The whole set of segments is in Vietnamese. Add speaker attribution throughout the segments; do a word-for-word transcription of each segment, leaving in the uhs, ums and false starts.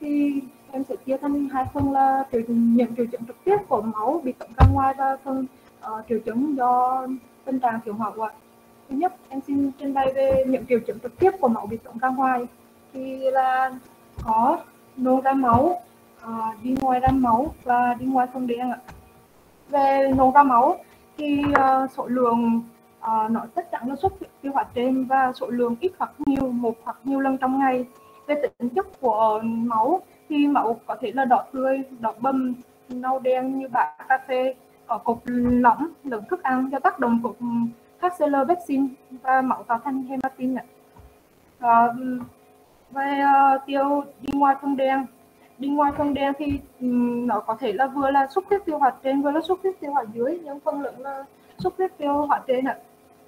Speaker 1: thì em sẽ chia thành hai phần là triệu những triệu chứng trực tiếp của máu bị tống ra ngoài và phần uh, triệu chứng do tình trạng thiếu máu ạ. Thứ nhất, em xin trình bày về những triệu chứng trực tiếp của máu bị tống ra ngoài thì là có nôn ra máu, uh, đi ngoài ra máu và đi ngoài phân đen ạ. Về nôn ra máu thì uh, số lượng uh, nó chắc chắn là xuất tiêu hóa trên và số lượng ít hoặc nhiều, một hoặc nhiều lần trong ngày. Về tính chất của máu thì máu có thể là đỏ tươi, đỏ bầm, nâu đen như bã cà phê, có cục lỏng, lượng thức ăn do tác động của các cell vaccine và máu tạo thành hematin. Uh, về uh, tiêu đi ngoài phân đen đi ngoài phân đen thì um, nó có thể là vừa là xuất huyết tiêu hóa trên vừa là xuất huyết tiêu hóa dưới, nhưng phần lớn là xuất huyết tiêu hóa trên ạ.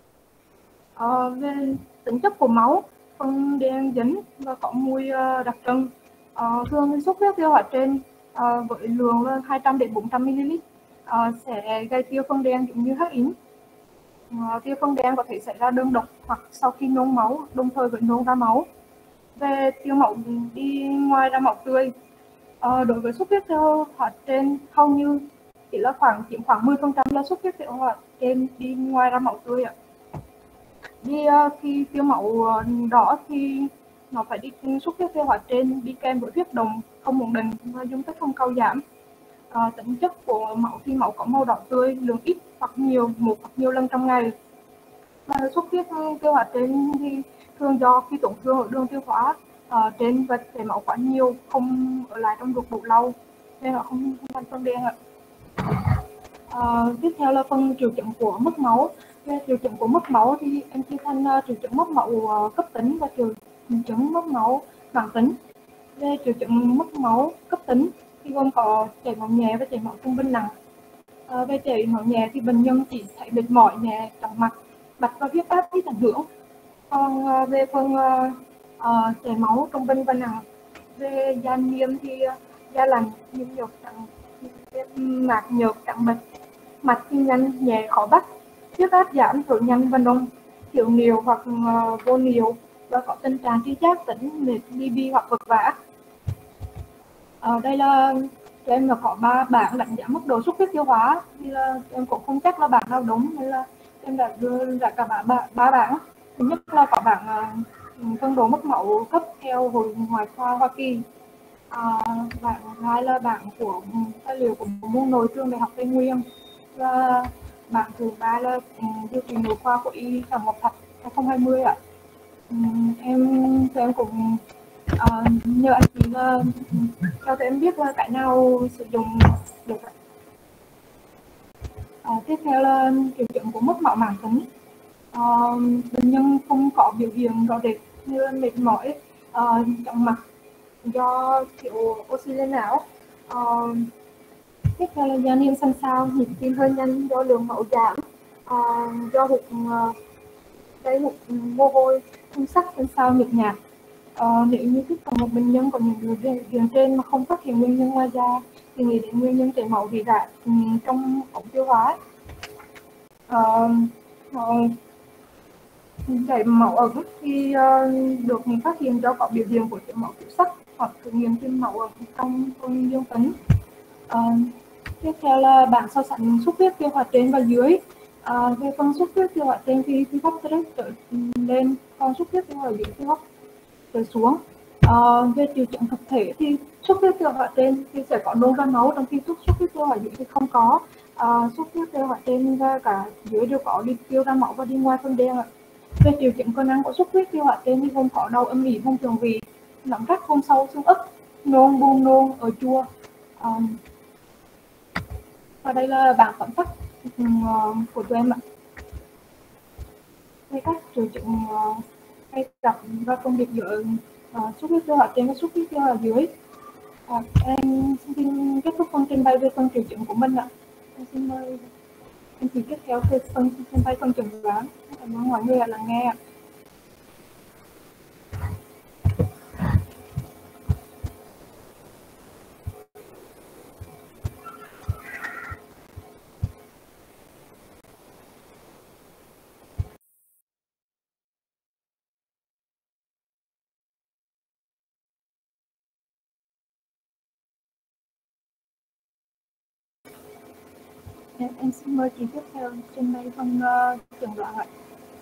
Speaker 1: À, về tính chất của máu, phân đen dính và có mùi uh, đặc trưng. À, thường xuất huyết tiêu hóa trên uh, với lượng là hai trăm đến bốn trăm mi li lít uh, sẽ gây tiêu phân đen giống như hắc ín. Uh, tiêu phân đen có thể xảy ra đơn độc hoặc sau khi nôn máu đồng thời với nôn ra máu. Về tiêu máu đi ngoài ra máu tươi, à, đối với xuất huyết tiêu hóa trên hầu như chỉ là khoảng chiếm khoảng mười phần trăm là xuất huyết tiêu hóa trên đi ngoài ra máu tươi ạ. Đi uh, khi tiêu máu uh, đỏ thì nó phải đi xuất huyết tiêu hóa trên đi kèm với huyết động không ổn định và dung tích không cao giảm. À, tính chất của máu thì máu có màu đỏ tươi, lượng ít hoặc nhiều, một hoặc nhiều lần trong ngày. Và xuất huyết tiêu hóa trên thì thường do khi tổn thương ở đường tiêu hóa uh, trên và chảy máu quá nhiều, không ở lại trong ruột đủ lâu nên là không, không thành phân đen ạ. Uh, tiếp theo là phần triệu chứng của mất máu. Về triệu chứng của mất máu thì em chia thành uh, triệu chứng mất máu uh, cấp tính và triệu chứng mất máu mãn tính. Về triệu chứng mất máu cấp tính thì gồm có chảy máu nhẹ và chảy máu trung bình nặng. Uh, về chảy máu nhẹ thì bệnh nhân chỉ thấy mệt mỏi nhẹ, chóng mặt, mạch và huyết áp ít ảnh hưởng. Còn uh, về phần uh, uh, chảy máu trung bình và nặng, về da niêm thì uh, da lạnh, nhịp nhược trắng, mạc nhược trắng bệch, mạch thì nhanh nhẹ khó bắt, huyết áp giảm, thở nhanh và nôn, thiếu nhiều hoặc uh, vô nhiều và có tình trạng trí giác tỉnh, mệt, ly bi hoặc vật vã. Ở đây là em là có ba bảng đánh giá mức độ xuất huyết tiêu hóa, thì là em cũng không chắc là bảng nào đúng nên là em đã đưa ra cả ba, ba, ba bảng. Thứ nhất là có bảng uh, phân độ mất máu cấp theo Hội Ngoại khoa Hoa Kỳ. À, bảng hai là bảng của tài liệu của môn nội trường Đại học Tây Nguyên, và bảng thứ ba là um, điều trị nội khoa của y Phạm Ngọc Thạch hai không hai không ạ. Um, em thì em cũng uh, nhờ anh chị là cho em biết là cái nào sử dụng được. À, tiếp theo là triệu chứng của mất máu mãn tính. À, bệnh nhân không có biểu hiện rõ rệt như mệt mỏi, uh, chóng mặt do thiếu oxy lên não. Uh, tiếp theo là da niêm xanh xao, nhịp tim hơi nhanh do lượng máu giảm, uh, do hụt uh, gây hụt mồ hôi, không sắc xanh xao nhợt nhạt. Uh, nếu như tiếp cận một bệnh nhân có những biểu hiện trên mà không phát hiện nguyên nhân ngoài da thì nghĩ đến nguyên nhân chảy máu rỉ rả um, trong ống tiêu hóa. Uh, uh, chảy máu ẩn thì uh, được phát hiện do có biểu hiện của chảy máu thiếu sắt hoặc thử nghiệm tiêm máu ở trong phân dương tính. Uh, tiếp theo là bảng so sánh xuất huyết tiêu hóa trên và dưới. Uh, về phần xuất huyết tiêu hóa trên thì khi hấp trở lên, còn xuất huyết tiêu hóa dưới thì hấp trở xuống. Uh, về triệu chứng thực thể thì xuất huyết tiêu hóa trên thì sẽ có nôn ra máu, trong khi xuất huyết tiêu hóa dưới thì không có. Uh, xuất huyết tiêu hóa trên và cả dưới đều có đi tiêu ra máu và đi ngoài phân đen ạ. Về triệu chứng cơ năng của xuất huyết tiêu hóa trên thì gồm có đau âm ỉ vùng thượng vị, nóng rát vùng sâu xương ức, nôn, buồn nôn, ở chua. Um, và đây là bảng tóm tắt uh, của tụi em ạ. Đây các triệu chứng uh, hay gặp và phân biệt giữa uh, xuất huyết tiêu hóa trên và xuất huyết tiêu hóa dưới. Uh, em xin kết thúc phần trình bày về phần triệu chứng của mình ạ. Em xin mời anh chị tiếp theo về phần trình bày phần chẩn đoán. Cảm ơn mọi người đã lắng nghe ạ. Em, em xin mời chị tiếp theo trên đây phần uh, chẩn đoán ạ.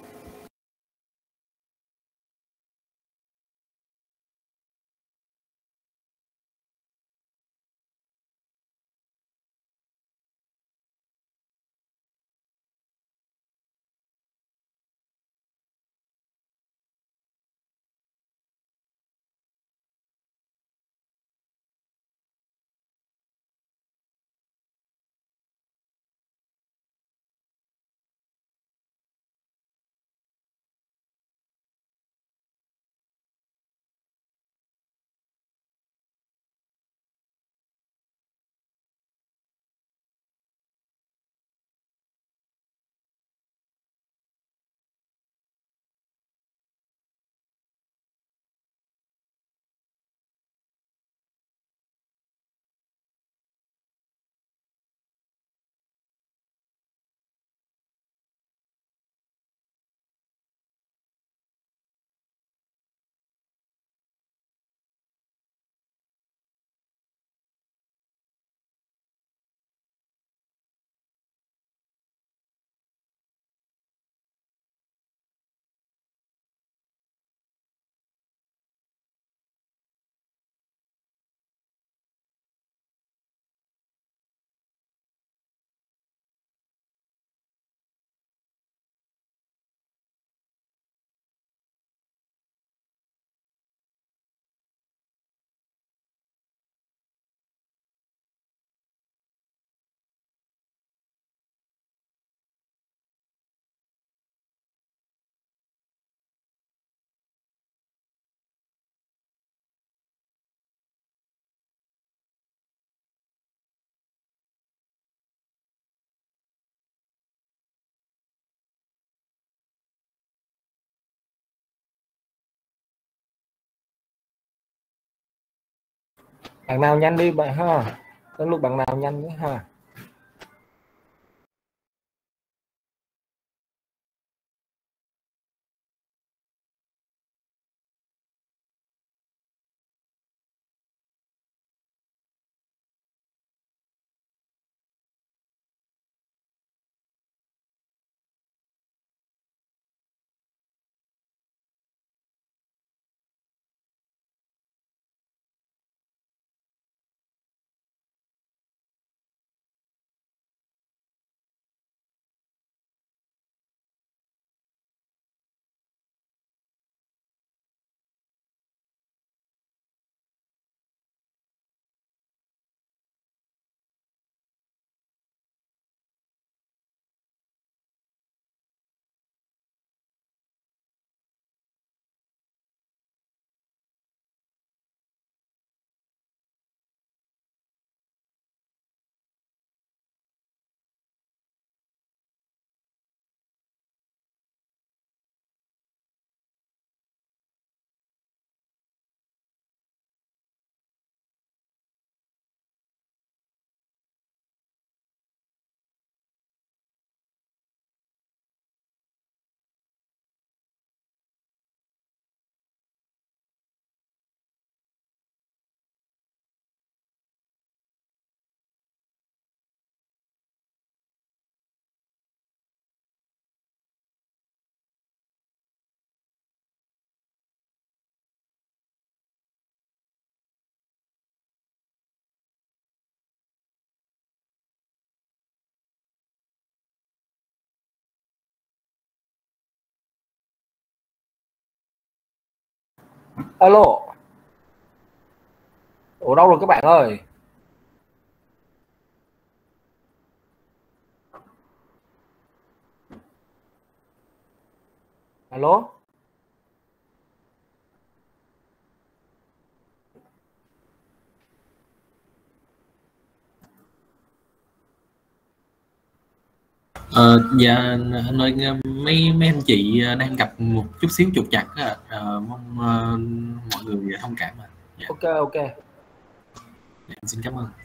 Speaker 2: Bạn nào nhanh đi bạn ha, đến lúc bạn nào nhanh nữa ha. Alo, ở đâu rồi các bạn ơi? Alo.
Speaker 3: Ờ, dạ anh ơi, mấy mấy anh chị đang gặp một chút xíu trục trặc á, ờ, mong ờ, mọi người thông cảm ạ. Dạ.
Speaker 2: Ok ok.
Speaker 3: Dạ, xin cảm ơn.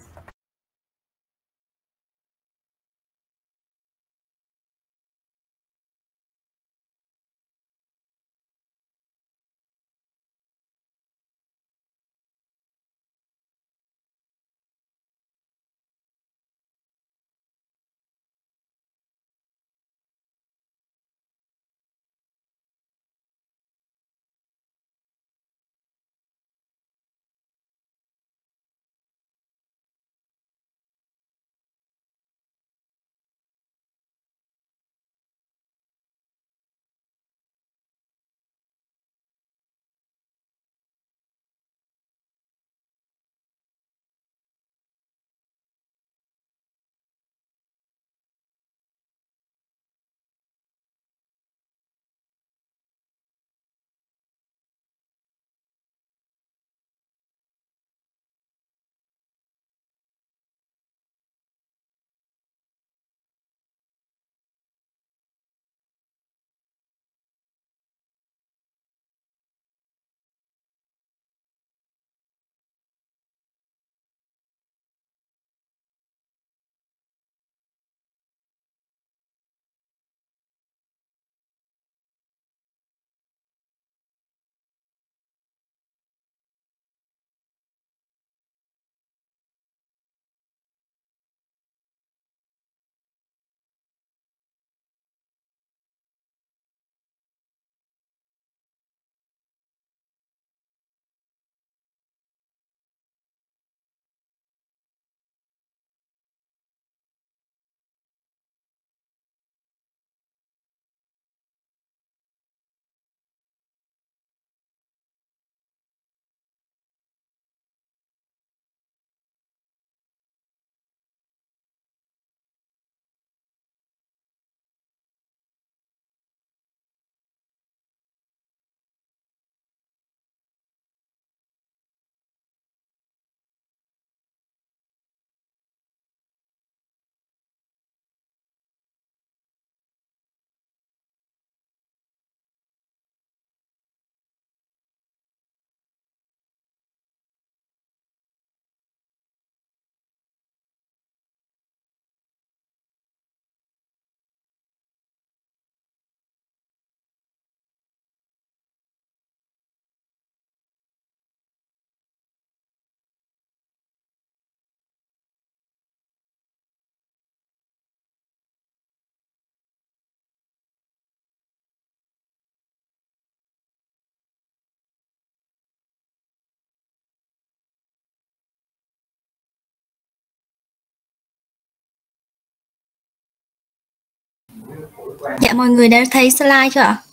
Speaker 4: Dạ, mọi người đã thấy slide chưa ạ?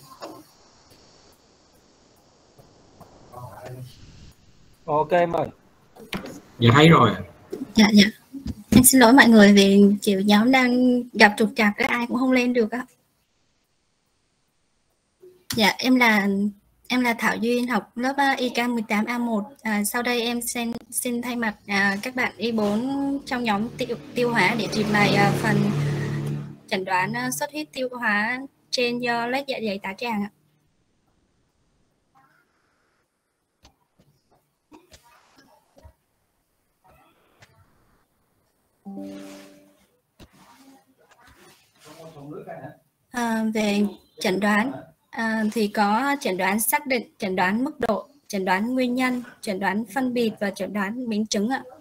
Speaker 2: Ok mời.
Speaker 3: Dạ thấy rồi.
Speaker 4: Dạ dạ. Em xin lỗi mọi người vì kiểu nhóm đang gặp trục trặc, ai cũng không lên được á. Dạ, em là em là Thảo Duyên, học lớp I K mười tám A một. À, sau đây em xin xin thay mặt à, các bạn Y bốn trong nhóm tiêu, tiêu hóa để trình bày à, phần chẩn đoán à, xuất huyết tiêu hóa trên do loét dạ dày tá tràng ạ. À, về chẩn đoán à, thì có chẩn đoán xác định, chẩn đoán mức độ, chẩn đoán nguyên nhân, chẩn đoán phân biệt và chẩn đoán biến chứng ạ.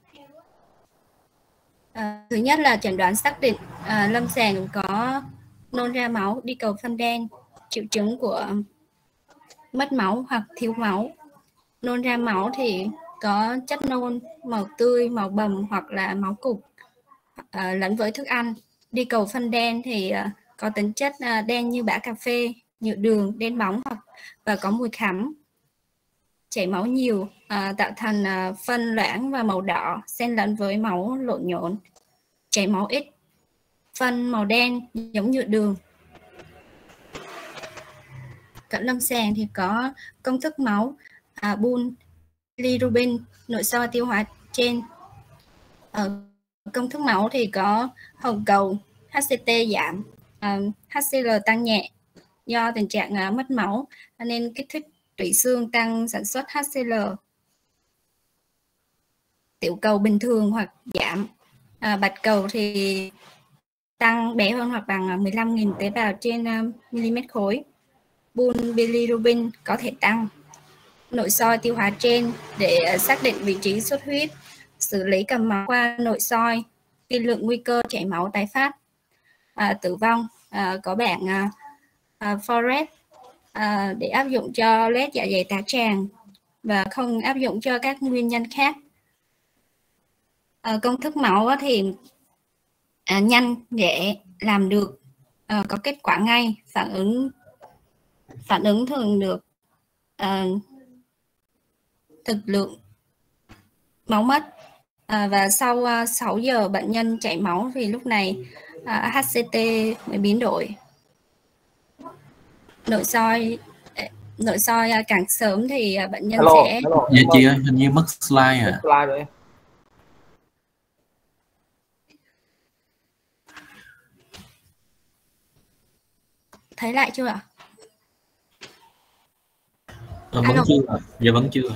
Speaker 4: À, thứ nhất là chẩn đoán xác định, à, lâm sàng có nôn ra máu, đi cầu phân đen, triệu chứng của mất máu hoặc thiếu máu. Nôn ra máu thì có chất nôn màu tươi, màu bầm hoặc là máu cục à, lẫn với thức ăn. Đi cầu phân đen thì à, có tính chất à, đen như bã cà phê, nhựa đường, đen bóng hoặc và có mùi khắm. Chảy máu nhiều à, tạo thành à, phân loãng và màu đỏ xen lẫn với máu lộn nhộn. Chảy máu ít, phân màu đen giống nhựa đường. Cận lâm sàng thì có công thức máu, à, bun, bilirubin, nội soi tiêu hóa trên. Ở công thức máu thì có hồng cầu, H C T giảm, uh, H C L tăng nhẹ do tình trạng uh, mất máu nên kích thích tủy xương tăng sản xuất H C L. Tiểu cầu bình thường hoặc giảm, uh, bạch cầu thì tăng bé hơn hoặc bằng mười lăm nghìn tế bào trên uh, mm khối. Bun bilirubin có thể tăng. Nội soi tiêu hóa trên để xác định vị trí xuất huyết, xử lý cầm máu qua nội soi, tiên lượng nguy cơ chảy máu tái phát, à, tử vong, à, có bảng à, à, Forest à, để áp dụng cho loét dạ dày tá tràng và không áp dụng cho các nguyên nhân khác. À, công thức máu thì à, nhanh, rẻ, làm được, à, có kết quả ngay, phản ứng phản ứng thường được à, thực lượng máu mất. À, và sau à, sáu giờ bệnh nhân chảy máu thì lúc này à, H C T mới biến đổi. Nội soi nội soi à, càng sớm thì à, bệnh nhân
Speaker 2: hello,
Speaker 4: sẽ
Speaker 2: hello,
Speaker 3: Dạ chị ơi, hình như mất slide à.
Speaker 2: slide rồi.
Speaker 4: thấy lại chưa ạ?
Speaker 3: À, vẫn chưa, dạ vẫn chưa.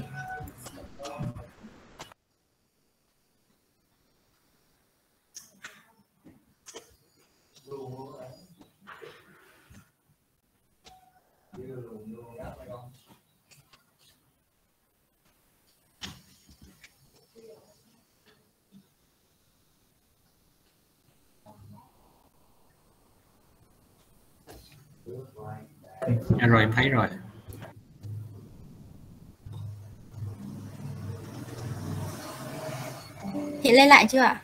Speaker 3: À, rồi em thấy rồi.
Speaker 4: Hiện lên lại chưa ạ?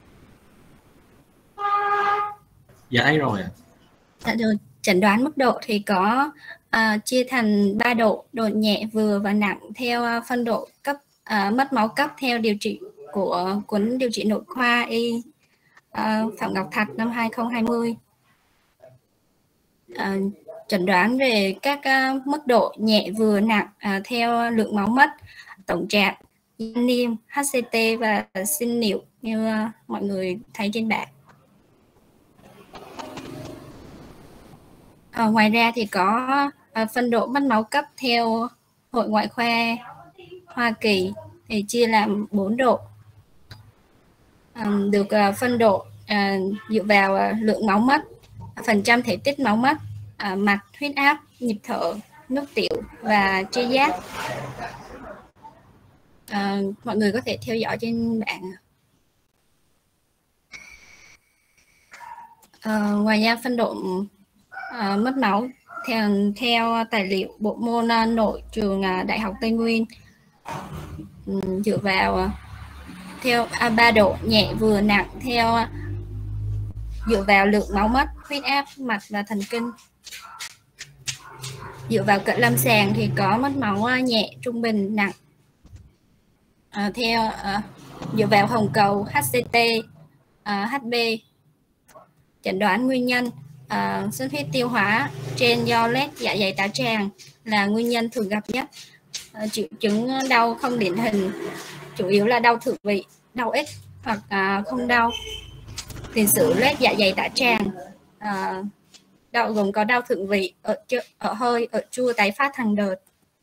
Speaker 3: Dạ thấy rồi ạ.
Speaker 4: Dạ rồi. Chẩn đoán mức độ thì có à, chia thành ba độ: độ nhẹ, vừa và nặng theo à, phân độ cấp à, mất máu cấp theo điều trị của cuốn điều trị nội khoa y à, Phạm Ngọc Thạch năm hai không hai không. À, chẩn đoán về các uh, mức độ nhẹ, vừa, nặng uh, theo lượng máu mất, tổng trạng, niêm, H C T và sinh niệu như uh, mọi người thấy trên bảng. À, ngoài ra thì có uh, phân độ mất máu cấp theo Hội Ngoại khoa Hoa Kỳ thì chia làm bốn độ, um, được uh, phân độ uh, dựa vào uh, lượng máu mất, phần trăm thể tích máu mất, à, mạch, huyết áp, nhịp thở, nước tiểu và tri giác. À, mọi người có thể theo dõi trên bảng. À, ngoài ra phân độ à, mất máu theo theo tài liệu bộ môn à, nội trường à, Đại học Tây Nguyên um, dựa vào à, theo à, ba độ nhẹ, vừa, nặng theo dựa vào lượng máu mất, huyết áp, mạch và thần kinh. Dựa vào cận lâm sàng thì có mất máu nhẹ, trung bình, nặng. À, theo à, dựa vào hồng cầu, hát xê tê, à, hát bê. Chẩn đoán nguyên nhân à, xuất huyết tiêu hóa trên do loét dạ dày tá tràng là nguyên nhân thường gặp nhất. À, triệu chứng đau không điển hình, chủ yếu là đau thượng vị, đau ít hoặc à, không đau. Tiền sử loét dạ dày tá tràng à, đau gồm có đau thượng vị, ở, ở hơi, ở chua, tái phát hàng đợt.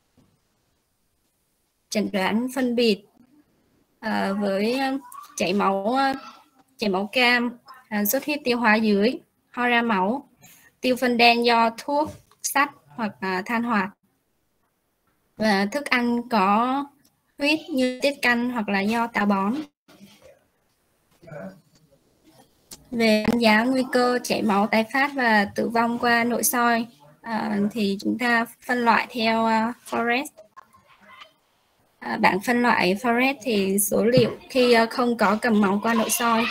Speaker 4: Chẩn đoán phân biệt à, với chảy máu chảy máu cam, à, xuất huyết tiêu hóa dưới, ho ra máu, tiêu phân đen do thuốc, sắt hoặc à, than hoạt. Và thức ăn có huyết như tiết canh hoặc là do táo bón. Về đánh giá nguy cơ chảy máu tái phát và tử vong qua nội soi à, thì chúng ta phân loại theo uh, Forrest. À, bảng phân loại Forrest thì số liệu khi uh, không có cầm máu qua nội soi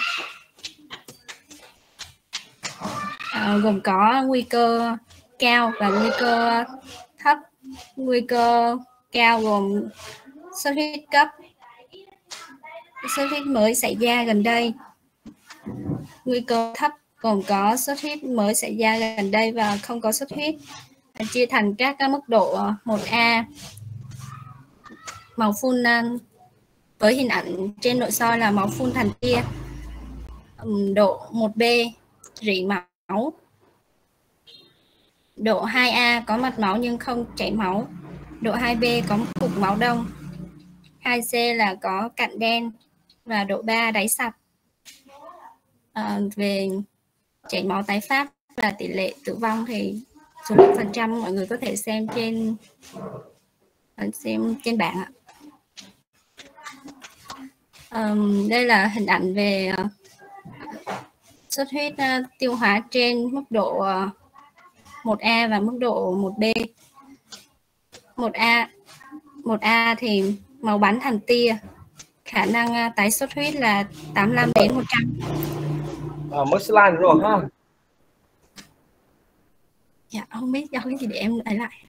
Speaker 4: à, gồm có nguy cơ cao và nguy cơ thấp. Nguy cơ cao gồm xuất huyết cấp, xuất huyết mới xảy ra gần đây. Nguy cơ thấp gồm có xuất huyết mới xảy ra gần đây và không có xuất huyết, chia thành các mức độ một A. Màu phun với hình ảnh trên nội soi là máu phun thành tia. Độ một B rỉ máu. Độ hai A có mạch máu nhưng không chảy máu. Độ hai B có cục máu đông. hai C là có cặn đen. Và độ ba đáy sạch. À, về chảy máu tái phát và tỷ lệ tử vong thì số lượng phần trăm mọi người có thể xem trên xem trên bảng ạ. À, đây là hình ảnh về uh, xuất huyết uh, tiêu hóa trên mức độ uh, một A và mức độ một B. một A một A thì màu bắn thành tia, khả năng uh, tái xuất huyết là tám mươi lăm đến một trăm.
Speaker 2: Ờ, mới slide rồi ha.
Speaker 4: Dạ không biết do cái gì để em lấy lại.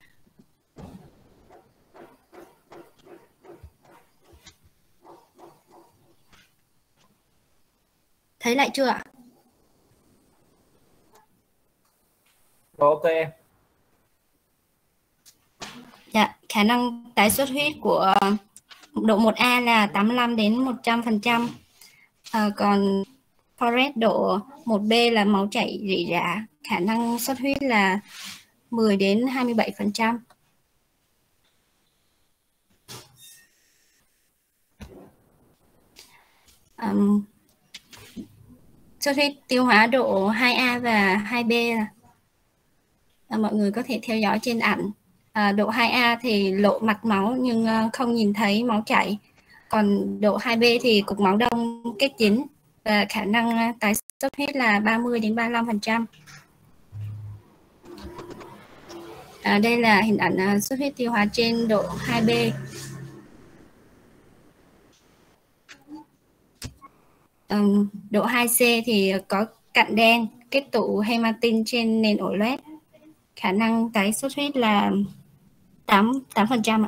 Speaker 4: Thấy lại chưa ạ?
Speaker 2: Rồi, ok em.
Speaker 4: Dạ, khả năng tái xuất huyết của độ một A là tám mươi lăm đến một trăm phần trăm. À, còn Forrest độ một B là máu chảy rỉ rả, khả năng xuất huyết là mười đến hai mươi bảy phần trăm. Um, xuất huyết tiêu hóa độ hai A và hai B à, mọi người có thể theo dõi trên ảnh. À, độ hai A thì lộ mạch máu nhưng uh, không nhìn thấy máu chảy. Còn độ hai B thì cục máu đông kết dính và khả năng uh, tái xuất huyết là ba mươi đến ba mươi lăm phần trăm. À, đây là hình ảnh uh, xuất huyết tiêu hóa trên độ hai B. Um, độ hai C thì có cặn đen, kết tụ hematin trên nền ổ loét. Khả năng tái xuất huyết là tám phần trăm ạ.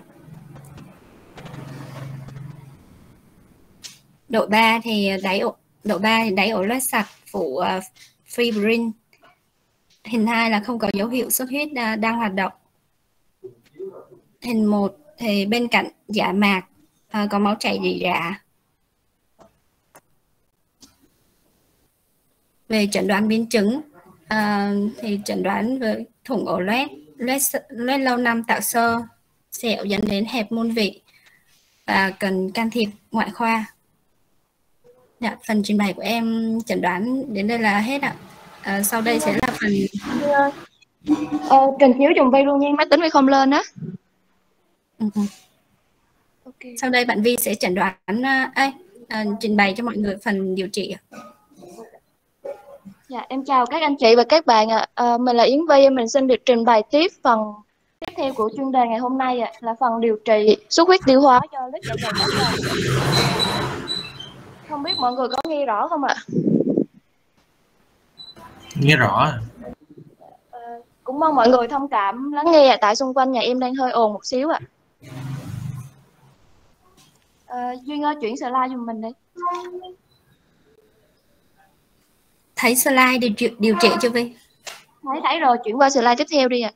Speaker 4: Độ ba thì đáy ổ độ ba thì đáy ổ loét sạch phủ uh, fibrin. Hình hai là không có dấu hiệu xuất huyết uh, đang hoạt động. Hình một thì bên cạnh dạ mạc uh, có máu chảy rỉ rả. Về chẩn đoán biến chứng uh, thì chẩn đoán với thủng ổ loét, loét, loét lâu năm tạo xơ, sẹo dẫn đến hẹp môn vị và cần can thiệp ngoại khoa. Dạ, phần trình bày của em chẩn đoán đến đây là hết ạ. À, sau đây sẽ là phần
Speaker 5: ờ, trình chiếu dùm Vi luôn nha, máy tính Vi không lên á.
Speaker 4: Ừ. Okay. Sau đây bạn Vi sẽ chẩn đoán ấy, à, trình bày cho mọi người phần điều trị.
Speaker 5: Dạ, em chào các anh chị và các bạn ạ. À, mình là Yến Vi, mình xin được trình bày tiếp phần tiếp theo của chuyên đề ngày hôm nay ạ, là phần điều trị xuất huyết tiêu hóa cho loét dạ dày tá tràng. Không biết mọi người có nghe rõ không ạ?
Speaker 3: Nghe rõ.
Speaker 5: Ờ, cũng mong mọi người thông cảm lắng nghe ạ, tại xung quanh nhà em đang hơi ồn một xíu ạ. Ờ, Duyên ơi, chuyển slide giùm mình đi.
Speaker 4: Thấy slide điều, trị- điều trị chưa Vi?
Speaker 5: Thấy thấy rồi, chuyển qua slide tiếp theo đi ạ.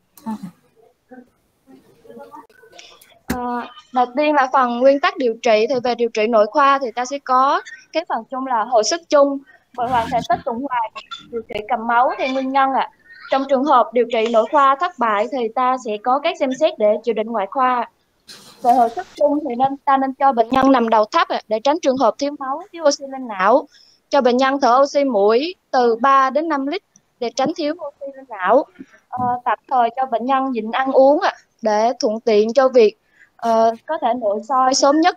Speaker 5: Ờ, đầu tiên là phần nguyên tắc điều trị. Thì về điều trị nội khoa thì ta sẽ có cái phần chung là hồi sức chung, bồi hoàn thể tích tuần hoàn, điều trị cầm máu theo nguyên nhân ạ. Trong trường hợp điều trị nội khoa thất bại thì ta sẽ có các xem xét để chỉ định ngoại khoa. Về hồi sức chung thì nên ta nên cho bệnh nhân nằm đầu thấp ạ, để tránh trường hợp thiếu máu, thiếu oxy lên não. Cho bệnh nhân thở oxy mũi từ ba đến năm lít để tránh thiếu oxy lên não. Ờ, tạm thời cho bệnh nhân nhịn ăn uống ạ, để thuận tiện cho việc uh, có thể nội soi sớm nhất.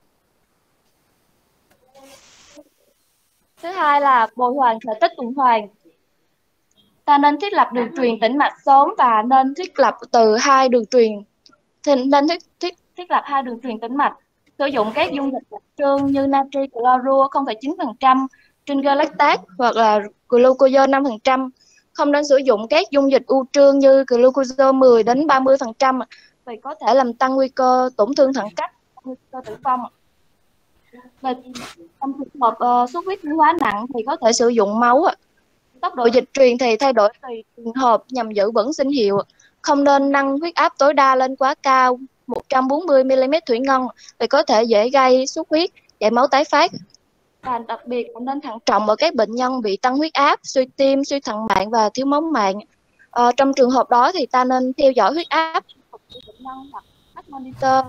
Speaker 5: Thứ hai là bồi hoàn thể tích tuần hoàn. Ta nên thiết lập đường truyền tĩnh mạch sớm và nên thiết lập từ hai đường truyền thì nên thiết, thiết, thiết lập hai đường truyền tĩnh mạch. Sử dụng các dung dịch đặc trưng như natri clorua không phẩy chín phần trăm, tringalactate hoặc là glucose năm phần trăm. Không nên sử dụng các dung dịch ưu trương như glucose mười đến ba mươi phần trăm vì có thể làm tăng nguy cơ tổn thương thận cấp, nguy cơ tử vong. Về trong trường hợp uh, xuất huyết tiêu hóa nặng thì có thể sử dụng máu. Tốc độ dịch truyền thì thay đổi tùy trường hợp nhằm giữ vững sinh hiệu. Không nên nâng huyết áp tối đa lên quá cao một trăm bốn mươi mi-li-mét thủy ngân vì có thể dễ gây xuất huyết, chảy máu tái phát. Và đặc biệt là nên thận trọng ở các bệnh nhân bị tăng huyết áp, suy tim, suy thận mạng và thiếu máu mạng. Ờ, trong trường hợp đó thì ta nên theo dõi huyết áp của bệnh nhân hoặc bắt monitor.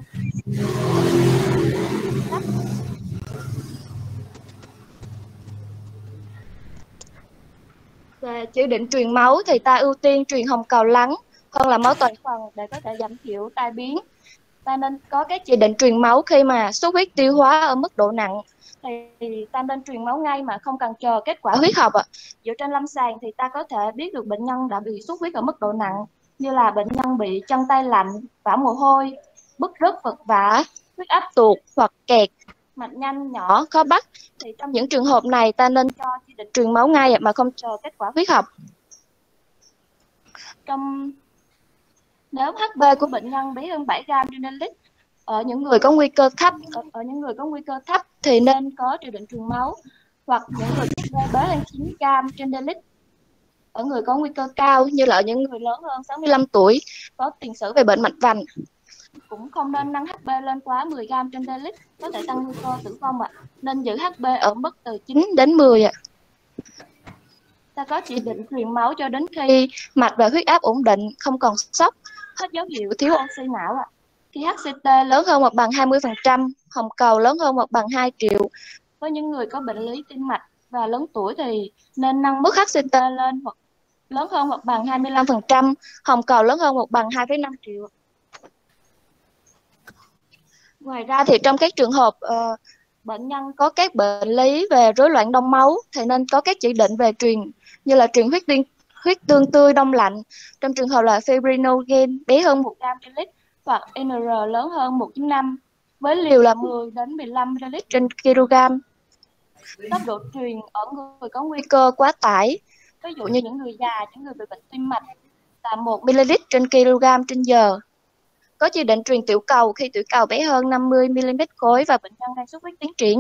Speaker 5: Về chỉ định truyền máu thì ta ưu tiên truyền hồng cầu lắng hơn là máu toàn phần để có thể giảm thiểu tai biến. Ta nên có các chỉ định truyền máu khi mà xuất huyết tiêu hóa ở mức độ nặng thì ta nên truyền máu ngay mà không cần chờ kết quả huyết học ạ. Dựa trên lâm sàng thì ta có thể biết được bệnh nhân đã bị xuất huyết ở mức độ nặng, như là bệnh nhân bị chân tay lạnh, vã mồ hôi, bứt rứt vật vã, huyết áp tụt hoặc kẹt, mạch nhanh nhỏ khó bắt. Thì trong những trường hợp này ta nên cho chỉ định truyền máu ngay mà không chờ kết quả huyết học. Trong nếu hát bê của bệnh nhân bé hơn bảy gam trên lít ở những người có nguy cơ thấp ở, ở những người có nguy cơ thấp thì nên có chỉ định truyền máu, hoặc những người hát bê bé hơn chín gam trên lít ở người có nguy cơ cao như là ở những người lớn hơn sáu mươi lăm tuổi có tiền sử về bệnh mạch vành. Cũng không nên nâng hát bê lên quá mười gam trên lít, có thể tăng nguy cơ tử vong ạ. Nên giữ hát bê ở mức từ chín đến mười ạ. Ta có chỉ định truyền máu cho đến khi mạch và huyết áp ổn định, không còn sốc, hết dấu hiệu thiếu oxy não ạ. Khi hát xê tê lớn hơn hoặc bằng hai mươi phần trăm, hồng cầu lớn hơn hoặc bằng hai triệu. Với những người có bệnh lý tim mạch và lớn tuổi thì nên nâng mức hát xê tê lên hoặc lớn hơn hoặc bằng hai mươi lăm phần trăm, hồng cầu lớn hơn hoặc bằng hai phẩy năm triệu. Ngoài ra thì trong các trường hợp uh, bệnh nhân có các bệnh lý về rối loạn đông máu thì nên có các chỉ định về truyền như là truyền huyết tương, huyết tương tươi đông lạnh trong trường hợp là fibrinogen bé hơn một gam trên lít hoặc en rờ lớn hơn một phẩy năm với liều là mười đến mười lăm mi-li-lít trên kg. Tốc độ truyền ở người có nguy cơ quá tải, ví dụ như những người già, những người bị bệnh tim mạch là một mi-li-lít trên kg trên giờ. Có chỉ định truyền tiểu cầu khi tiểu cầu bé hơn năm mươi mi-li-mét khối và bệnh nhân đang xuất huyết tiến triển.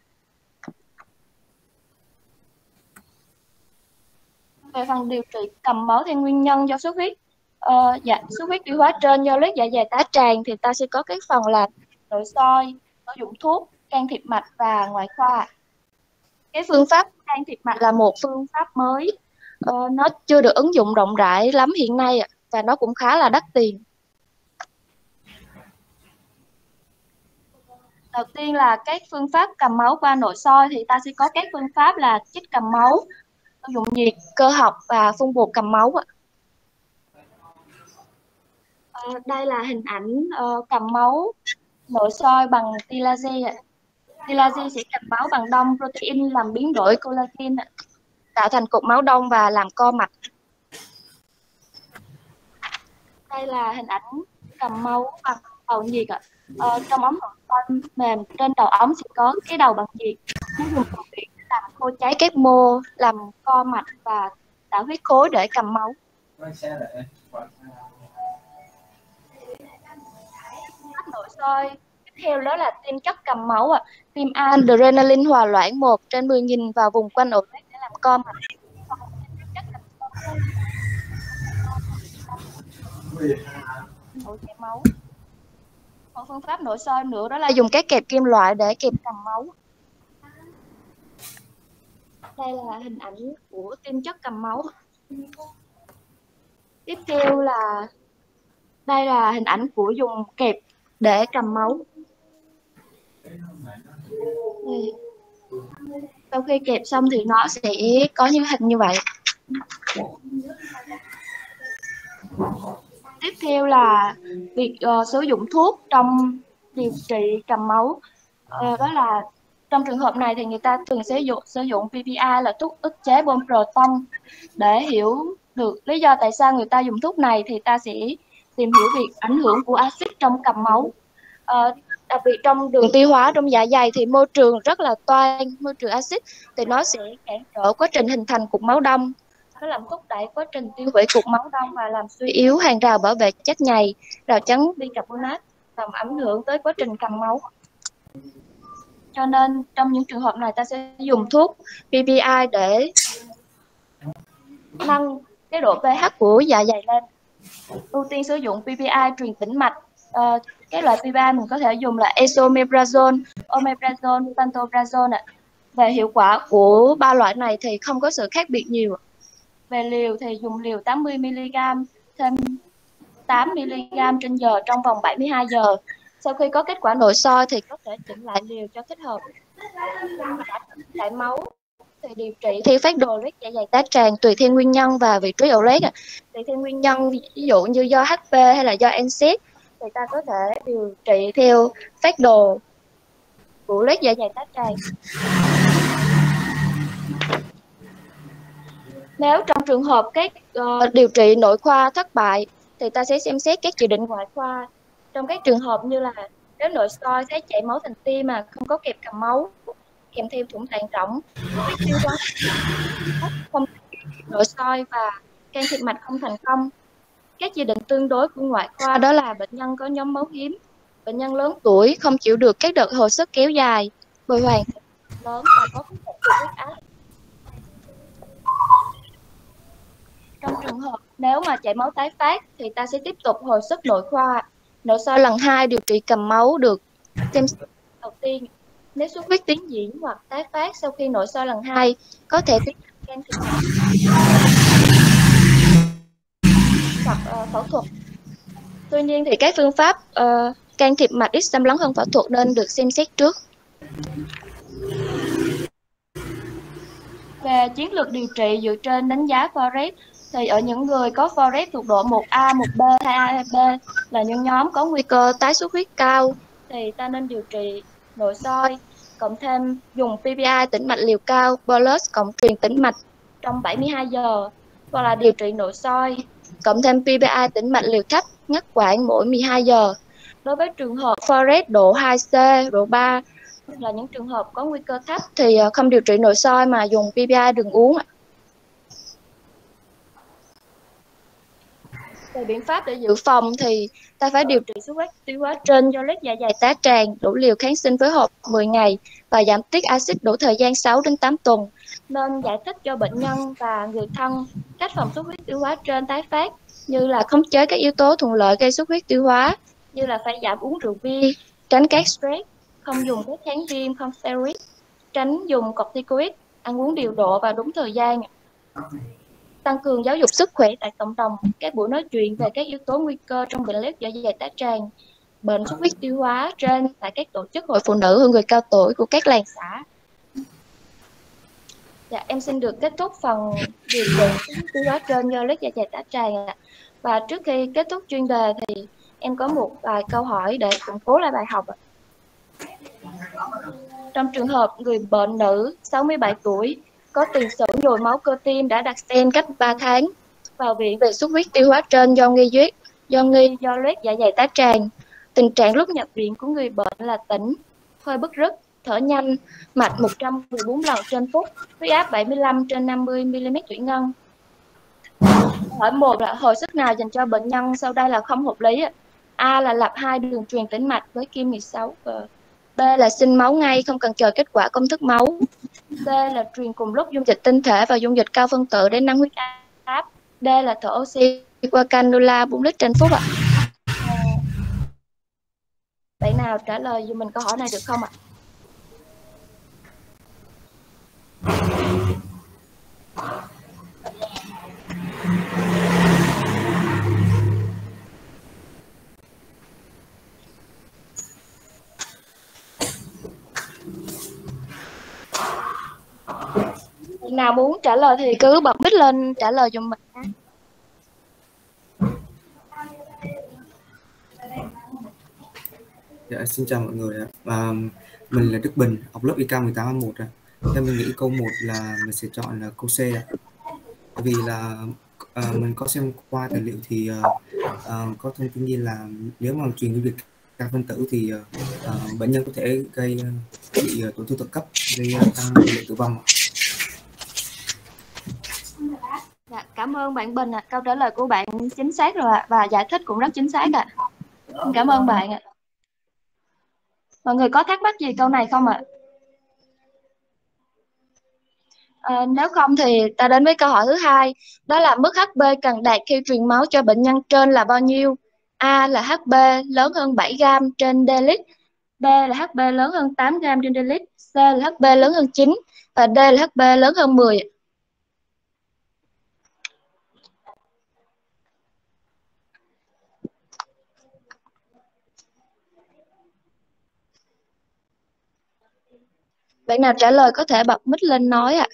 Speaker 5: Về phần điều trị cầm máu theo nguyên nhân do xuất huyết, uh, dạ, xuất huyết tiêu hóa trên do loét dạ dày tá tràng thì ta sẽ có các phần là nội soi, sử dụng thuốc, can thiệp mạch và ngoại khoa. Cái phương pháp can thiệp mạch là một phương pháp mới, uh, nó chưa được ứng dụng rộng rãi lắm hiện nay và nó cũng khá là đắt tiền. Đầu tiên là các phương pháp cầm máu qua nội soi thì ta sẽ có các phương pháp là chích cầm máu, sử dụng nhiệt cơ học và phun bột cầm máu. À, đây là hình ảnh uh, cầm máu nội soi bằng tia laser. Tia laser sẽ cầm máu bằng đông protein làm biến đổi collagen, tạo thành cục máu đông và làm co mạch. Đây là hình ảnh cầm máu bằng đầu nhiệt ạ. Ờ, trong ống nội soi mềm trên đầu ống sẽ có cái đầu bằng nhiệt, nó dùng công điện làm khô cháy các mô, làm co mạch và tạo huyết khối để cầm máu. Cách nội soi tiếp theo đó là tiêm chất cầm máu ạ. À. Tiêm adrenaline hòa loãng một trên mười nghìn vào vùng quanh ổ lết để làm co mạch. Ổ chảy máu. Một phương pháp nội soi nữa đó là dùng các kẹp kim loại để kẹp cầm máu. Đây là hình ảnh của tiêm chất cầm máu. Tiếp theo là đây là hình ảnh của dùng kẹp để cầm máu. Đây. Sau khi kẹp xong thì nó sẽ có những hình như vậy. Tiếp theo là việc uh, sử dụng thuốc trong điều trị cầm máu. Uh, đó là trong trường hợp này thì người ta thường sử dụng sử dụng pê pê i là thuốc ức chế bơm proton. Để hiểu được lý do tại sao người ta dùng thuốc này thì ta sẽ tìm hiểu việc ảnh hưởng của axit trong cầm máu. Uh, đặc biệt trong đường tiêu hóa, trong dạ dày thì môi trường rất là toan, môi trường axit thì nó sẽ cản trở quá trình hình thành cục máu đông. Nó làm thúc đẩy quá trình tiêu hủy cục máu đông và làm suy yếu hàng rào bảo vệ chất nhầy, rào chắn bicarbonate, làm ảnh hưởng tới quá trình cầm máu. Cho nên trong những trường hợp này ta sẽ dùng thuốc pê pê i để nâng cái độ pH của dạ dày lên. Ưu tiên sử dụng pê pê i truyền tĩnh mạch. À, cái loại pê pê i mình có thể dùng là esomeprazole, omeprazole, pantoprazole. À. Về hiệu quả của ba loại này thì không có sự khác biệt nhiều. Về liều thì dùng liều tám mươi mi li gam thêm tám mi li gam trên giờ trong vòng bảy mươi hai giờ. Sau khi có kết quả nội soi thì có thể chỉnh lại liều cho thích hợp. Chảy máu thì điều trị theo phác đồ loét dạ dày tá tràng tùy theo nguyên nhân và vị trí ổ loét. Tùy theo nguyên nhân, ví dụ như do hát pê hay là do en xít thì ta có thể điều trị theo phác đồ của loét dạ dày tá tràng. Nếu trong trường hợp các uh, điều trị nội khoa thất bại thì ta sẽ xem xét các chỉ định ngoại khoa. Trong các trường hợp như là nếu nội soi thấy chảy máu thành tim mà không có kẹp cầm máu, kèm theo thủng tạng rỗng, không nội soi và can thiệp mạch không thành công. Các chỉ định tương đối của ngoại khoa đó là bệnh nhân có nhóm máu hiếm, bệnh nhân lớn tuổi không chịu được các đợt hồi sức kéo dài, bồi hoàn lớn và có phức tạp của huyết áp. Trong trường hợp nếu mà chảy máu tái phát thì ta sẽ tiếp tục hồi sức nội khoa. Nội soi lần hai điều trị cầm máu được xem xét đầu tiên. Nếu xuất huyết tiến diễn hoặc tái phát sau khi nội soi lần hai có thể tiến hành can thiệp hoặc uh, phẫu thuật. Tuy nhiên thì các phương pháp uh, can thiệp mạch ít xâm lấn hơn phẫu thuật nên được xem xét trước. Về chiến lược điều trị dựa trên đánh giá Forest thì ở những người có Forest thuộc độ một A, một B, hai A, hai B là những nhóm có nguy cơ tái xuất huyết cao thì ta nên điều trị nội soi cộng thêm dùng pê pê i tĩnh mạch liều cao bolus cộng truyền tĩnh mạch trong bảy mươi hai giờ, hoặc là điều trị nội soi cộng thêm pê pê i tĩnh mạch liều thấp ngắt quãng mỗi mười hai giờ. Đối với trường hợp Forest độ hai C, độ ba là những trường hợp có nguy cơ thấp thì không điều trị nội soi mà dùng pê pê i đường uống. Về biện pháp để dự phòng thì ta phải điều trị xuất huyết tiêu hóa trên do loét dạ dày tá tràng, đủ liều kháng sinh phối hợp mười ngày và giảm tiết axit đủ thời gian sáu đến tám tuần. Nên giải thích cho bệnh nhân và người thân cách phòng xuất huyết tiêu hóa trên tái phát như là khống chế các yếu tố thuận lợi gây xuất huyết tiêu hóa như là phải giảm uống rượu bia, tránh các stress, không dùng các kháng viêm, không steroid, tránh dùng corticoid, ăn uống điều độ và đúng thời gian. Tăng cường giáo dục sức khỏe tại cộng đồng, các buổi nói chuyện về các yếu tố nguy cơ trong bệnh loét dạ dày tá tràng, bệnh xuất huyết tiêu hóa trên tại các tổ chức hội phụ nữ hơn người cao tuổi của các làng xã. Dạ, em xin được kết thúc phần điều trị xuất huyết tiêu hóa trên do loét dạ dày tá tràng. Và trước khi kết thúc chuyên đề thì em có một vài câu hỏi để củng cố lại bài học. Trong trường hợp người bệnh nữ sáu mươi bảy tuổi có tiền sử nhồi máu cơ tim đã đặt stent cách ba tháng, vào viện về xuất huyết tiêu hóa trên do nghi duyết, do nghi do loét dạ dày tá tràng. Tình trạng lúc nhập viện của người bệnh là tỉnh, hơi bứt rứt, thở nhanh, mạch một trăm mười bốn lần trên phút, huyết áp bảy mươi lăm trên năm mươi mi-li-mét thủy ngân. Hỏi một là hồi sức nào dành cho bệnh nhân sau đây là không hợp lý. A là lập hai đường truyền tĩnh mạch với kim mười sáu giờ. B là sinh máu ngay không cần chờ kết quả công thức máu. C là truyền cùng lúc dung dịch tinh thể và dung dịch cao phân tử để nâng huyết áp. D là thở oxy qua cannula bốn lít trên phút ạ. À, bạn nào trả lời giùm mình câu hỏi này được không ạ? Bạn nào muốn trả lời thì cứ bật mic lên trả lời giùm mình.
Speaker 6: Dạ, xin chào mọi người ạ. À, mình là Đức Bình, học lớp i ca mười tám A một ạ. Theo mình nghĩ câu một là mình sẽ chọn là câu C ạ. Bởi vì là à, mình có xem qua tài liệu thì à, à, có thông tin như là nếu mà truyền dung dịch cao phân tử thì à, bệnh nhân có thể gây bị tổn thương thận cấp, gây tăng tỷ lệ tử vong.
Speaker 5: Dạ, cảm ơn bạn Bình ạ. Câu trả lời của bạn chính xác rồi ạ, và giải thích cũng rất chính xác ạ. Cảm ơn bạn ạ. Mọi người có thắc mắc gì câu này không ạ? À, nếu không thì ta đến với câu hỏi thứ hai, đó là mức Hb cần đạt khi truyền máu cho bệnh nhân trên là bao nhiêu? A là Hb lớn hơn bảy gam trên dl, B là Hb lớn hơn tám gam trên dl, C là Hb lớn hơn chín và D là Hb lớn hơn mười. Bạn nào trả lời có thể bật mic lên nói ạ.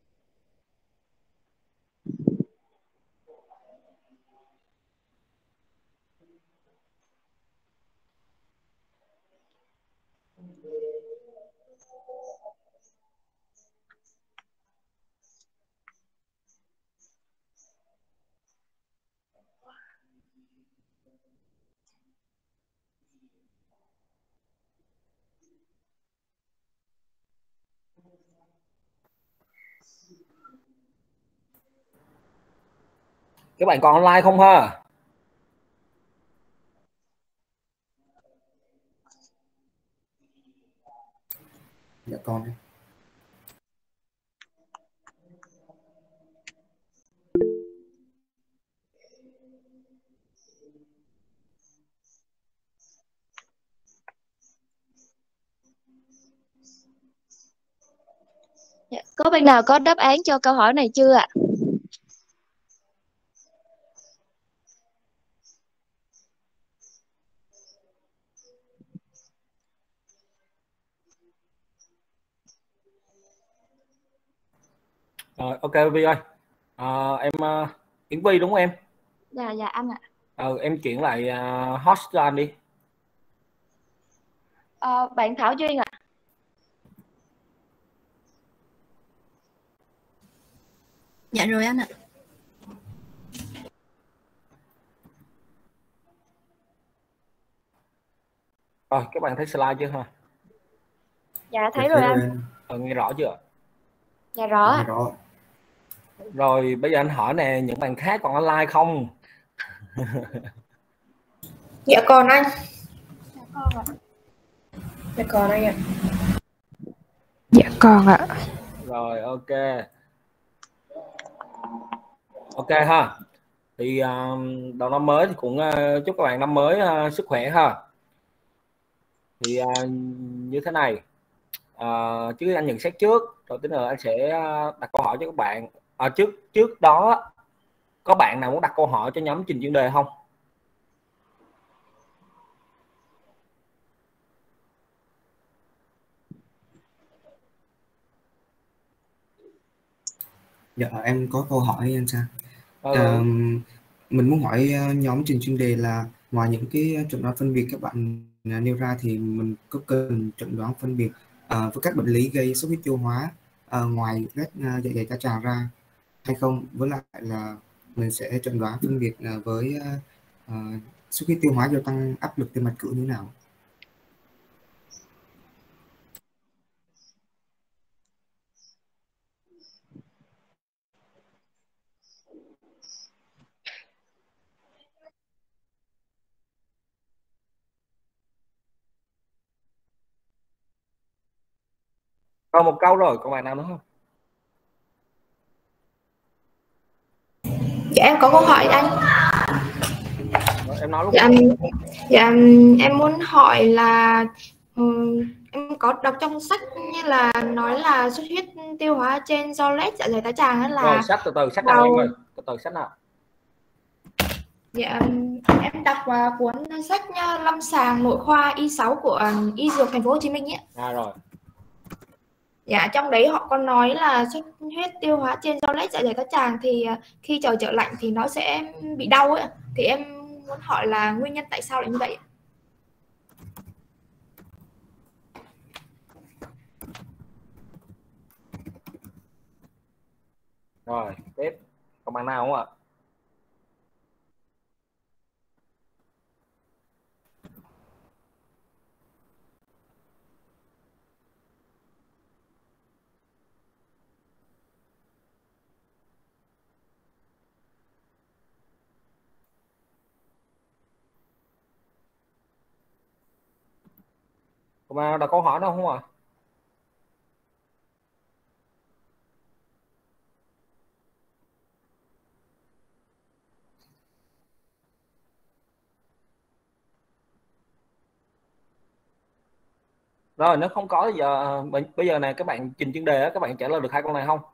Speaker 2: Các bạn còn online không ha?
Speaker 6: Dạ con.
Speaker 5: Dạ, có bạn nào có đáp án cho câu hỏi này chưa ạ?
Speaker 2: Rồi, ok Vi ơi. À, em uh, Yến Vi đúng không em?
Speaker 5: Dạ dạ anh ạ.
Speaker 2: Ờ, em chuyển lại uh, host cho anh đi.
Speaker 5: À, bạn Thảo Duyên ạ.
Speaker 4: Dạ rồi anh ạ.
Speaker 2: Rồi, các bạn thấy slide chưa ha?
Speaker 5: Dạ thấy rồi anh.
Speaker 6: anh.
Speaker 2: Ờ, nghe rõ chưa?
Speaker 5: Dạ rõ
Speaker 6: Nghe
Speaker 5: ạ.
Speaker 6: rõ.
Speaker 2: Rồi, bây giờ anh hỏi nè, những bạn khác còn online không?
Speaker 7: Dạ còn anh.
Speaker 5: Dạ con ạ.
Speaker 7: Dạ còn anh ạ. Dạ còn ạ.
Speaker 2: Rồi, ok. Ok ha. Thì uh, đầu năm mới thì cũng uh, chúc các bạn năm mới uh, sức khỏe ha. Thì uh, như thế này, uh, chứ anh nhận xét trước, rồi tới giờ anh sẽ đặt câu hỏi cho các bạn. À, trước trước đó có bạn nào muốn đặt câu hỏi cho nhóm trình chuyên đề không?
Speaker 6: Dạ em có câu hỏi anh Sang.
Speaker 2: Ừ.
Speaker 6: À, mình muốn hỏi nhóm trình chuyên đề là ngoài những cái chẩn đoán phân biệt các bạn nêu ra thì mình có cần chẩn đoán phân biệt à, với các bệnh lý gây xuất huyết tiêu hóa à, ngoài ghét dạ dày tá tràng ra hay không, với lại là mình sẽ chẩn đoán phân biệt à, với à, xuất huyết tiêu hóa do tăng áp lực tim mạch cửu như thế nào?
Speaker 2: Còn một câu rồi, còn bạn nào nữa không?
Speaker 7: Dạ em có câu hỏi anh.
Speaker 2: Rồi, em nói lúc
Speaker 7: Dạ, dạ em muốn hỏi là um, em có đọc trong sách như là nói là xuất huyết tiêu hóa trên do loét dạ dày tá tràng hay là
Speaker 2: rồi sách từ từ sách nào
Speaker 7: vào...
Speaker 2: em ơi, từ từ sách nào?
Speaker 7: Dạ em đọc vào cuốn sách uh, lâm sàng nội khoa y sáu của uh, y dược thành phố Hồ Chí Minh ấy.
Speaker 2: À rồi.
Speaker 7: Dạ trong đấy họ có nói là xuất huyết tiêu hóa trên do loét dạ dày tá tràng thì uh, khi trời trở lạnh thì nó sẽ bị đau ấy. Thì em muốn hỏi là nguyên nhân tại sao lại như vậy?
Speaker 2: Rồi tiếp, còn bạn nào không ạ? Còn bạn nào đặt câu hỏi đâu không ạ? Rồi nếu không có thì giờ bây giờ này các bạn trình chuyên đề các bạn trả lời được hai câu này không?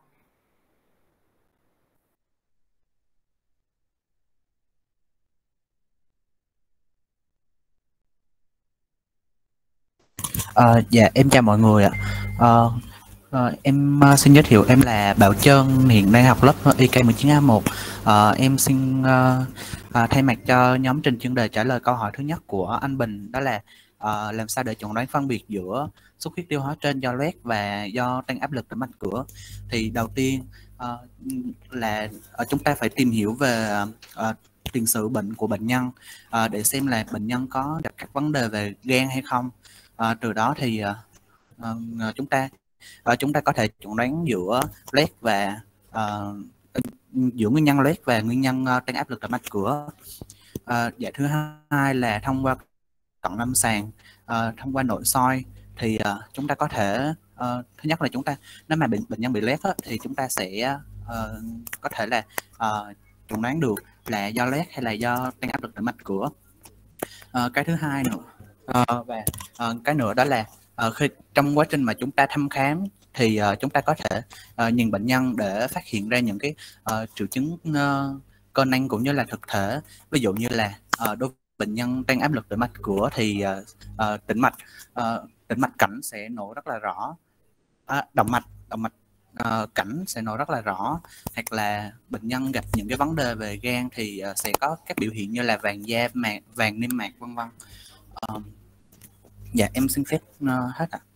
Speaker 8: À, dạ em chào mọi người ạ. À, à, em uh, xin giới thiệu em là Bảo Trân, hiện đang học lớp i ca mười chín A một. À, em xin uh, uh, thay mặt cho nhóm trình chuyên đề trả lời câu hỏi thứ nhất của anh Bình, đó là uh, làm sao để chẩn đoán phân biệt giữa xuất huyết tiêu hóa trên do loét và do tăng áp lực tĩnh mạch cửa. Thì đầu tiên uh, là uh, chúng ta phải tìm hiểu về uh, tiền sử bệnh của bệnh nhân uh, để xem là bệnh nhân có gặp các vấn đề về gan hay không. À, từ đó thì à, à, chúng ta à, chúng ta có thể chẩn đoán giữa loét và à, giữa nguyên nhân loét và nguyên nhân uh, tăng áp lực tĩnh mạch cửa. À, dạ thứ hai là thông qua cận lâm sàng, à, thông qua nội soi thì uh, chúng ta có thể uh, thứ nhất là chúng ta nếu mà bệnh bệnh nhân bị loét á, thì chúng ta sẽ uh, có thể là uh, chẩn đoán được là do loét hay là do tăng áp lực tĩnh mạch cửa. Uh, cái thứ hai nữa uh, và uh, cái nữa đó là uh, khi trong quá trình mà chúng ta thăm khám thì uh, chúng ta có thể uh, nhìn bệnh nhân để phát hiện ra những cái uh, triệu chứng uh, cơ năng cũng như là thực thể. Ví dụ như là uh, đối với bệnh nhân tăng áp lực tĩnh mạch cửa thì uh, uh, tĩnh mạch uh, tĩnh mạch cảnh sẽ nổi rất là rõ, à, động mạch động mạch uh, cảnh sẽ nổi rất là rõ, hoặc là bệnh nhân gặp những cái vấn đề về gan thì uh, sẽ có các biểu hiện như là vàng da mạc, vàng niêm mạc vân vân. Uh, dạ em xin phép uh, hết ạ.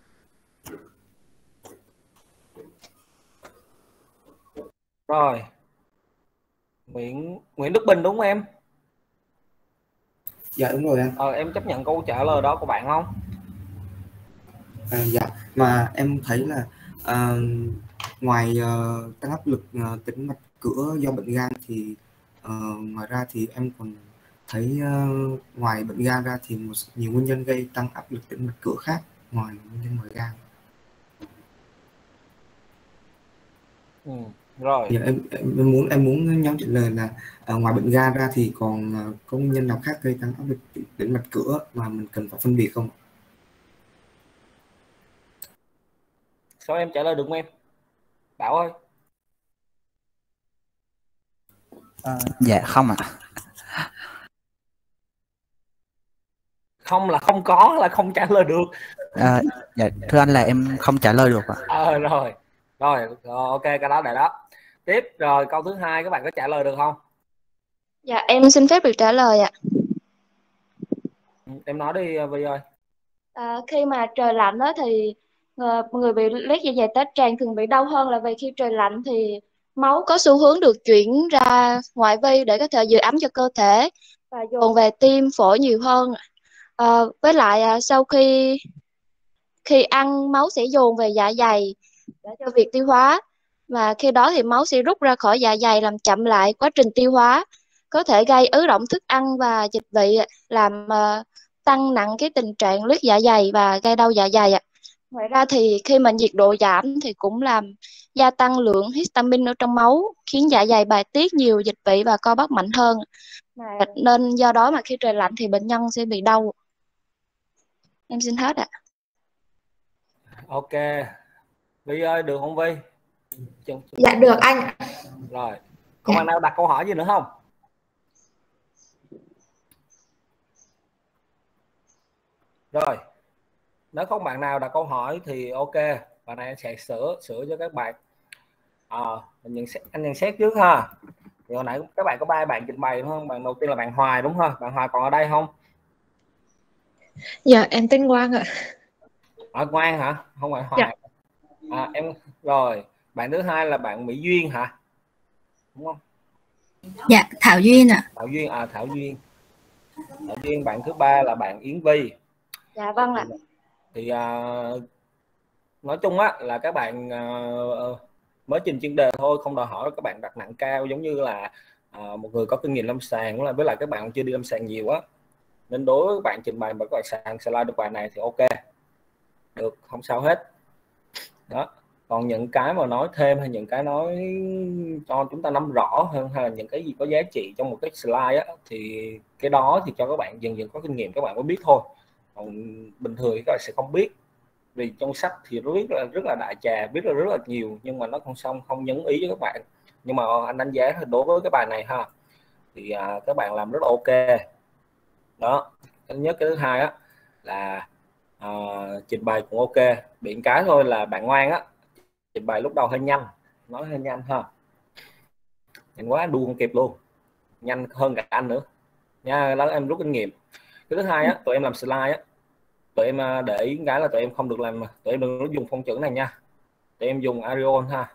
Speaker 2: Rồi Nguyễn Nguyễn Đức Bình đúng không em?
Speaker 6: Dạ đúng rồi anh.
Speaker 2: Ờ, em chấp nhận câu trả lời đó của bạn không?
Speaker 6: À, dạ mà em thấy là uh, ngoài uh, tăng áp lực uh, tĩnh mạch cửa do bệnh gan thì uh, ngoài ra thì em còn thấy uh, ngoài bệnh gan ra thì một nhiều nguyên nhân gây tăng áp lực tĩnh mạch cửa khác ngoài nguyên nhân ngoài gan.
Speaker 2: Ừ, rồi.
Speaker 6: Dạ, em, em muốn em muốn nhóm trả lời là uh, ngoài bệnh gan ra thì còn uh, có nguyên nhân nào khác gây tăng áp lực tĩnh mạch cửa mà mình cần phải phân biệt không?
Speaker 2: Sao em trả lời được không em? Bảo ơi.
Speaker 8: À, dạ không ạ.
Speaker 2: Không là không có, là không trả lời được.
Speaker 8: À, dạ thưa anh là em không trả lời được ạ.
Speaker 2: À, rồi rồi ok, cái đó để đó. Tiếp rồi câu thứ hai các bạn có trả lời được không?
Speaker 5: Dạ em xin phép được trả lời ạ.
Speaker 2: Em nói đi Vi ơi.
Speaker 5: À, khi mà trời lạnh đó thì người, người bị loét dạ dày tá tràng thường bị đau hơn là vì khi trời lạnh thì máu có xu hướng được chuyển ra ngoại vi để có thể giữ ấm cho cơ thể và dồn về tim phổi nhiều hơn. À, với lại à, sau khi khi ăn máu sẽ dồn về dạ dày để cho việc tiêu hóa, và khi đó thì máu sẽ rút ra khỏi dạ dày làm chậm lại quá trình tiêu hóa, có thể gây ứ đọng thức ăn và dịch vị, làm uh, tăng nặng cái tình trạng loét dạ dày và gây đau dạ dày ạ. Ngoài ra thì khi mà nhiệt độ giảm thì cũng làm gia tăng lượng histamine ở trong máu, khiến dạ dày bài tiết nhiều dịch vị và co bắp mạnh hơn. Mà nên do đó mà khi trời lạnh thì bệnh nhân sẽ bị đau. Em xin hết ạ.
Speaker 2: Ok. Vi ơi, được không Vi?
Speaker 7: Dạ được anh.
Speaker 2: Rồi. Còn
Speaker 7: Dạ.
Speaker 2: bạn nào đặt câu hỏi gì nữa không? Rồi. Nếu không bạn nào đặt câu hỏi thì ok, bạn này sẽ sửa sửa cho các bạn. À, mình nhận xét, anh nhận xét trước ha. Thì hồi nãy các bạn có ba bạn trình bày đúng không? Bạn đầu tiên là bạn Hoài đúng không? Bạn Hoài còn ở đây không?
Speaker 9: Dạ em tên Quang ạ.
Speaker 2: Ở Quang hả? Không phải Hoài.
Speaker 9: Dạ.
Speaker 2: À, em rồi. Bạn thứ hai là bạn Mỹ Duyên hả? Đúng không?
Speaker 4: Dạ, Thảo Duyên ạ.
Speaker 2: Thảo Duyên à, Thảo Duyên. Thảo Duyên. Bạn thứ ba là bạn Yến Vi.
Speaker 5: Dạ vâng ạ.
Speaker 2: Thì uh, nói chung á là các bạn uh, mới trình chuyên đề thôi, không đòi hỏi các bạn đặt nặng cao, giống như là uh, một người có kinh nghiệm lâm sàng, là với lại các bạn chưa đi lâm sàng nhiều á, nên đối với các bạn trình bày và các bạn sàng slide được bài này thì ok, được, không sao hết đó. Còn những cái mà nói thêm hay những cái nói cho chúng ta nắm rõ hơn, hay là những cái gì có giá trị trong một cái slide á, thì cái đó thì cho các bạn dần dần có kinh nghiệm các bạn mới biết thôi. Còn bình thường thì các bạn sẽ không biết, vì trong sách thì nó biết là rất là đại trà, biết là rất là nhiều, nhưng mà nó không xong không nhấn ý với các bạn. Nhưng mà anh đánh giá đối với cái bài này ha, thì à, các bạn làm rất là ok đó. Thứ nhất. Cái thứ hai á là à, trình bày cũng ok, bị cái thôi là bạn ngoan á, trình bày lúc đầu hơi nhanh, nói hơi nhanh ha, nhanh quá đu không kịp luôn, nhanh hơn cả anh nữa nha, đó em rút kinh nghiệm. Cái thứ hai á, tụi em làm slide á, tụi em để ý cái là tụi em không được làm, tụi em đừng dùng phông chữ này nha, tụi em dùng Arial ha,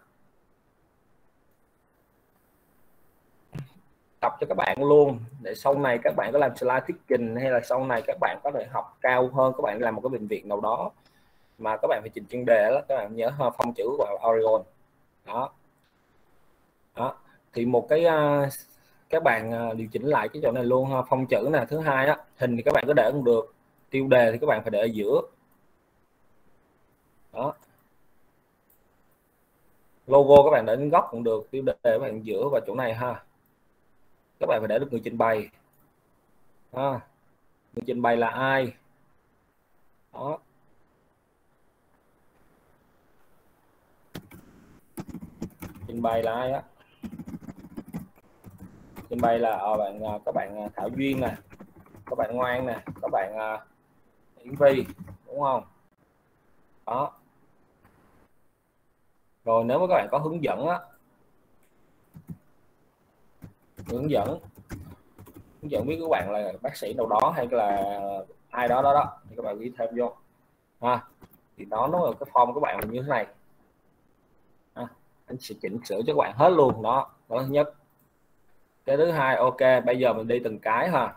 Speaker 2: tập cho các bạn luôn, để sau này các bạn có làm slide thuyết trình, hay là sau này các bạn có thể học cao hơn, các bạn làm một cái bệnh viện nào đó mà các bạn phải trình chuyên đề đó, các bạn nhớ phông chữ vào Arial đó. Đó thì một cái uh, các bạn uh, điều chỉnh lại cái chỗ này luôn ha, phông chữ nè. Thứ hai á, hình thì các bạn có để cũng được, tiêu đề thì các bạn phải để ở giữa đó, logo các bạn để đến góc cũng được, tiêu đề các bạn giữa và chỗ này ha, các bạn phải để được người trình bày à, người trình bày là ai đó. Trình bày là ai á, trình bày là à, bạn các bạn Thảo Duyên nè, các bạn Ngoan nè, các bạn uh, Yến Vi đúng không đó. Rồi nếu mà các bạn có hướng dẫn á, hướng dẫn hướng dẫn biết các bạn là bác sĩ đâu đó hay là ai đó đó đó thì các bạn ghi thêm vô ha, thì đó nó là cái form các bạn như thế này à, anh sẽ chỉnh sửa cho các bạn hết luôn đó. Đó thứ nhất. Cái thứ hai, ok, bây giờ mình đi từng cái ha.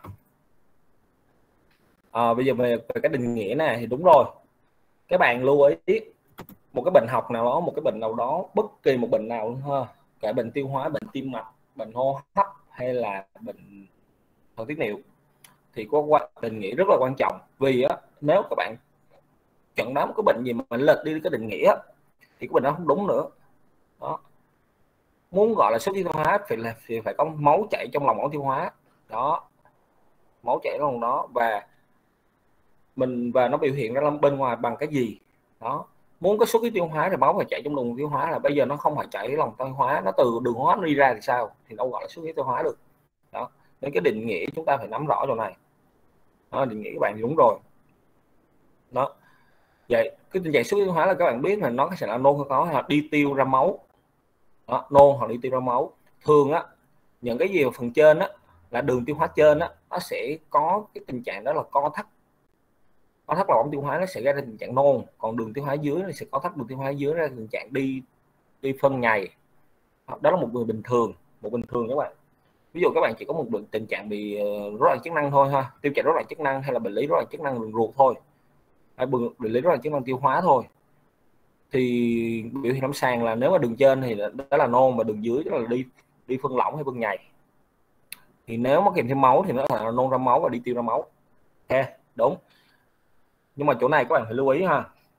Speaker 2: À, bây giờ về, về cái định nghĩa này thì đúng rồi, các bạn lưu ý một cái bệnh học nào đó, một cái bệnh nào đó, bất kỳ một bệnh nào ha, cả bệnh tiêu hóa, bệnh tim mạch, bệnh hô hấp hay là bệnh thần tiết niệu, thì có định nghĩa rất là quan trọng. Vì á, nếu các bạn chẩn đoán một cái bệnh gì mà mình lệch đi cái định nghĩa thì cái bệnh đó không đúng nữa đó. Muốn gọi là xuất huyết tiêu hóa phải là thì phải có máu chảy trong lòng ống tiêu hóa đó, máu chảy trong đó, và mình và nó biểu hiện ra bên ngoài bằng cái gì đó. Muốn có xuất huyết tiêu hóa thì máu phải chảy trong đường tiêu hóa, là bây giờ nó không phải chảy lòng tiêu hóa, nó từ đường hô hấp đi ra thì sao, thì đâu gọi là xuất huyết tiêu hóa được đó. Nên cái định nghĩa chúng ta phải nắm rõ chỗ này đó, định nghĩa các bạn đúng rồi đó. Vậy cái tình trạng xuất huyết tiêu hóa là các bạn biết là nó sẽ là nôn hay có, hoặc đi tiêu ra máu đó, nôn hoặc đi tiêu ra máu. Thường á, những cái gì ở phần trên á là đường tiêu hóa trên á, nó sẽ có cái tình trạng đó là co thắt, co thắt lòng ống tiêu hóa, nó sẽ gây ra tình trạng nôn. Còn đường tiêu hóa dưới nó sẽ có thắt đường tiêu hóa dưới ra tình trạng đi đi phân nhầy. Đó là một người bình thường, một bình thường các bạn. Ví dụ các bạn chỉ có một bệnh tình trạng bị rối loạn chức năng thôi ha, tiêu chảy rối loạn chức năng hay là bệnh lý rối loạn chức năng đường ruột thôi, hay bệnh lý rối loạn chức năng tiêu hóa thôi, thì biểu hiện lâm sàng là nếu mà đường trên thì đó là nôn, và đường dưới đó là đi đi phân lỏng hay phân nhầy. Thì nếu mà kèm thêm máu thì nó là nôn ra máu và đi tiêu ra máu. Ok, đúng. Nhưng mà chỗ này các bạn phải lưu ý ha,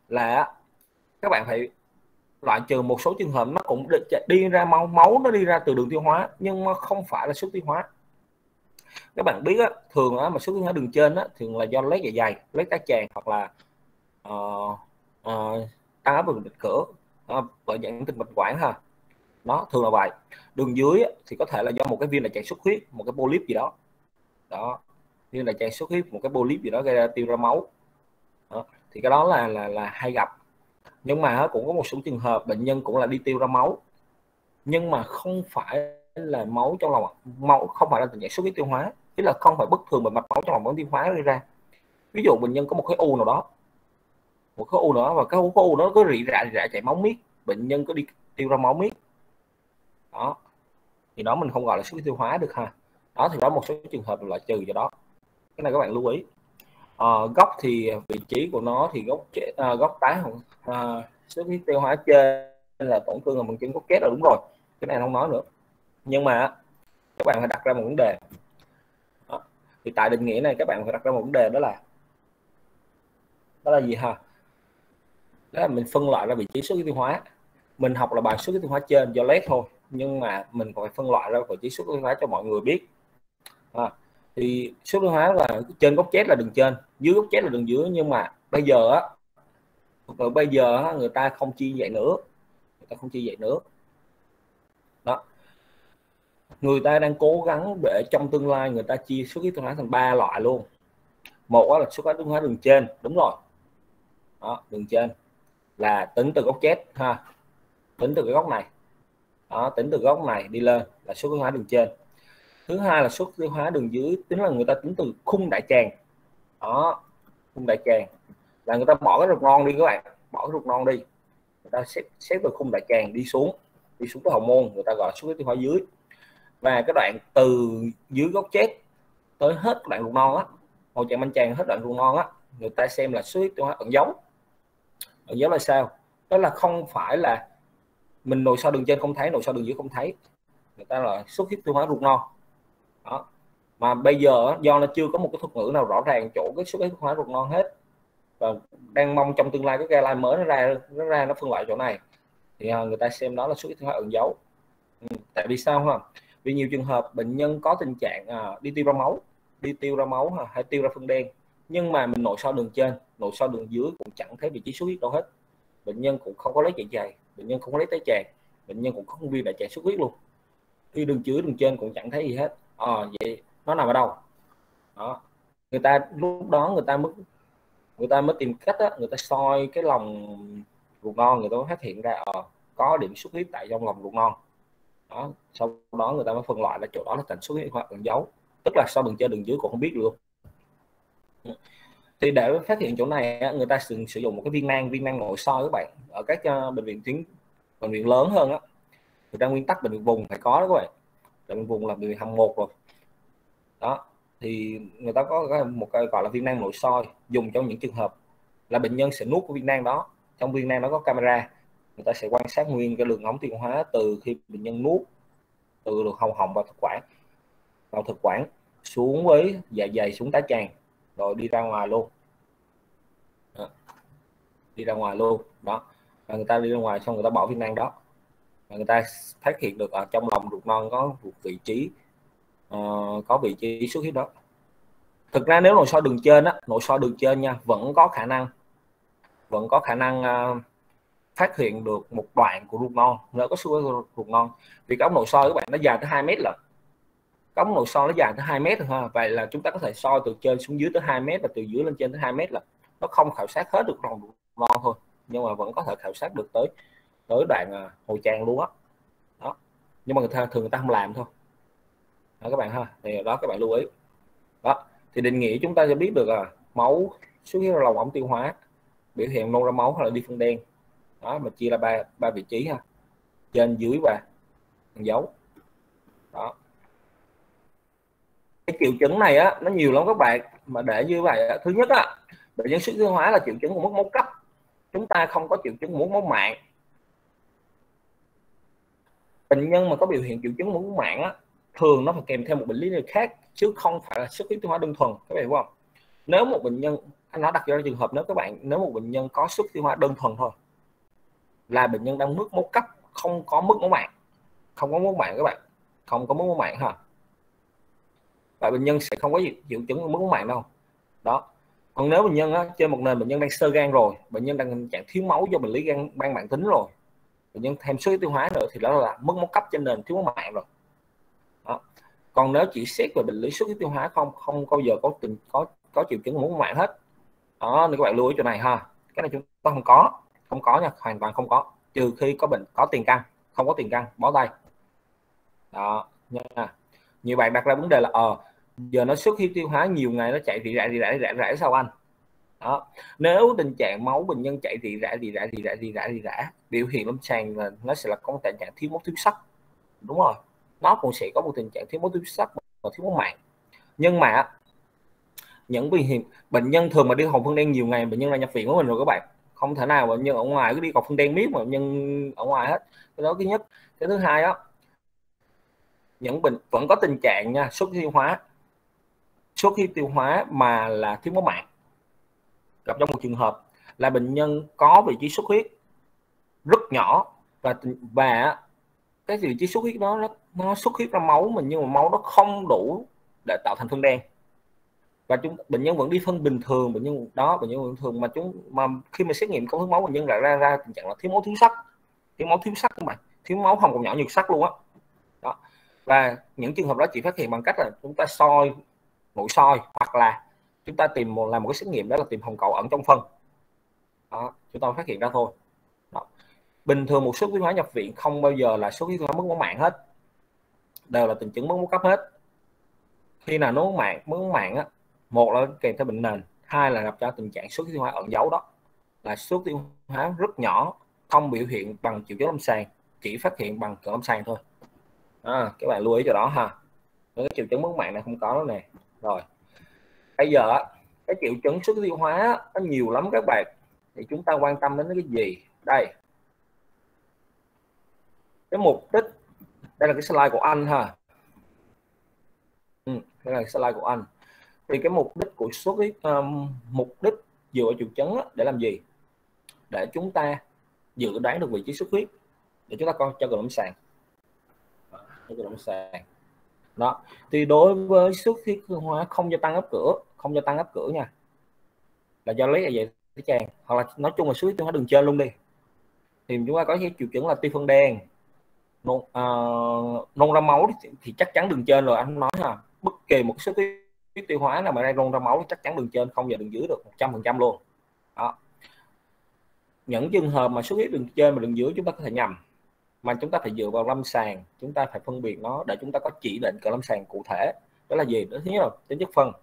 Speaker 2: là các bạn phải loại trừ một số trường hợp nó cũng đi ra máu máu nó đi ra từ đường tiêu hóa nhưng mà không phải là xuất tiêu hóa. Các bạn biết á, thường á, mà xuất tiêu hóa đường trên á, thường là do loét dạ dày, loét tá tràng hoặc là uh, uh, tăng áp lực mạch cửa uh, bởi dạng tinh mạch quản ha. Nó thường là vậy. Đường dưới á, thì có thể là do một cái viên đại tràng xuất huyết, một cái polyp gì đó. Đó, viên đại tràng xuất huyết, một cái polyp gì đó gây ra tiêu ra máu. Đó. Thì cái đó là là là hay gặp. Nhưng mà cũng có một số trường hợp bệnh nhân cũng là đi tiêu ra máu nhưng mà không phải là máu trong lòng máu không phải là tình trạng xuất huyết tiêu hóa, tức là không phải bất thường về mạch máu trong lòng ống tiêu hóa gây ra. Ví dụ bệnh nhân có một khối u nào đó, một khối u đó và cái khối u đó có rỉ rả rỉ rả chảy máu miết, bệnh nhân có đi tiêu ra máu miết, đó thì đó mình không gọi là xuất huyết tiêu hóa được ha. Đó thì đó một số trường hợp loại trừ do đó, cái này các bạn lưu ý. À, gốc thì vị trí của nó thì gốc à, gốc tái à, xuất huyết tiêu hóa trên là tổn thương là bằng chứng gốc kết là đúng rồi, cái này không nói nữa. Nhưng mà các bạn phải đặt ra một vấn đề. Đó. Thì tại định nghĩa này các bạn phải đặt ra một vấn đề, đó là đó là gì ha? Đó là mình phân loại ra vị trí xuất huyết tiêu hóa. Mình học là bài xuất huyết tiêu hóa trên do lét thôi, nhưng mà mình còn phải phân loại ra vị trí xuất huyết tiêu hóa cho mọi người biết. À, thì xuất huyết tiêu hóa là trên gốc chết là đường trên, dưới gốc chết là đường dưới, nhưng mà bây giờ á, rồi bây giờ á, người ta không chia vậy nữa, người ta không chia vậy nữa. Đó, người ta đang cố gắng để trong tương lai người ta chia xuất huyết tiêu hóa thành ba loại luôn. Một là xuất huyết tiêu hóa đường trên, đúng rồi. Đó, đường trên là tính từ gốc chết ha, tính từ cái góc này. Đó, tính từ góc này đi lên là xuất huyết tiêu hóa đường trên. Thứ hai là xuất huyết tiêu hóa đường dưới, tính là người ta tính từ khung đại tràng. Đó, khung đại tràng là người ta bỏ cái ruột non đi các bạn, bỏ cái ruột non đi, người ta xếp xếp từ khung đại tràng đi xuống, đi xuống tới hậu môn, người ta gọi xuất huyết tiêu hóa dưới. Và cái đoạn từ dưới gốc chết tới hết đoạn ruột non á, hậu trạng manh tràng hết đoạn ruột non á, người ta xem là xuất huyết tiêu hóa ẩn dấu. Ẩn dấu là sao? Đó là không phải là mình nội soi đường trên không thấy, nội soi đường dưới không thấy, người ta là xuất huyết tiêu hóa ruột non. Đó. Mà bây giờ do nó chưa có một cái thuật ngữ nào rõ ràng chỗ cái xuất huyết tiêu hóa ruột non hết, và đang mong trong tương lai cái guideline mới nó ra nó ra nó phân loại chỗ này thì người ta xem đó là xuất huyết tiêu hóa ẩn dấu. Ừ, tại vì sao không? Vì nhiều trường hợp bệnh nhân có tình trạng à, đi tiêu ra máu, đi tiêu ra máu hay tiêu ra phân đen, nhưng mà mình nội soi đường trên, nội soi đường dưới cũng chẳng thấy vị trí xuất huyết đâu hết. Bệnh nhân cũng không có lấy dạ dày, bệnh nhân không có lấy tế tràng, bệnh nhân cũng không viên đại tràng xuất huyết luôn. Đi đường dưới đường trên cũng chẳng thấy gì hết. À, vậy nó nằm ở đâu? Đó. Người ta lúc đó người ta mới người ta mới tìm cách đó, người ta soi cái lòng ruột non, người ta mới phát hiện ra à, có điểm xuất huyết tại trong lòng ruột non. Đó, sau đó người ta mới phân loại là chỗ đó là thành xuất huyết hoặc ẩn dấu, tức là sau đường trên đường dưới cũng không biết luôn. Thì để phát hiện chỗ này người ta sử, sử dụng một cái viên nang viên nang nội soi các bạn. Ở các uh, bệnh viện tuyến bệnh viện lớn hơn á, người ta nguyên tắc bệnh viện vùng phải có đó các bạn. Bệnh viện vùng là bệnh viện hạng một rồi. Đó, thì người ta có một cái gọi là viên nang nội soi, dùng trong những trường hợp là bệnh nhân sẽ nuốt cái viên nang đó, trong viên nang nó có camera, người ta sẽ quan sát nguyên cái đường ống tiêu hóa từ khi bệnh nhân nuốt từ đường hồng họng vào thực quản, vào thực quản xuống với dạ dày xuống tá tràng rồi đi ra ngoài luôn. Đó. Đi ra ngoài luôn đó, và người ta đi ra ngoài xong người ta bỏ viên nang đó, và người ta phát hiện được ở trong lòng ruột non có một vị trí uh, có vị trí xuất huyết đó. Thực ra nếu nội soi đường trên á, nội soi đường trên nha, vẫn có khả năng vẫn có khả năng uh, phát hiện được một đoạn của ruột non nếu có xuất huyết ruột non, vì cái ống nội soi các bạn nó dài tới hai mét lận. Cái ống nội soi nó dài tới hai mét ha, vậy là chúng ta có thể soi từ trên xuống dưới tới hai mét và từ dưới lên trên tới hai mét, là nó không khảo sát hết được lòng ruột non thôi, nhưng mà vẫn có thể khảo sát được tới tới đoạn uh, hồi tràng luôn á. Đó. đó nhưng mà người ta thường người ta không làm thôi đó, các bạn ha, thì đó các bạn lưu ý. Đó thì định nghĩa chúng ta sẽ biết được là uh, máu xuất huyết lòng ống tiêu hóa, biểu hiện nôn ra máu hoặc là đi phân đen. Đó, mà chia là ba ba vị trí ha, trên dưới và dấu. Đó, cái triệu chứng này á nó nhiều lắm các bạn, mà để như vậy á, thứ nhất á, bệnh nhân xuất huyết tiêu hóa là triệu chứng của mất máu cấp, chúng ta không có triệu chứng của mất máu mạng. Bệnh nhân mà có biểu hiện triệu chứng mất máu mạng á, thường nó phải kèm theo một bệnh lý khác chứ không phải là xuất huyết tiêu hóa đơn thuần, các bạn hiểu không? Nếu một bệnh nhân anh nói đặt ra trường hợp nếu các bạn nếu một bệnh nhân có xuất tiêu hóa đơn thuần thôi, là bệnh nhân đang mất máu cấp, không có mất máu mạng, không có máu mạng các bạn, không có mất máu mạng ha. Vậy bệnh nhân sẽ không có triệu chứng mất máu mạng đâu. Đó. Còn nếu bệnh nhân á, trên một nền bệnh nhân đang sơ gan rồi, bệnh nhân đang tình trạng thiếu máu do bệnh lý gan ban mãn tính rồi, bệnh nhân thêm xuất huyết tiêu hóa nữa thì đó là mất máu cấp trên nền thiếu máu mạng rồi. Đó. Còn nếu chỉ xét về bệnh lý xuất huyết tiêu hóa không không bao giờ có tình có có triệu chứng mất máu mạng hết. Đó nên các bạn lưu ý chỗ này ha. Cái này chúng ta không có, không có nha, hoàn toàn không có, trừ khi có bệnh có tiền căn, không có tiền căn bó tay. Đó nha. Nhiều bạn đặt ra vấn đề là ờ giờ nó xuất huyết tiêu hóa nhiều ngày nó chạy rỉ rả rỉ rả rỉ rả sao anh? Đó. Nếu tình trạng máu bệnh nhân chạy rỉ rả rỉ rả rỉ rả rỉ rả rỉ rả, biểu hiện lâm sàng là nó sẽ là có tình trạng thiếu máu thiếu sắt. Đúng rồi, nó cũng sẽ có một tình trạng thiếu máu thiếu sắt và thiếu máu mạng. Nhưng mà những biểu hiện bệnh nhân thường mà đi cầu phân đen nhiều ngày, bệnh nhân là nhập viện của mình rồi các bạn, không thể nào bệnh nhân ở ngoài cứ đi cầu phân đen miết mà bệnh nhân ở ngoài hết. Cái đó thứ nhất. Cái thứ hai đó, những bệnh vẫn có tình trạng nha, xuất huyết tiêu hóa xuất huyết tiêu hóa mà là thiếu máu mạng. Gặp trong một trường hợp là bệnh nhân có vị trí xuất huyết rất nhỏ và và cái vị trí xuất huyết đó nó, nó xuất huyết ra máu mình, nhưng mà máu nó không đủ để tạo thành phân đen, và chúng bệnh nhân vẫn đi phân bình thường, bệnh nhân đó bệnh nhân bình thường mà chúng mà khi mà xét nghiệm công thức máu bệnh nhân lại ra ra tình trạng là thiếu máu thiếu sắt, thiếu máu thiếu sắt các bạn, thiếu máu không còn nhỏ như sắt luôn á. Đó. Và những trường hợp đó chỉ phát hiện bằng cách là chúng ta soi nội soi, hoặc là chúng ta tìm một làm một cái xét nghiệm đó là tìm hồng cầu ẩn trong phân. Đó, chúng ta phát hiện ra thôi. Đó. Bình thường một xuất huyết tiêu hóa nhập viện không bao giờ là xuất huyết tiêu hóa mất máu mạng hết, đều là tình chứng mất máu cấp hết. Khi nào nó mất mạng mất máu mạng á, một là kèm theo bệnh nền, hai là gặp cho tình trạng xuất huyết tiêu hóa ẩn giấu, đó là xuất huyết tiêu hóa rất nhỏ, không biểu hiện bằng triệu chứng lâm sàng, chỉ phát hiện bằng cận lâm sàng thôi. À, các bạn lưu ý cho đó ha. Cái triệu chứng mất mạng này không có đó nè. Rồi bây giờ cái triệu chứng xuất huyết tiêu hóa nó nhiều lắm các bạn, thì chúng ta quan tâm đến cái gì đây? Cái mục đích, đây là cái slide của anh ha. Ừ, đây là slide của anh. Thì cái mục đích của xuất huyết um, mục đích dựa triệu chứng để làm gì? Để chúng ta dự đoán được vị trí xuất huyết, để chúng ta coi cho cận lâm sàng. Cho cận lâm sàng. Đó. Thì đối với xuất huyết tiêu hóa không do tăng áp cửa, không do tăng áp cửa nha, là do lấy dạ dày cái tràng, hoặc là nói chung là xuất huyết tiêu hóa đường trên luôn đi, thì chúng ta có cái triệu chứng là tiêu phân đen, nôn, uh, nôn ra máu thì, thì chắc chắn đường trên rồi anh nói ha. Bất kỳ một xuất huyết tiêu hóa nào mà đang nôn ra máu chắc chắn đường trên, không giờ đường dưới được, một trăm phần trăm luôn. Đó. Những trường hợp mà xuất huyết đường trên và đường dưới chúng ta có thể nhầm, mà chúng ta phải dựa vào lâm sàng, chúng ta phải phân biệt nó để chúng ta có chỉ định cận lâm sàng cụ thể. Đó là gì? Đó thứ nhất là tính chất phân.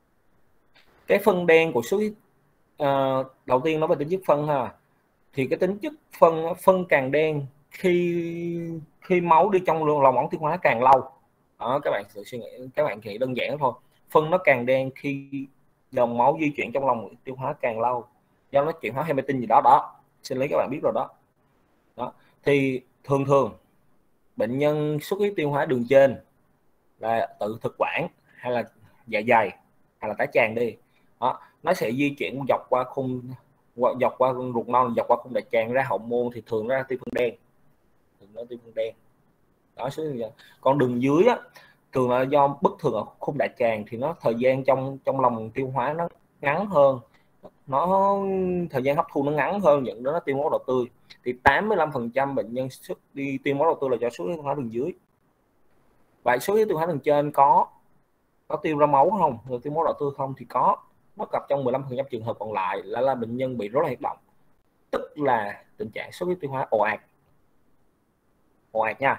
Speaker 2: Cái phân đen của xuất huyết uh, đầu tiên nói về tính chất phân ha, thì cái tính chất phân phân càng đen khi khi máu đi trong lòng ống tiêu hóa càng lâu. Đó, các bạn sự suy nghĩ, các bạn nghĩ đơn giản thôi, phân nó càng đen khi dòng máu di chuyển trong lòng tiêu hóa càng lâu, do nó chuyển hóa hematin gì đó đó, sinh lý các bạn biết rồi đó. Đó thì thường thường bệnh nhân xuất huyết tiêu hóa đường trên là tự thực quản hay là dạ dày hay là tái tràng đi, đó, nó sẽ di chuyển dọc qua khung, dọc qua ruột non, dọc qua khung đại tràng ra hậu môn, thì thường ra tiêu phân đen, thường nó tiêu phân đen. Đó, còn đường dưới á, thường là do bất thường ở khung đại tràng, thì nó thời gian trong trong lòng tiêu hóa nó ngắn hơn, nó thời gian hấp thu nó ngắn hơn, dẫn đến nó tiêu máu đỏ tươi. Thì tám mươi lăm phần trăm bệnh nhân xuất đi tiêu máu đỏ tươi là do xuất huyết tiêu hóa đường dưới. Vậy xuất huyết tiêu hóa đường trên có có tiêu ra máu không, rồi tiêu máu đỏ tươi không? Thì có, nó gặp trong mười lăm phần trăm trường hợp còn lại là, là bệnh nhân bị rối loạn hoạt động, tức là tình trạng xuất huyết tiêu hóa ồ ạt, ồ ạt nha.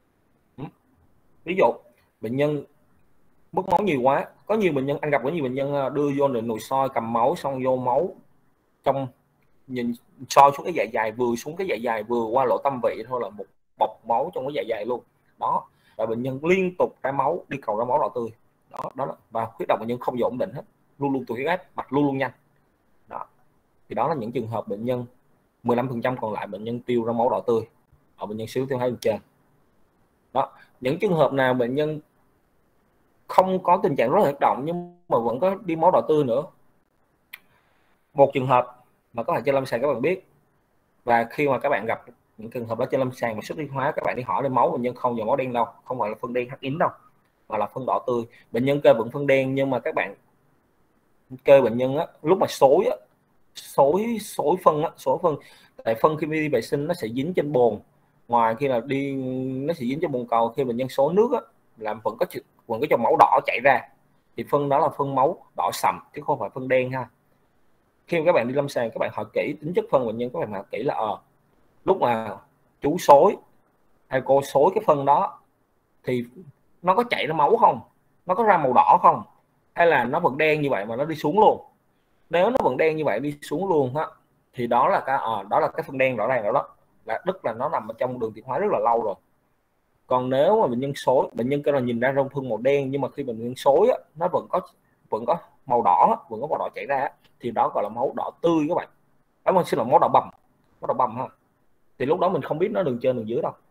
Speaker 2: Ví dụ bệnh nhân mất máu nhiều quá, có nhiều bệnh nhân anh gặp có nhiều bệnh nhân đưa vô nội soi cầm máu xong vô máu trong nhìn soi xuống cái dạ dày, vừa xuống cái dạ dày vừa qua lỗ tâm vị thôi là một bọc máu trong cái dạ dày luôn đó, và bệnh nhân liên tục ra máu, đi cầu ra máu đỏ tươi đó, đó và huyết động bệnh nhân không ổn định hết, luôn luôn tụt huyết áp, mạch luôn luôn nhanh đó. Thì đó là những trường hợp bệnh nhân mười lăm phần trăm còn lại bệnh nhân tiêu ra máu đỏ tươi ở bệnh nhân xíu tiêu hóa đường trên đó. Những trường hợp nào bệnh nhân không có tình trạng rối loạn hoạt động nhưng mà vẫn có đi máu đỏ tươi nữa, một trường hợp mà có thể trên lâm sàng các bạn biết, và khi mà các bạn gặp những trường hợp đó trên lâm sàng mà xuất huyết hóa, các bạn đi hỏi lên máu, bệnh nhân không dòng máu đen đâu, không phải là phân đen hắc yến đâu, mà là phân đỏ tươi. Bệnh nhân kê vẫn phân đen, nhưng mà các bạn kê bệnh nhân á, lúc mà xối á, xối xối phân á, xối phân tại phân khi đi vệ sinh nó sẽ dính trên bồn, ngoài khi là đi nó sẽ dính trên bồn cầu, khi bệnh nhân xối nước á, làm vẫn có vẫn có dòng máu đỏ chảy ra, thì phân đó là phân máu đỏ sậm chứ không phải phân đen ha. Khi mà các bạn đi lâm sàng, các bạn hỏi kỹ tính chất phân bệnh nhân, các bạn hỏi kỹ là ờ lúc mà chú xối hay cô xối cái phân đó thì nó có chảy ra máu không, nó có ra màu đỏ không, hay là nó vẫn đen như vậy mà nó đi xuống luôn. Nếu nó vẫn đen như vậy đi xuống luôn á, thì đó là cái à, đó là cái phân đen rõ ràng đó, đó là tức là nó nằm ở trong đường tiêu hóa rất là lâu rồi. Còn nếu mà bệnh nhân xối, bệnh nhân kêu là nhìn ra rong phân màu đen, nhưng mà khi bệnh nhân xối á, nó vẫn có vẫn có màu đỏ, vẫn có màu đỏ chảy ra, thì đó gọi là máu đỏ tươi các bạn. Cảm ơn, xin lỗi, máu đỏ bầm, máu đỏ bầm ha. Thì lúc đó mình không biết nó đường trên đường dưới đâu,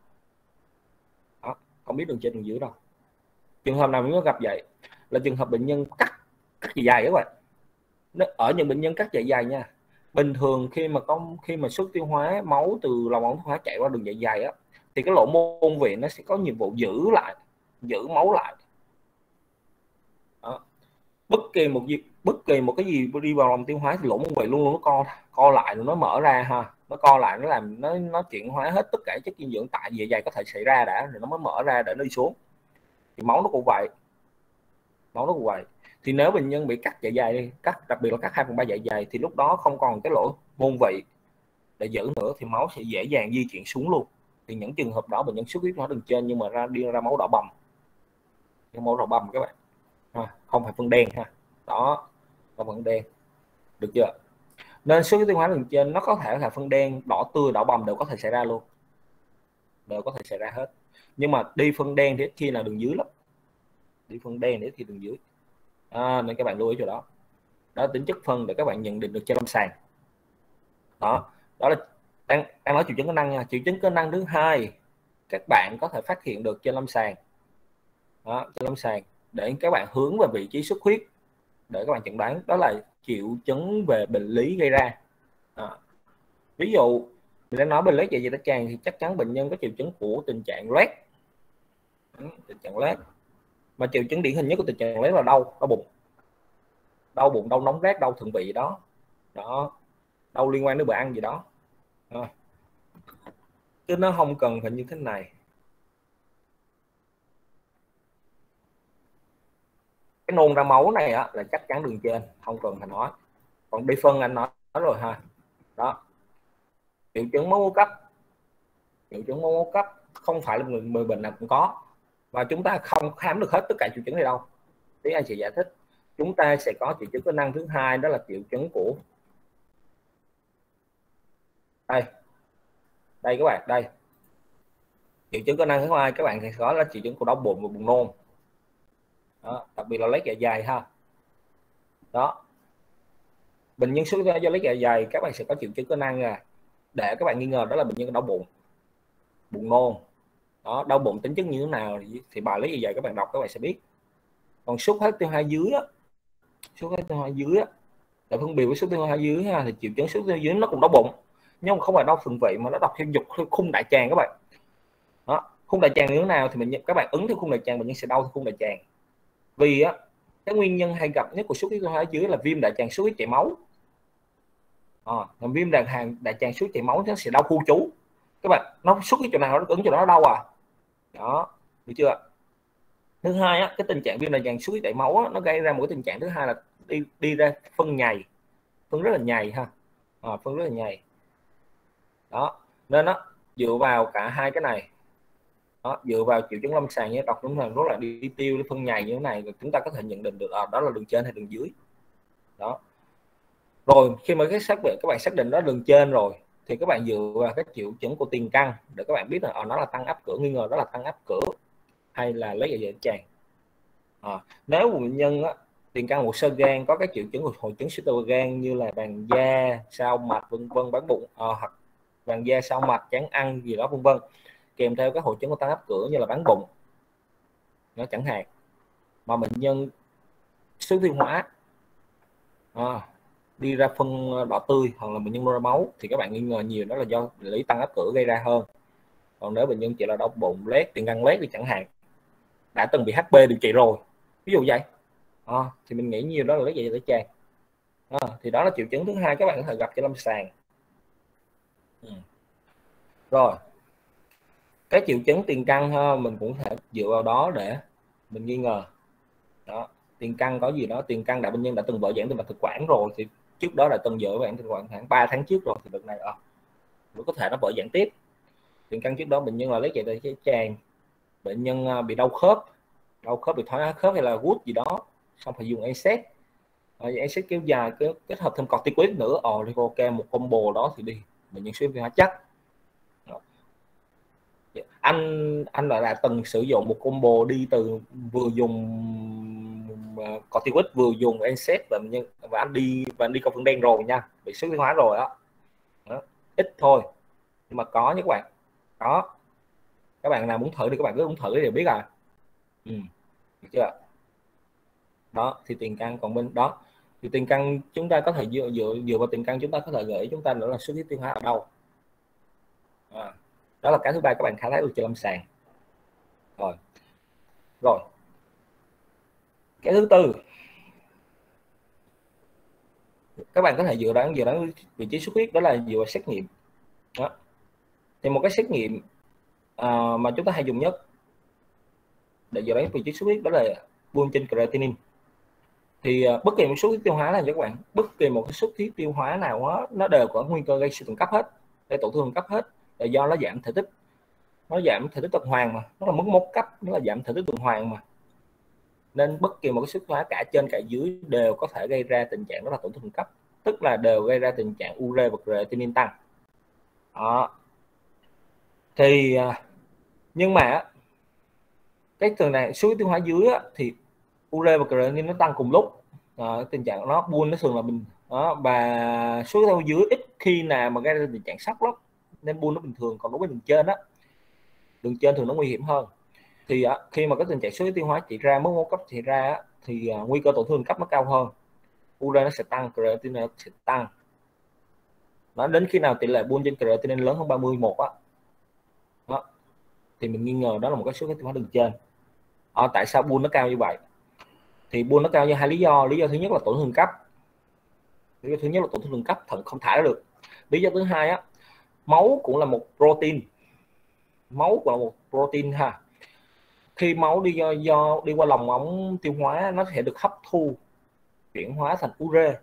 Speaker 2: đó, không biết đường trên đường dưới đâu. Trường hợp nào mới gặp vậy là trường hợp bệnh nhân cắt cắt dạ dày các bạn. Ở những bệnh nhân cắt dạ dày nha, bình thường khi mà có khi mà xuất tiêu hóa máu từ lòng ống tiêu hóa chạy qua đường dạ dày á, thì cái lỗ môn vị nó sẽ có nhiệm vụ giữ lại, giữ máu lại. Đó. Bất kỳ một gì, bất kỳ một cái gì đi vào lòng tiêu hóa thì lỗ môn vị luôn luôn nó co co lại rồi nó mở ra ha, nó co lại, nó làm nó nó chuyển hóa hết tất cả chất dinh dưỡng tại dạ dày có thể xảy ra đã, rồi nó mới mở ra để nó đi xuống. Thì máu nó cũng vậy, máu nó cũng vậy. Thì nếu bệnh nhân bị cắt dạ dày đi, cắt đặc biệt là cắt hai phần ba dạ dày, thì lúc đó không còn cái lỗ môn vị để giữ nữa, thì máu sẽ dễ dàng di chuyển xuống luôn. Thì những trường hợp đó bệnh nhân xuất huyết hóa đường trên nhưng mà ra đi ra máu đỏ bầm, máu đỏ bầm các bạn à, không phải phân đen ha, đó không phân đen, được chưa? Nên xuất huyết tiêu hóa đường trên nó có thể là phân đen, đỏ tươi, đỏ bầm đều có thể xảy ra luôn, đều có thể xảy ra hết. Nhưng mà đi phân đen thì ít khi là đường dưới lắm, đi phân đen để thì đường dưới à, nên các bạn lưu ý chỗ đó. Đó là tính chất phân để các bạn nhận định được trên lâm sàng. Đó, đó là đang, đang nói triệu chứng cơ năng nha. Triệu chứng cơ năng thứ hai các bạn có thể phát hiện được trên lâm sàng, đó, trên lâm sàng để các bạn hướng về vị trí xuất huyết để các bạn chẩn đoán, đó là triệu chứng về bệnh lý gây ra. À, ví dụ mình đang nói bệnh loét dạ dày đại tràng thì chắc chắn bệnh nhân có triệu chứng của tình trạng loét, tình trạng loét. Mà triệu chứng điển hình nhất của tình trạng loét là đau, đau bụng, đau bụng, đau nóng rát, đau thượng vị đó, đó, đau liên quan đến bữa ăn gì đó. À, chứ nó không cần phải như thế này. Cái nôn ra máu này á, là chắc chắn đường trên, không cần phải nói. Còn đi phân anh nói, nói rồi ha. Đó, triệu chứng máu cấp, triệu chứng máu cấp không phải là người, người bệnh nào cũng có, và chúng ta không khám được hết tất cả triệu chứng này đâu. Tí anh sẽ giải thích. Chúng ta sẽ có triệu chứng cơ năng thứ hai, đó là triệu chứng của đây, đây các bạn, đây triệu chứng cơ năng thứ hai các bạn sẽ có là triệu chứng của đau bụng và buồn nôn. Đó, đặc biệt là loét dạ dày ha. Đó, bệnh nhân xuất do loét dạ dày các bạn sẽ có triệu chứng cơ năng à, để các bạn nghi ngờ đó là bệnh nhân đau bụng, buồn nôn. Đó, đau bụng tính chất như thế nào thì, thì bài loét dạ dày các bạn đọc các bạn sẽ biết. Còn xuất huyết tiêu hóa dưới á, xuất huyết tiêu hóa dưới á, để phân biệt với xuất tiêu hóa dưới ha, thì triệu chứng xuất tiêu hóa dưới nó cũng đau bụng, nhưng mà không phải đau thượng vị mà nó đau theo dục khung đại tràng các bạn. Đó, khung đại tràng như thế nào thì mình các bạn ứng theo khung đại tràng, bệnh nhân sẽ đau theo khung đại tràng. Vì á, cái nguyên nhân hay gặp nhất của xuất huyết tiêu hóa dưới là viêm đại tràng xuất huyết chảy máu. À, viêm đại tràng đại tràng xuất huyết chảy máu nó sẽ đau khu trú các bạn, nó xuất huyết chỗ nào nó ứng chỗ đó nó đau à. Đó, được chưa? Thứ hai á, cái tình trạng viêm đại tràng xuất huyết chảy máu á, nó gây ra một cái tình trạng thứ hai là đi đi ra phân nhầy, phân rất là nhầy ha, à, phân rất là nhầy. Đó, nên nó dựa vào cả hai cái này. Đó, dựa vào triệu chứng lâm sàng nhé, đọc đúng là rất là đi tiêu đi phân nhầy như thế này, rồi chúng ta có thể nhận định được à, đó là đường trên hay đường dưới. Đó, rồi khi mà cái xác định các bạn xác định đó đường trên rồi thì các bạn dựa vào các triệu chứng của tiền căn để các bạn biết là à, nó là tăng áp cửa, nghi ngờ đó là tăng áp cửa hay là loét dạ dày tràng. À, nếu bệnh nhân á, tiền căn hồ sơ gan có các triệu chứng của hội chứng suy tuần gan như là vàng da, sao mạch vân vân, bán bụng à, hoặc vàng da, sao mạch, chán ăn gì đó vân vân, kèm theo các hội chứng của tăng áp cửa như là bán bụng nó chẳng hạn, mà bệnh nhân xuất tiêu hóa à, đi ra phân đỏ tươi hoặc là bệnh nhân nôn ra máu thì các bạn nghi ngờ nhiều đó là do bệnh lý tăng áp cửa gây ra hơn. Còn nếu bệnh nhân chỉ là đau bụng, loét, tiền căn loét thì chẳng hạn, đã từng bị hát pê điều trị rồi, ví dụ vậy, à, thì mình nghĩ nhiều đó là loét dạ dày đại tràng. À, thì đó là triệu chứng thứ hai các bạn có thể gặp trên lâm sàng. Ừ. Rồi cái triệu chứng tiền căn ha, mình cũng thể dựa vào đó để mình nghi ngờ. Đó, tiền căn có gì đó, tiền căn đã bệnh nhân đã từng vỡ giãn tĩnh mạch thực quản rồi, thì trước đó đã từng vỡ giãn thực quản khoảng ba tháng trước rồi, thì đợt này à, nó có thể nó vỡ giãn tiếp. Tiền căn trước đó bệnh nhân là loét dạ dày tràng, bệnh nhân bị đau khớp, đau khớp bị thoái hóa khớp hay là gút gì đó, xong phải dùng a xê e tê, a xê e tê kéo dài kết, kết hợp thêm corticoid nữa, ồ thì ok, một combo đó thì đi bệnh nhân suy thoái hóa chất. anh anh đã là từng sử dụng một combo đi từ vừa dùng corticoid vừa dùng a xê e tê và bệnh nhân và anh đi và anh đi cầu phân đen rồi nha, bị suy thoái hóa rồi đó. Đó, ít thôi nhưng mà có nhé các bạn, có. Các bạn nào muốn thử thì các bạn cứ muốn thử thì biết à. Ừ. Được chưa? Đó thì tiền căn, còn bên đó thì tiền căn chúng ta có thể dựa dựa dựa vào tiền căn chúng ta có thể gửi chúng ta nữa là xuất huyết tiêu hóa ở đâu. À, đó là cái thứ ba các bạn khá thấy được trên lâm sàng. Rồi rồi cái thứ tư các bạn có thể dự đoán dự đoán vị trí xuất huyết, đó là dựa vào xét nghiệm. Đó. Thì một cái xét nghiệm à, mà chúng ta hay dùng nhất để dự đoán vị trí xuất huyết đó là bullous creatinine. Thì uh, bất kỳ một xuất huyết tiêu hóa này cho các bạn, bất kỳ một cái xuất huyết tiêu hóa nào đó, nó đều có nguy cơ gây suy tuần cấp hết, gây tổn thương cấp hết, là do nó giảm thể tích, nó giảm thể tích tuần hoàn mà, nó là mức một cấp, nó là giảm thể tích tuần hoàn mà, nên bất kỳ một cái xuất hóa cả trên cả dưới đều có thể gây ra tình trạng đó là tổn thương cấp, tức là đều gây ra tình trạng ure và creatinine tăng. Đó. Thì nhưng mà cái từ này xuất huyết tiêu hóa dưới á, thì ure và creatinine nó tăng cùng lúc, à, tình trạng nó buôn nó thường là bình đó, và xuất huyết tiêu hóa dưới ít khi nào mà gây ra tình trạng sốc lắm, nên buôn nó bình thường. Còn đối với đường trên á, đường trên thường nó nguy hiểm hơn. Thì á, khi mà có tình trạng xuất huyết tiêu hóa chỉ ra mức một cấp chỉ ra á, thì à, nguy cơ tổn thương cấp nó cao hơn, ure nó sẽ tăng, creatinine sẽ tăng. Nó đến khi nào tỷ lệ buôn trên creatinine lớn hơn ba mươi mốt á, đó, thì mình nghi ngờ đó là một cái xuất huyết tiêu hóa đường trên. À, tại sao buôn nó cao như vậy? Thì buôn nó cao như hai lý do. Lý do thứ nhất là tổn thương cấp, lý do thứ nhất là tổn thương cấp, thận không thải ra được. Lý do thứ hai á, máu cũng là một protein, máu cũng là một protein ha. Khi máu đi do, do đi qua lòng ống tiêu hóa, nó sẽ được hấp thu chuyển hóa thành ure.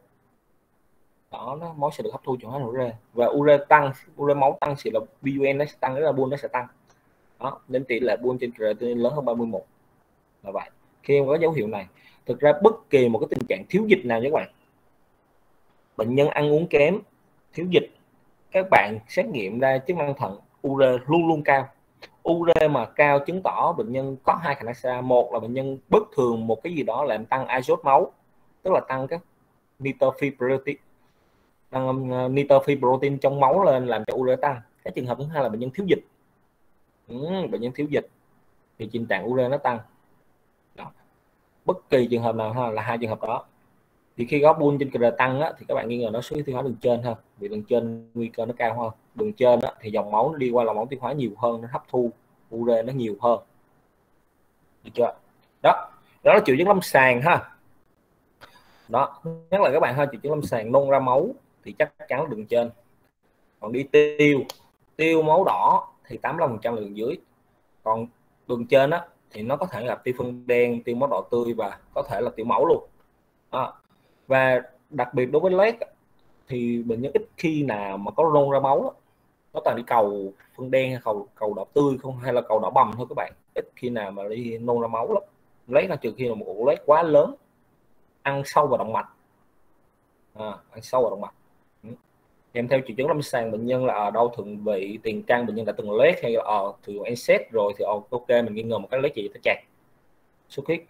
Speaker 2: Đó, nó máu sẽ được hấp thu chuyển hóa thành ure, và ure tăng, ure máu tăng thì là bun nó sẽ tăng, đó là buôn nó sẽ tăng. Đó, nên tỷ lệ buôn trên creatinine lớn hơn ba mươi mốt là vậy. Khi có dấu hiệu này, thực ra bất kỳ một cái tình trạng thiếu dịch nào các bạn, bệnh nhân ăn uống kém, thiếu dịch, các bạn xét nghiệm ra chức năng thận, ure luôn luôn cao. Ure mà cao chứng tỏ bệnh nhân có hai khả năng xảy, một là bệnh nhân bất thường một cái gì đó làm tăng azot máu, tức là tăng cái nitrophilprotein, tăng nitrophilprotein trong máu lên làm cho ure tăng. Cái trường hợp thứ hai là bệnh nhân thiếu dịch. Ừ, bệnh nhân thiếu dịch thì tình trạng ure nó tăng. Đó. Bất kỳ trường hợp nào ha, là hai trường hợp đó. Thì khi có buôn trên creatinine tăng á, thì các bạn nghi ngờ nó xuất huyết tiêu hóa đường trên ha, vì đường trên nguy cơ nó cao hơn. Đường trên á, thì dòng máu nó đi qua lòng ống tiêu hóa nhiều hơn, nó hấp thu ure nó nhiều hơn. Được chưa? Đó, đó là triệu chứng lâm sàng ha. Đó, nhắc lại các bạn ha, triệu chứng lâm sàng nôn ra máu thì chắc chắn là đường trên. Còn đi tiêu, tiêu máu đỏ thì tám mươi lăm phần trăm là đường dưới. Còn đường trên á thì nó có thể gặp tiêu phân đen, tiêu máu đỏ tươi và có thể là tiêu máu luôn. À, và đặc biệt đối với loét thì bệnh nhân ít khi nào mà có nôn ra máu đó. Nó toàn đi cầu phân đen hay cầu cầu đỏ tươi không, hay là cầu đỏ bầm thôi các bạn, ít khi nào mà đi nôn ra máu lắm. Loét là trừ khi là một ổ loét quá lớn, ăn sâu vào động mạch, à, ăn sâu vào động mạch. Kèm theo triệu chứng lâm sàng bệnh nhân là ở đâu thượng vị, tiền căn bệnh nhân đã từng loét hay là ờ từ a xê e tê rồi thì ok mình nghi ngờ một cái loét gì tới chạc xuất huyết.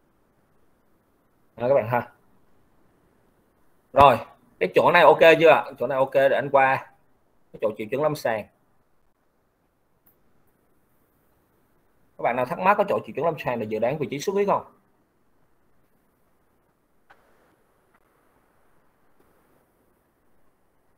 Speaker 2: Đó, các bạn ha. Rồi cái chỗ này ok chưa? Chỗ này ok để anh qua cái chỗ triệu chứng lâm sàng. Các bạn nào thắc mắc có chỗ triệu chứng lâm sàng để dự đoán vị trí xuất huyết không?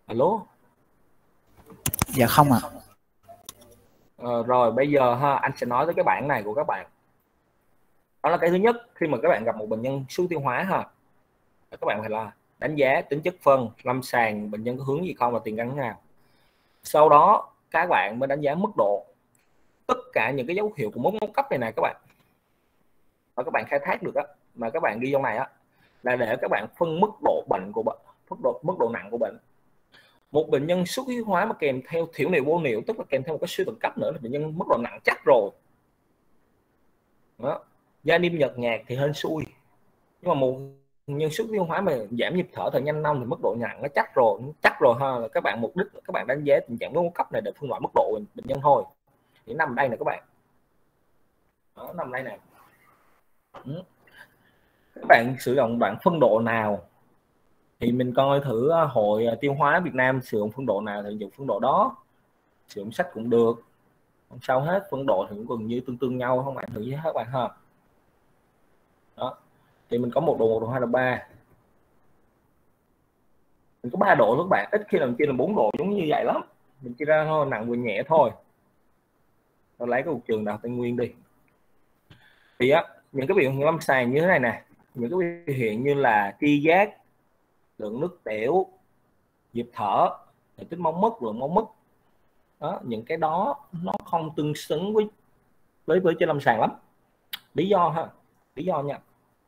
Speaker 2: Alo.
Speaker 8: Dạ không ạ.
Speaker 2: Ờ, rồi bây giờ ha, anh sẽ nói tới cái bảng này của các bạn. Đó là cái thứ nhất, khi mà các bạn gặp một bệnh nhân xuất tiêu hóa ha, các bạn phải là đánh giá tính chất phân, lâm sàng bệnh nhân có hướng gì không và tiền căn nào. Sau đó các bạn mới đánh giá mức độ tất cả những cái dấu hiệu của mốt máu cấp này này các bạn, và các bạn khai thác được á, mà các bạn ghi trong này á, là để các bạn phân mức độ bệnh của bệnh, mức độ mức độ nặng của bệnh. Một bệnh nhân xuất huyết hóa mà kèm theo thiểu niệu vô niệu, tức là kèm theo một cái suy tuần cấp nữa, là bệnh nhân mức độ nặng chắc rồi. Đó. Da niêm nhợt nhạt thì hên xui, nhưng mà một nhân xuất huyết hóa mà giảm nhịp thở thở nhanh năm thì mức độ nặng nó chắc rồi, chắc rồi ha. Là các bạn mục đích các bạn đánh giá tình trạng máu cấp này để phân loại mức độ bệnh nhân thôi. Thì nằm đây nè các bạn. Đó, nằm đây nè. Ừ. Các bạn sử dụng bảng phân độ nào thì mình coi thử Hội Tiêu hóa Việt Nam sử dụng phân độ nào thì dùng phân độ đó, sử dụng sách cũng được, không sao hết. Phân độ thì cũng gần như tương tương nhau, không ảnh hưởng gì hết các bạn ha. Đó thì mình có một độ, một độ, hai độ, ba, mình có ba độ các bạn, ít khi làm chia là bốn độ giống như vậy lắm. Mình chia ra thôi, nặng vừa nhẹ thôi. Tôi lấy cái cuộc trường Đại học Tây Nguyên đi. Thì á, những cái biểu hiện lâm sàng như thế này nè, những cái biểu hiện như là tri giác, lượng nước tiểu, nhịp thở, thể tích máu mất, lượng máu mất, đó, những cái đó nó không tương xứng với với với trên lâm sàng lắm. Lý do ha, lý do nha.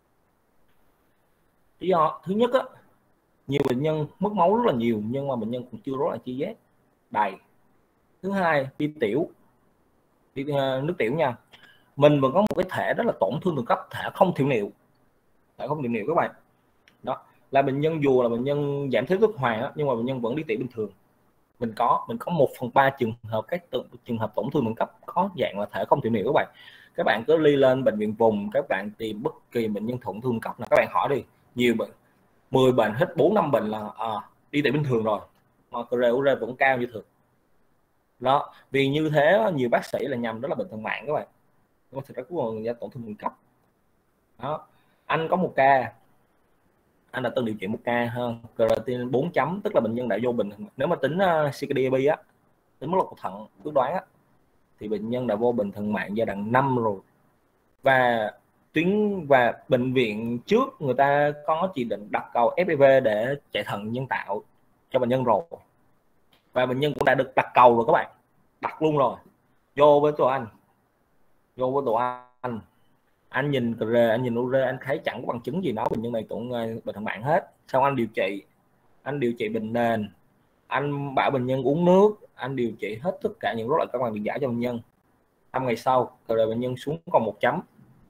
Speaker 2: Lý do thứ nhất á, nhiều bệnh nhân mất máu rất là nhiều nhưng mà bệnh nhân cũng chưa rất là chi giác đầy. Thứ hai, đi tiểu, đi uh, nước tiểu nha. Mình vẫn có một cái thể đó là tổn thương đường cấp, thể không thiểu niệu, thể không thiểu niệu các bạn. Đó là bệnh nhân dù là bệnh nhân giảm thiếu tuần hoàn á, nhưng mà bệnh nhân vẫn đi tiểu bình thường. Mình có mình có một phần ba trường hợp các trường hợp tổn thương đường cấp có dạng là thể không thiểu niệu các bạn. Các bạn cứ đi lên bệnh viện vùng, các bạn tìm bất kỳ bệnh nhân tổn thương cấp nào, các bạn hỏi đi, nhiều bệnh mười bệnh hết bốn năm bệnh là à, đi tiểu bình thường rồi, mà cờ rê u rê vẫn cao như thường. Đó, vì như thế nhiều bác sĩ là nhầm đó là bệnh thần mạng các bạn, nhưng mà thực ra cũng là do tổn thương đường cấp. Đó, anh có một ca, anh đã từng điều trị một ca hơn creatinine bốn chấm, tức là bệnh nhân đã vô bình, nếu mà tính uh, xê ca đê bê á, tính mức độ thận ước đoán á, thì bệnh nhân đã vô bình thần mạng giai đoạn năm rồi. Và tuyến và bệnh viện trước người ta có chỉ định đặt cầu ép pê vê để chạy thận nhân tạo cho bệnh nhân rồi, và bệnh nhân cũng đã được đặt cầu rồi các bạn, đặt luôn rồi. Vô với tụi anh, vô với tụi anh, anh nhìn cờ rê, anh nhìn u rê, anh thấy chẳng có bằng chứng gì nói bệnh nhân này tổn bệnh thần mạng hết. Xong anh điều trị, anh điều trị bệnh nền, anh bảo bệnh nhân uống nước, anh điều trị hết tất cả những rối loạn cân bằng điện giải cho bệnh nhân. năm ngày sau cờ rê bệnh nhân xuống còn một chấm.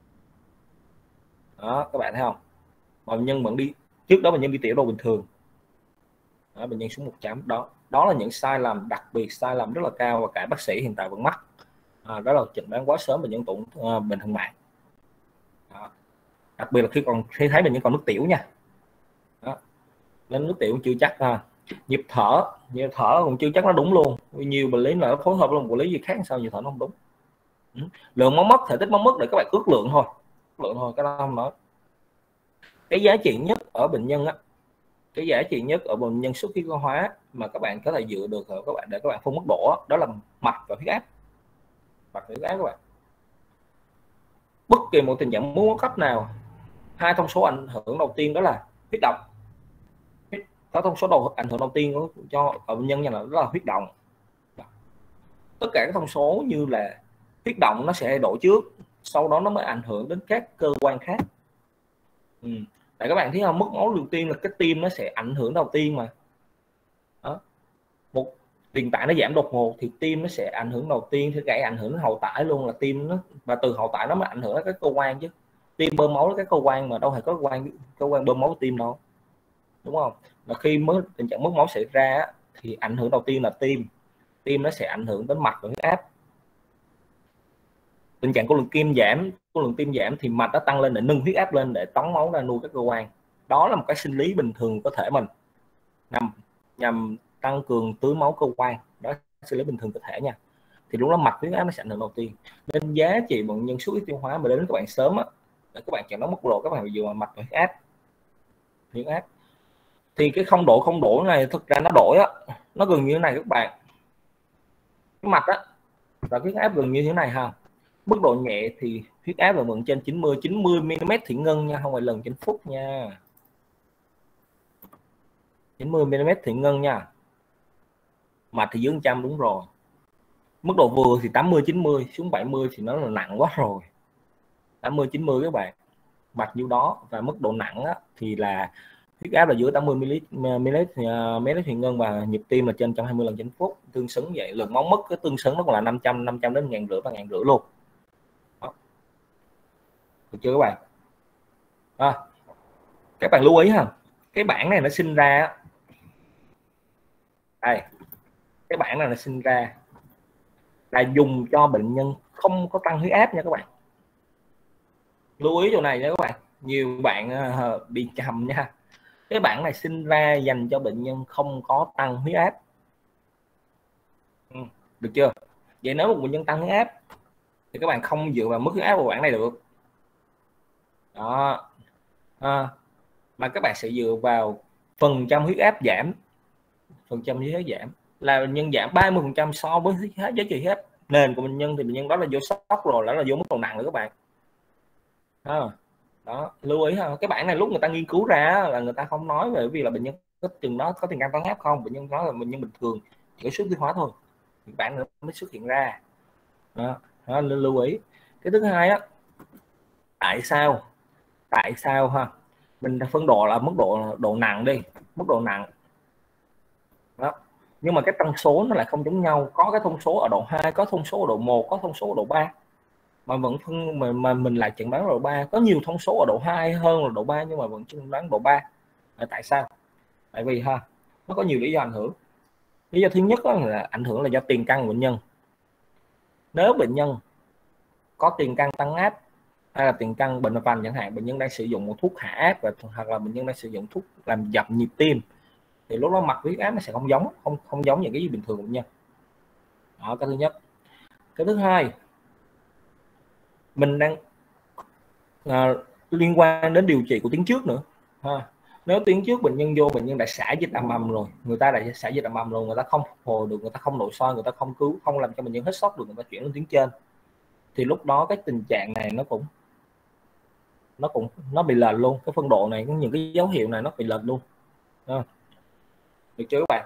Speaker 2: Đó các bạn thấy không, mà bệnh nhân vẫn đi, trước đó bệnh nhân đi tiểu đồ bình thường. Đó, bệnh nhân xuống một chấm. Đó đó là những sai lầm, đặc biệt sai lầm rất là cao và cả bác sĩ hiện tại vẫn mắc. À, đó là chẩn đoán quá sớm bệnh nhân tổn uh, bệnh thần mạng. Đó. Đặc biệt là khi còn khi thấy bệnh nhân còn nước tiểu nha. Đó. Nên nước tiểu chưa chắc ha. Nhịp thở, nhịp thở còn chưa chắc nó đúng luôn. Nhiều bệnh lý là nó phối hợp với một bệnh lý gì khác, sao nhịp thở nó không đúng. Ừ. Lượng máu mất, thể tích máu mất để các bạn ước lượng thôi, ước lượng thôi, cái đó không nói. Cái giá trị nhất ở bệnh nhân á, cái giá trị nhất ở bệnh nhân xuất huyết hóa mà các bạn có thể dựa được ở các bạn để các bạn phân mức độ đó, đó là mạch và huyết áp. Mạch và huyết áp các bạn. Bất kỳ một tình trạng máu cấp nào, hai thông số ảnh hưởng đầu tiên đó là huyết động. Có thông số đầu ảnh hưởng đầu tiên cho ở bệnh nhân là đó là huyết động. Tất cả các thông số như là huyết động nó sẽ thay đổi trước, sau đó nó mới ảnh hưởng đến các cơ quan khác. Ừ. Tại các bạn thấy không, mất máu đầu tiên là cái tim nó sẽ ảnh hưởng đầu tiên mà. Đó. Một tiền tải nó giảm đột ngột thì tim nó sẽ ảnh hưởng đầu tiên, thì cái ảnh hưởng đến hậu tải luôn là tim nó, và từ hậu tải nó mới ảnh hưởng đến các cơ quan chứ. Tim bơm máu đến các cơ quan mà đâu phải có cơ quan cơ quan bơm máu tim đâu, đúng không? Là khi mới tình trạng mất máu xảy ra thì ảnh hưởng đầu tiên là tim, tim nó sẽ ảnh hưởng đến mạch và huyết áp. Tình trạng của lượng kim giảm, của lượng tim giảm thì mạch nó tăng lên để nâng huyết áp lên để tống máu ra nuôi các cơ quan. Đó là một cái sinh lý bình thường của cơ thể mình, nhằm nhằm tăng cường tưới máu cơ quan. Đó là sinh lý bình thường cơ thể nha. Thì đúng là mạch huyết áp nó sẽ ảnh hưởng đầu tiên. Nên giá trị bệnh nhân xuất huyết tiêu hóa mà đến các bạn sớm á, để các bạn chọn nó mức độ các bạn dựa vào mạch và huyết áp. Huyết áp. Thì cái không độ không độ này thực ra nó đổi á, nó gần như thế này các bạn, cái mặt á và huyết áp gần như thế này ha. Mức độ nhẹ thì huyết áp là vẫn trên chín mươi chín mươi mi-li-mét thủy ngân nha, không phải lần trên phút nha, chín mươi mi-li-mét thủy ngân nha. Mạch thì dưới một trăm đúng rồi. Mức độ vừa thì tám mươi chín mươi, xuống bảy mươi thì nó là nặng quá rồi. tám mươi chín mươi các bạn, mạch nhiêu đó. Và mức độ nặng á, thì là huyết áp là dưới tám mươi mi-li-mét thủy ngân và nhịp tim là trên một trăm hai mươi lần trên phút, tương xứng vậy. Lượng máu mất cái tương xứng nó còn là năm trăm năm trăm đến ngàn rưỡi và ngàn rưỡi luôn. Đó. Được chưa các bạn? À, các bạn lưu ý ha, cái bảng này nó sinh ra đây, cái bảng này nó sinh ra là dùng cho bệnh nhân không có tăng huyết áp nha các bạn. Lưu ý chỗ này nha các bạn, nhiều bạn uh, bị trầm nha. Cái bảng này sinh ra dành cho bệnh nhân không có tăng huyết áp. Ừ, được chưa? Vậy nếu một bệnh nhân tăng huyết áp thì các bạn không dựa vào mức huyết áp của bảng này được. Đó. À, mà các bạn sẽ dựa vào phần trăm huyết áp giảm. Phần trăm huyết áp giảm là bệnh nhân giảm ba mươi phần trăm so với giá trị huyết áp nền của bệnh nhân, thì bệnh nhân đó là vô sốc rồi, đó là vô mức độ nặng rồi các bạn. À, đó, lưu ý ha. Cái bảng này lúc người ta nghiên cứu ra là người ta không nói về vì là bệnh nhân có chừng đó có tiền căn tăng áp không, bệnh nhân nói là bệnh nhân bình thường chỉ có xuất huyết hóa thôi, thì bảng nữa mới xuất hiện ra. Đó, đó, lưu ý. Cái thứ hai á, tại sao tại sao ha mình phân độ là mức độ độ nặng đi, mức độ nặng đó, nhưng mà cái tần số nó lại không giống nhau. Có cái thông số ở độ hai, có thông số ở độ một, có thông số ở độ ba, mà vẫn phân mà, mà mình lại chẩn đoán độ ba. Có nhiều thông số ở độ hai hơn là độ ba nhưng mà vẫn chẩn đoán độ ba. À, tại sao? Tại vì ha, nó có nhiều lý do ảnh hưởng. Lý do thứ nhất là ảnh hưởng là do tiền căn của bệnh nhân. Nếu bệnh nhân có tiền căn tăng áp hay là tiền căn bệnh vành chẳng hạn, bệnh nhân đang sử dụng một thuốc hạ áp và hoặc là bệnh nhân đang sử dụng thuốc làm dập nhịp tim, thì lúc đó mặt huyết áp nó sẽ không giống không không giống những cái gì bình thường của bệnh nhân. Đó, cái thứ nhất. Cái thứ hai, mình đang à, liên quan đến điều trị của tuyến trước nữa ha. Nếu tuyến trước bệnh nhân vô, bệnh nhân đã xả dịch ầm ầm rồi, người ta đã xả dịch ầm ầm rồi, người ta không phục hồi được, người ta không nội soi, người ta không cứu, không làm cho bệnh nhân hết sốc được, người ta chuyển lên tuyến trên, thì lúc đó cái tình trạng này nó cũng nó cũng nó bị lệch luôn. Cái phân độ này, những cái dấu hiệu này nó bị lệch luôn ha. Được chưa các bạn?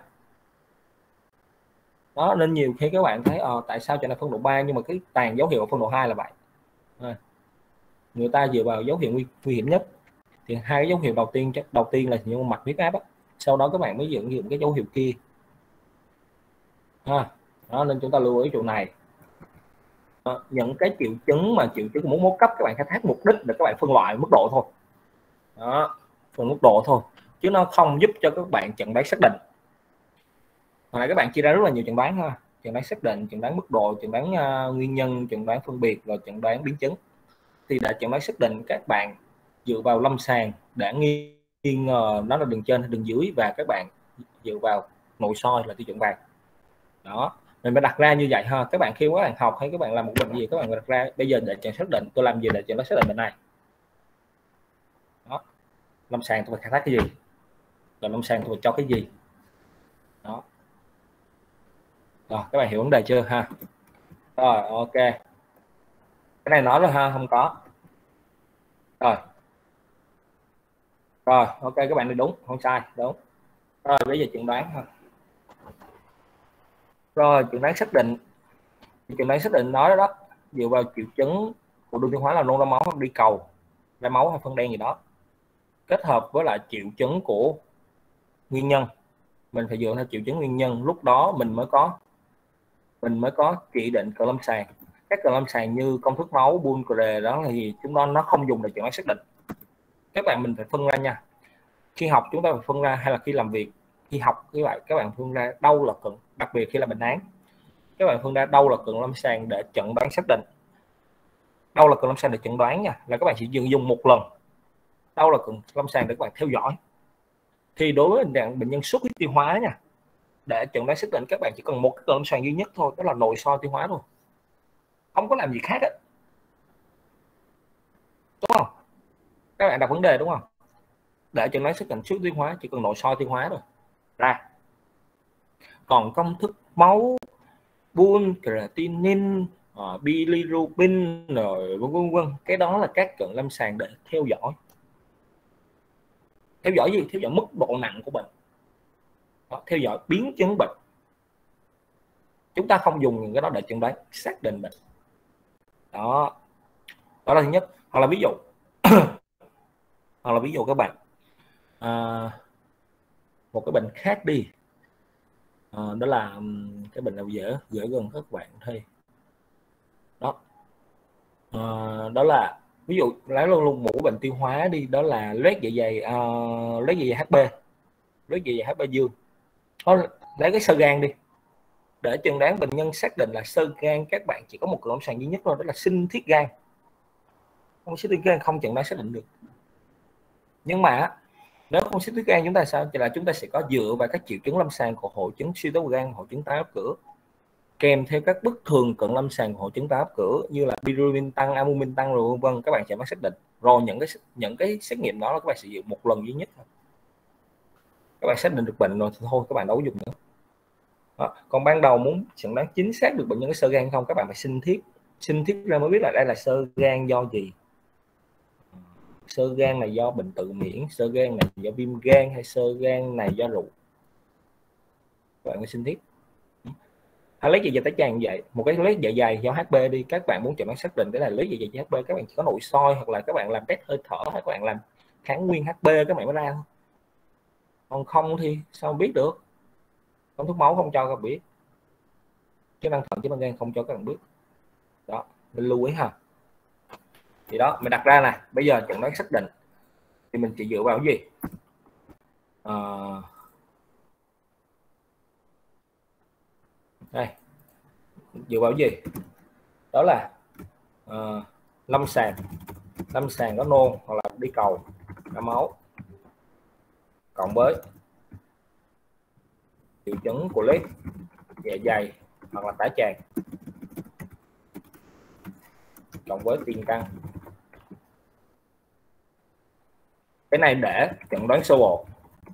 Speaker 2: Đó, nên nhiều khi các bạn thấy ờ, tại sao cho nó phân độ ba nhưng mà cái tàn dấu hiệu ở phân độ hai là vậy. À, người ta dựa vào dấu hiệu nguy, nguy hiểm nhất. Thì hai cái dấu hiệu đầu tiên đầu tiên là những mạch huyết áp á. Sau đó các bạn mới dựng dụng cái dấu hiệu kia. À, đó, nên chúng ta lưu ý chỗ này. À, những cái triệu chứng mà triệu chứng muốn mô cấp các bạn khai thác mục đích để các bạn phân loại mức độ thôi. Đó, phần mức độ thôi, chứ nó không giúp cho các bạn chẩn đoán xác định. Hồi nãy các bạn chia ra rất là nhiều chẩn đoán ha, chẩn đoán xác định, chẩn đoán mức độ, chẩn đoán uh, nguyên nhân, chẩn đoán phân biệt và chẩn đoán biến chứng. Thì để chẩn đoán xác định, các bạn dựa vào lâm sàng để nghi ngờ nó là đường trên hay đường dưới, và các bạn dựa vào nội soi là tiêu chuẩn vàng. Đó, mình phải đặt ra như vậy ha. Các bạn khi các bạn học hay các bạn làm một bệnh gì, các bạn phải đặt ra bây giờ để chẩn xác định tôi làm gì để chẩn đoán xác định bệnh này. Đó, lâm sàng tôi phải khai thác cái gì, rồi lâm sàng tôi phải cho cái gì. Đó. Rồi, các bạn hiểu vấn đề chưa ha? Rồi, ok. Cái này nói rồi ha, không có. Rồi. Rồi, ok, các bạn đi đúng, không sai, đúng. Rồi, bây giờ chẩn đoán ha. Rồi, chẩn đoán xác định. Chẩn đoán xác định nói đó, dựa vào triệu chứng của đường tiêu hóa là nôn ra máu hoặc đi cầu, ra máu hay phân đen gì đó, kết hợp với lại triệu chứng của nguyên nhân. Mình phải dựa theo triệu chứng nguyên nhân, lúc đó mình mới có mình mới có chỉ định cận lâm sàng. Các cận lâm sàng như công thức máu, Bull-Cray đó là gì, chúng nó nó không dùng để chẩn đoán xác định. Các bạn mình phải phân ra nha. Khi học chúng ta phải phân ra, hay là khi làm việc, khi học các bạn các bạn phân ra đâu là cận, đặc biệt khi là bệnh án, các bạn phân ra đâu là cận lâm sàng để chẩn đoán xác định, đâu là cận lâm sàng để chẩn đoán nha, là các bạn chỉ dùng dùng một lần, đâu là cận lâm sàng để các bạn theo dõi. Thì đối với bệnh nhân xuất huyết tiêu hóa nha, để chẩn đoán xác định các bạn chỉ cần một cái cận lâm sàng duy nhất thôi, đó là nội soi tiêu hóa thôi, không có làm gì khác hết, đúng không? Các bạn đặt vấn đề đúng không? để chẩn đoán xác định xuất tiêu hóa chỉ cần nội soi tiêu hóa rồi ra. Còn công thức máu, bull, creatinine, uh, bilirubin rồi vân vân vân, cái đó là các cận lâm sàng để theo dõi. Theo dõi gì? Theo dõi mức độ nặng của bệnh. Đó, theo dõi biến chứng bệnh. Chúng ta không dùng những cái đó để chẩn đoán xác định bệnh. Đó, đó là thứ nhất. Hoặc là ví dụ hoặc là ví dụ các bạn à, một cái bệnh khác đi, à, đó là cái bệnh nào dễ dễ gần các bạn thôi. Đó, à, đó là ví dụ lấy luôn luôn một bệnh tiêu hóa đi, đó là loét dạ dày, uh, loét dạ dày hát bê, loét dạ dày hát bê dương. Đó, lấy cái sơ gan đi để chẩn đoán bệnh nhân xác định là sơ gan, các bạn chỉ có một cận lâm sàng duy nhất thôi, đó là sinh thiết gan. Không sinh thiết gan không chẩn đoán xác định được. Nhưng mà nếu không sinh thiết gan chúng ta sao? Thì là chúng ta sẽ có dựa vào các triệu chứng lâm sàng của hội chứng suy tố gan, hội chứng tái áp cửa, kèm theo các bất thường cận lâm sàng của hội chứng tái áp cửa như là bilirubin tăng, albumin tăng rồi vân vân, các bạn sẽ bắt xác định. Rồi những cái những cái xét nghiệm đó là các bạn sử dụng một lần duy nhất, các bạn xác định được bệnh rồi thì thôi, các bạn đâu có dùng nữa. Đó. Còn ban đầu muốn chẩn đoán chính xác được bệnh nhân có sơ gan không, các bạn phải sinh thiết, sinh thiết ra mới biết là đây là sơ gan do gì. Sơ gan này do bệnh tự miễn, sơ gan này do viêm gan, hay sơ gan này do rượu. Các bạn phải sinh thiết. Hay lấy dạ dày tái tràng vậy, một cái lấy dạ dày do hát bê đi, các bạn muốn chẩn đoán xác định cái là lấy dạ dày do hát bê, các bạn chỉ có nội soi hoặc là các bạn làm test hơi thở, hay các bạn làm kháng nguyên hát bê các bạn mới ra thôi. Còn không thì sao biết được? Công thức máu không cho các bạn biết, chức năng thận, chức năng gan không cho các bạn biết. Đó, nên lưu ý ha. Thì đó, mình đặt ra này, bây giờ chẩn đoán xác định thì mình chỉ dựa vào cái gì? À, đây, dựa vào cái gì? Đó là à, lâm sàng, lâm sàng có nôn hoặc là đi cầu, ra máu, cộng với triệu chứng của loét dạ dày hoặc là tái tràng, cộng với tiền căn. Cái này để chẩn đoán sơ bộ.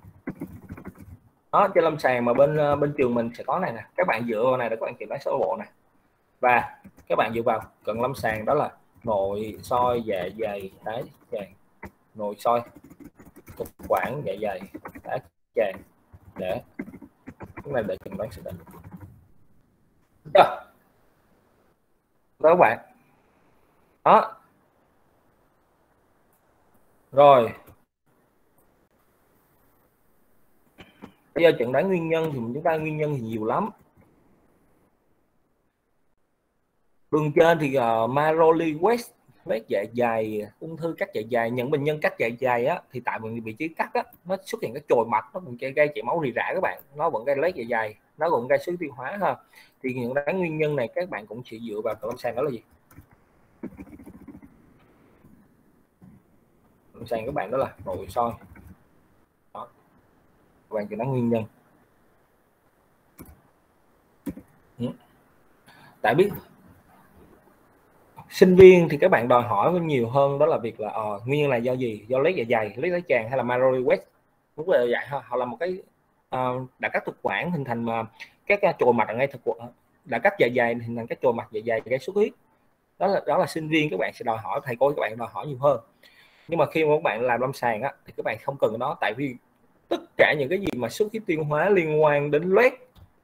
Speaker 2: Đó, trên lâm sàng mà bên bên trường mình sẽ có này nè, các bạn dựa vào này để các bạn chẩn đoán sơ bộ này, và các bạn dựa vào cận lâm sàng đó là nội soi dạ dày tái tràng, nội soi thực quản dạ dày tái tràng, để cái này để chẩn đoán xác định. Đó các bạn. Đó rồi, bây giờ chẩn đoán nguyên nhân thì chúng ta nguyên nhân thì nhiều lắm. Đường trên thì uh, Maroli West, loét dạ dày, ung thư cắt dạ dày. Những bệnh nhân cắt dạ dày á, thì tại vị trí cắt á, nó xuất hiện cái chồi mạch, nó vẫn gây chảy máu rỉ rả các bạn, nó vẫn gây loét dạ dày, nó vẫn gây xuất tiêu hóa ha. Thì những cái nguyên nhân này các bạn cũng chỉ dựa vào cận lâm sàng, đó là gì? Lâm sàng các bạn đó là nội soi. Đó, các bạn chỉ nói nguyên nhân. Ừ. Tại biết sinh viên thì các bạn đòi hỏi nhiều hơn, đó là việc là uh, nguyên nhân là do gì, do loét dạ dày, loét tái tràng hay là Maroli West, đúng là vậy ha. Hoặc là một cái uh, đã cắt thực quản hình thành uh, các uh, chồi mạch ở ngay thực quản, đã cắt dạ dày hình thành các chồi mạch dạ dày gây xuất huyết. Đó là đó là sinh viên các bạn sẽ đòi hỏi, thầy cô các bạn đòi hỏi nhiều hơn. Nhưng mà khi mà các bạn làm lâm sàng á, thì các bạn không cần nó, tại vì tất cả những cái gì mà xuất huyết tiêu hóa liên quan đến loét,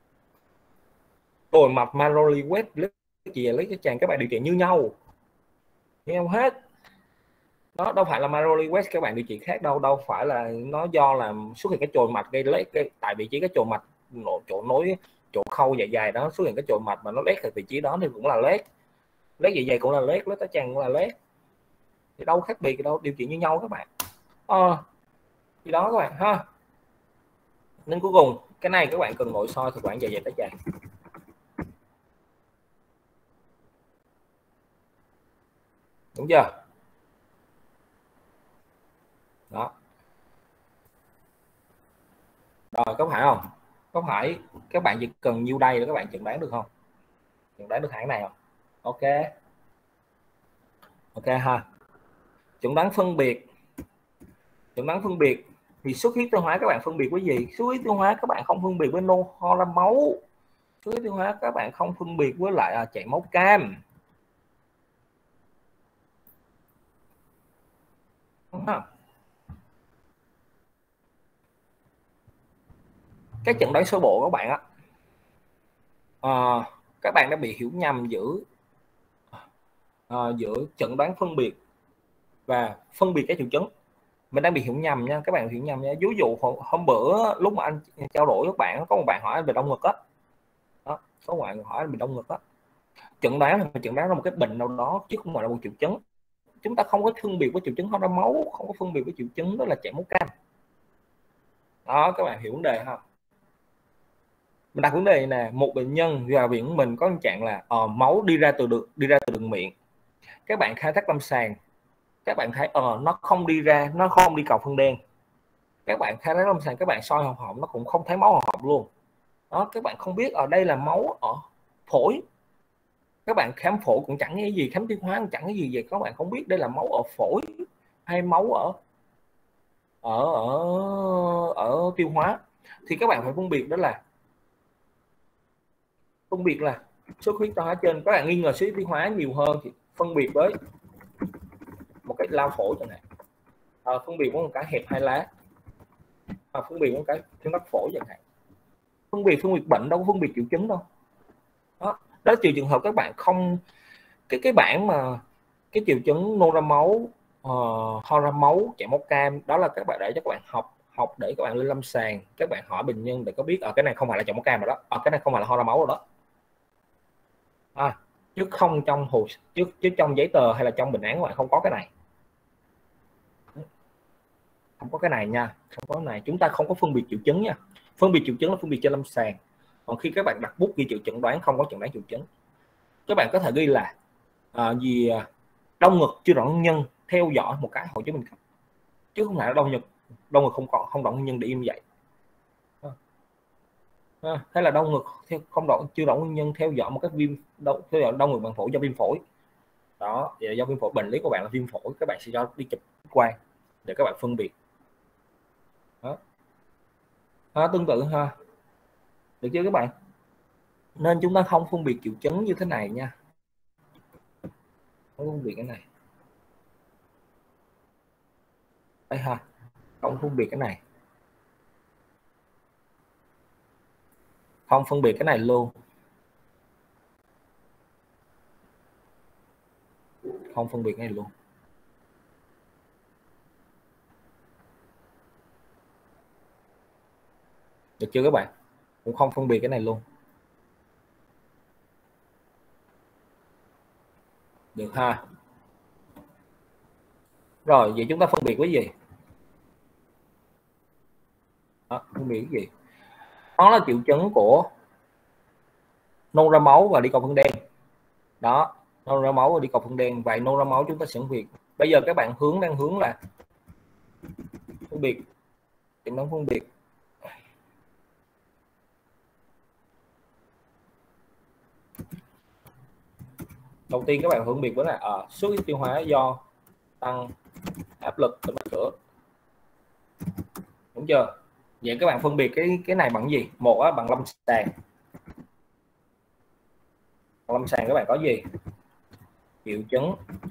Speaker 2: chồi mạch, Maroli West, loét gì lấy cái tràng, các bạn điều trị như nhau, như nhau hết. Nó đâu phải là Maroli West các bạn điều trị khác đâu, đâu phải là nó do là xuất hiện cái chồi mạch gây loét cái tại vị trí cái chồi mạch, chỗ nối chỗ khâu dạ dày đó xuất hiện cái chồi mạch mà nó loét ở vị trí đó thì cũng là loét, loét dạ dày cũng là loét, loét tái tràng cũng là loét, thì đâu khác biệt đâu, điều trị như nhau các bạn. Ờ, thì đó các bạn ha. Nên cuối cùng cái này các bạn cần nội soi thực quản dạ dày tái tràng. Đúng chưa? Đó. Rồi có phải không? Có phải các bạn chỉ cần nhiêu đây để các bạn chẩn đoán được không? Chẩn đoán được hãng này không? Ok. Ok ha. Chẩn đoán phân biệt chẩn đoán phân biệt thì xuất huyết tiêu hóa các bạn phân biệt với gì? Xuất huyết tiêu hóa các bạn không phân biệt với nôn ho ra máu, xuất huyết tiêu hóa các bạn không phân biệt với lại à, chảy máu cam. Cái chẩn đoán sơ bộ các bạn á, à, các bạn đã bị hiểu nhầm giữa à, giữa chẩn đoán phân biệt và phân biệt cái triệu chứng. Mình đang bị hiểu nhầm nha, các bạn hiểu nhầm nha. Ví dụ hôm bữa lúc mà anh trao đổi với các bạn, có một bạn hỏi anh về đông ngực á, đó, có một bạn hỏi anh về đông ngực á, chẩn đoán là chẩn đoán là một cái bệnh nào đó chứ không phải là một triệu chứng. Chúng ta không có phân biệt với triệu chứng ho ra máu, không có phân biệt với triệu chứng đó là chảy máu cam. Đó, các bạn hiểu vấn đề không? Mình đặt vấn đề nè, một bệnh nhân vào viện của mình có tình trạng là uh, máu đi ra từ đường đi ra từ đường miệng. Các bạn khai thác lâm sàng, các bạn thấy ờ uh, nó không đi ra, nó không đi cầu phân đen. Các bạn khai thác lâm sàng, các bạn soi họng họng nó cũng không thấy máu họng luôn. Đó, các bạn không biết ở đây là máu ở phổi. Các bạn khám phổi cũng chẳng cái gì, khám tiêu hóa cũng chẳng cái gì vậy, các bạn không biết đây là máu ở phổi hay máu ở ở ở ở tiêu hóa. Thì các bạn phải phân biệt đó là phân biệt là xuất huyết tiêu hóa trên, các bạn nghi ngờ xuất huyết tiêu hóa nhiều hơn thì phân biệt với một cái lao phổi chẳng hạn, à, phân biệt với một cái hẹp hai lá, à, phân biệt với một cái thuyên tắc phổi chẳng hạn. Phân biệt phân biệt bệnh đâu có phân biệt triệu chứng đâu. Đó, đó trừ trường hợp các bạn không cái cái bảng mà cái triệu chứng nôn ra máu, uh, ho ra máu, chảy máu cam, đó là các bạn để cho các bạn học học để các bạn lên lâm sàng, các bạn hỏi bệnh nhân để có biết ở cái này không phải là chảy máu cam rồi đó, ở cái này không phải là ho ra máu rồi đó. À, chứ không trong hồ chứ, chứ trong giấy tờ hay là trong bệnh án các bạn không có cái này, không có cái này nha, không có cái này. Chúng ta không có phân biệt triệu chứng nha. Phân biệt triệu chứng là phân biệt trên lâm sàng. Còn khi các bạn đặt bút ghi triệu chẩn đoán không có chẩn đoán triệu chứng, các bạn có thể ghi là à, gì đau ngực chưa rõ nguyên nhân, theo dõi một cái hội chứng bệnh cấp, chứ không phải là đau ngực đau ngực không có không rõ nguyên nhân để im vậy. À, hay là đau ngực theo không rõ chưa rõ nguyên nhân, theo dõi một cái viêm đau theo dõi đau ngực bằng phổi do viêm phổi. Đó, do viêm phổi, bệnh lý của bạn là viêm phổi, các bạn sẽ cho đi chụp quang để các bạn phân biệt. Đó. À, tương tự ha, được chưa các bạn? Nên chúng ta không phân biệt triệu chứng như thế này nha, không phân biệt cái này đây ha, không phân biệt cái này, không phân biệt cái này luôn, không phân biệt cái này luôn. Được chưa các bạn? Cũng không phân biệt cái này luôn. Được ha. Rồi vậy chúng ta phân biệt với gì? Đó, phân biệt cái gì? Đó là triệu chứng của nôn ra máu và đi cầu phân đen. Đó, nôn ra máu và đi cầu phân đen. Vậy nôn ra máu chúng ta sẽ phân biệt. Bây giờ các bạn hướng đang hướng là phân biệt, thì nó phân biệt. Đầu tiên các bạn phân biệt với là ở uh, xuất huyết tiêu hóa do tăng áp lực từ mạch cửa, đúng chưa? Vậy các bạn phân biệt cái cái này bằng gì? Một á, bằng lâm sàng. Lâm sàng các bạn có gì? Triệu chứng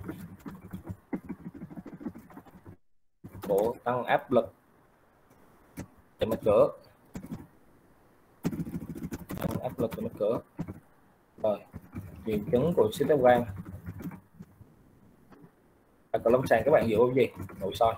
Speaker 2: của tăng áp lực từ mạch cửa, tăng áp lực từ mạch cửa. Rồi triệu chứng của xít teo gan. Còn lâm sàng các bạn dựa vào gì? Nội soi.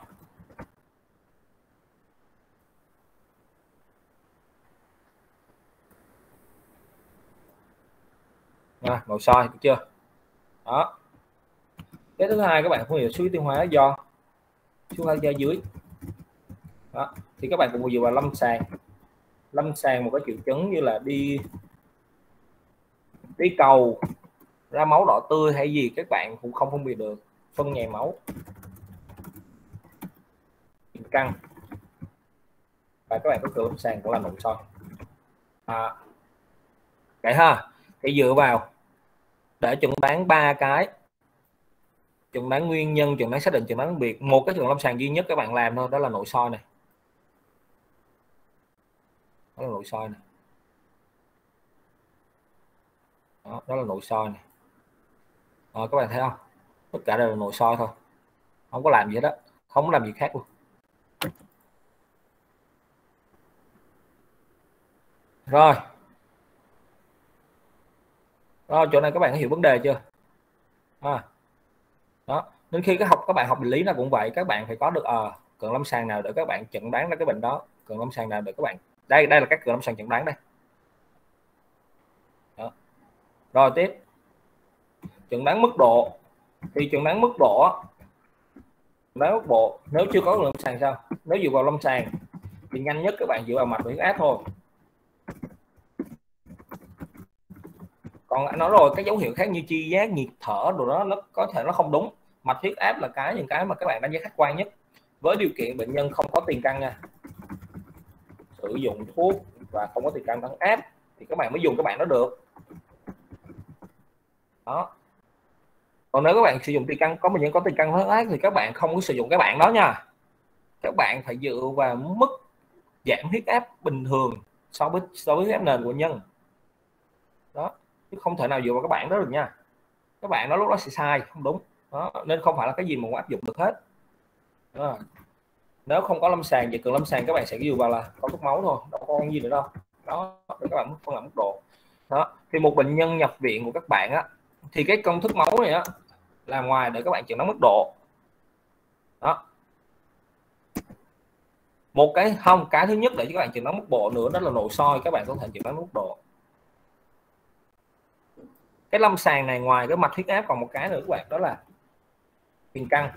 Speaker 2: À, nội soi được chưa? Đó. Cái thứ hai các bạn phân biệt xuất huyết tiêu hóa do xuất huyết da dưới. Đó. Thì các bạn cũng dựa vào lâm sàng. Lâm sàng một cái triệu chứng như là đi đi cầu, ra máu đỏ tươi hay gì các bạn cũng không phân biệt được, phân nhầy máu, căng, và các bạn có cửa lâm sàng cũng là nội soi. À, vậy ha, thì dựa vào để chuẩn đoán ba cái chẩn đoán nguyên nhân, chẩn đoán xác định, chẩn đoán biệt. Một cái trường lâm sàng duy nhất các bạn làm thôi, đó là nội soi này, đó là nội soi này, đó, đó là nội soi này. Đó, các bạn thấy không, tất cả đều là nội soi thôi, không có làm gì hết đó, không có làm gì khác luôn. Rồi rồi chỗ này các bạn hiểu vấn đề chưa? À, đó, đến khi cái học các bạn học bệnh lý là cũng vậy, các bạn phải có được ờ à, cận lâm sàng nào để các bạn chẩn đoán ra cái bệnh đó, cận lâm sàng nào để các bạn, đây đây là các cận lâm sàng chẩn đoán đây. Đó. Rồi tiếp chẩn đoán mức độ, thì chẩn đoán mức độ, chẩn đoán mức độ nếu chưa có lâm sàng sao? Nếu dựa vào lâm sàng thì nhanh nhất các bạn dựa vào mạch huyết áp thôi. Còn anh nói rồi, các dấu hiệu khác như chi giác, nhịp thở đồ đó nó có thể nó không đúng. Mạch huyết áp là cái những cái mà các bạn đánh giá khách quan nhất, với điều kiện bệnh nhân không có tiền căn nha, sử dụng thuốc và không có tiền căn tăng áp thì các bạn mới dùng các bạn đó được. Đó. Còn nếu các bạn sử dụng tiền căn, có bệnh nhân có tiền căn huyết áp thì các bạn không có sử dụng các bạn đó nha. Các bạn phải dựa vào mức giảm huyết áp bình thường so với so với huyết áp nền của bệnh nhân. Đó, chứ không thể nào dựa vào các bạn đó được nha. Các bạn đó lúc đó sẽ sai, không đúng. Đó, nên không phải là cái gì mà cũng áp dụng được hết. Đó. Nếu không có lâm sàng, về cường lâm sàng các bạn sẽ dựa vào là có thuốc máu thôi, đâu có gì nữa đâu. Đó, để các bạn phân loại mức độ. Đó, thì một bệnh nhân nhập viện của các bạn á, thì cái công thức máu này á là ngoài để các bạn chẩn đoán mức độ. Đó. Một cái không, cái thứ nhất để cho các bạn chẩn đoán mức độ nữa đó là nội soi, các bạn có thể chẩn đoán mức độ. Cái lâm sàng này ngoài cái mạch huyết áp còn một cái nữa các bạn, đó là tiền căn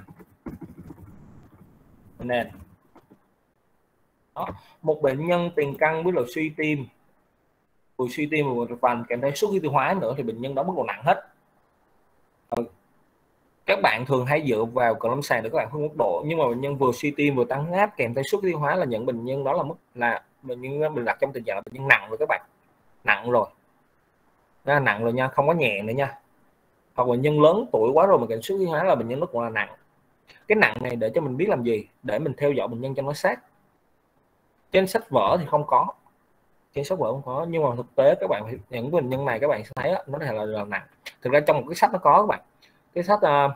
Speaker 2: nền. Đó. Một bệnh nhân tiền căn với là suy tim, vừa suy tim vừa phần kèm theo xuất huyết tiêu hóa nữa thì bệnh nhân đó mức độ nặng hết. Ừ. Các bạn thường hay dựa vào cận lâm sàng để các bạn phân mức độ, nhưng mà bệnh nhân vừa suy tim vừa tăng huyết áp kèm theo xuất huyết tiêu hóa là những bệnh nhân đó là mức là bệnh nhân mình đặt trong tình trạng là bệnh nhân nặng rồi các bạn, nặng rồi, đó, nặng rồi nha, không có nhẹ nữa nha. Hoặc bệnh nhân lớn tuổi quá rồi mà kèm xuất huyết tiêu hóa là bệnh nhân nó cũng là nặng. Cái nặng này để cho mình biết làm gì, để mình theo dõi bệnh nhân cho nó sát. Trên sách vở thì không có, trên sách vở không có, nhưng mà thực tế các bạn những bệnh nhân này các bạn sẽ thấy đó, nó là, là, là nặng. Thực ra trong một cái sách nó có các bạn, cái sách uh,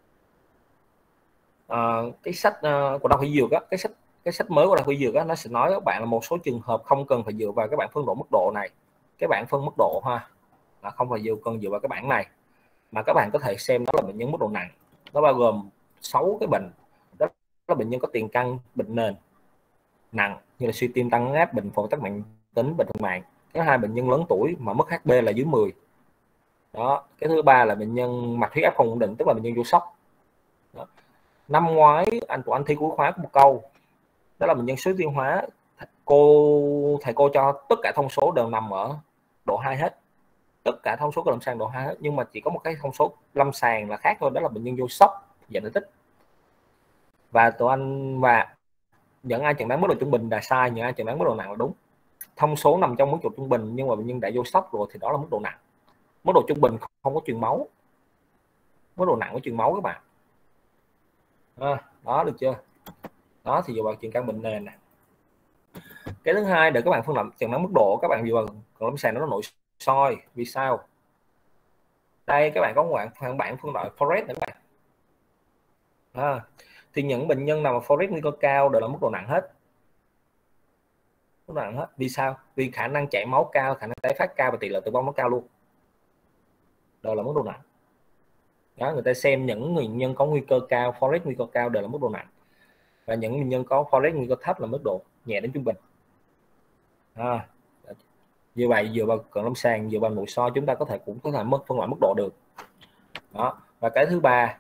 Speaker 2: uh, cái sách uh, của Đại học Y Dược á, cái sách cái sách mới của Đại học Y Dược á, nó sẽ nói các bạn là một số trường hợp không cần phải dựa vào các bạn phân độ mức độ này, các bạn phân mức độ ha, là không phải dựa cần dựa vào cái bảng này, mà các bạn có thể xem đó là bệnh nhân mức độ nặng. Nó bao gồm sáu cái bệnh, đó là bệnh nhân có tiền căn, bệnh nền nặng như là suy tim tăng huyết áp, bệnh phổi tắc mạch tính, bệnh thận mạng. Cái hai bệnh nhân lớn tuổi mà mức hát pê là dưới mười. Đó, cái thứ ba là bệnh nhân mạch huyết áp không ổn định, tức là bệnh nhân vô sốc. Đó. Năm ngoái anh của anh thi cuối khóa có một câu, đó là bệnh nhân suy tiêu hóa, cô thầy cô cho tất cả thông số đều nằm ở độ hai hết, tất cả thông số của lâm sàng độ hai hết, nhưng mà chỉ có một cái thông số lâm sàng là khác thôi, đó là bệnh nhân vô sốc dạng nội tích. Và tụi anh và những ai chẩn đoán mức độ trung bình là sai, những ai chẩn đoán mức độ nặng là đúng. Thông số nằm trong mức độ trung bình nhưng mà bệnh nhân đã vô sốc rồi thì đó là mức độ nặng. Mức độ trung bình không có truyền máu, mức độ nặng có truyền máu các bạn. À, đó được chưa? Đó thì dựa vào chuyện căn bệnh nền này. Cái thứ hai để các bạn phân loại chẩn đoán mức độ, các bạn dựa vào còn lâm sàng nó nội soi. Vì sao? Đây các bạn có một bản bản phân loại Forest nữa các bạn. À, thì những bệnh nhân nào mà Forest nguy cơ cao đều là mức độ nặng hết. Mức độ nặng hết. Vì sao? Vì khả năng chảy máu cao, khả năng tái phát cao và tỷ lệ tử vong nó cao luôn. Đều là mức độ nặng. Đó, người ta xem những người nhân có nguy cơ cao, Forest nguy cơ cao đều là mức độ nặng. Và những bệnh nhân có Forest nguy cơ thấp là mức độ nhẹ đến trung bình. À, như vậy dựa vào cận lâm sàng, dựa vào nội soi chúng ta có thể cũng có thể mất phân loại mức độ được. Đó. Và cái thứ ba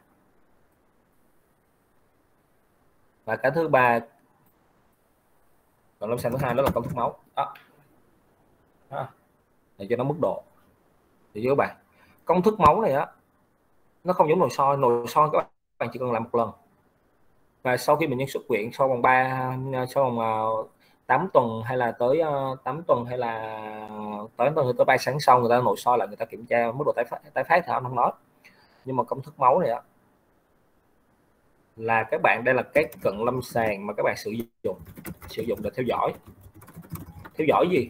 Speaker 2: và cái thứ ba cận lâm sàng thứ hai đó là công thức máu. Đó. Đó. Để cho nó mức độ. Thì các bạn, công thức máu này á nó không giống nội soi, nội soi các bạn chỉ cần làm một lần. Và sau khi bệnh nhân xuất viện sau vòng ba sau vòng tám tuần hay là tới tám tuần hay là tới tuần tới ba sáng sau người ta nội soi lại, người ta kiểm tra mức độ tái phát tái phát thì không nói. Nhưng mà công thức máu này á là các bạn, đây là cái cận lâm sàng mà các bạn sử dụng sử dụng để theo dõi. Theo dõi gì?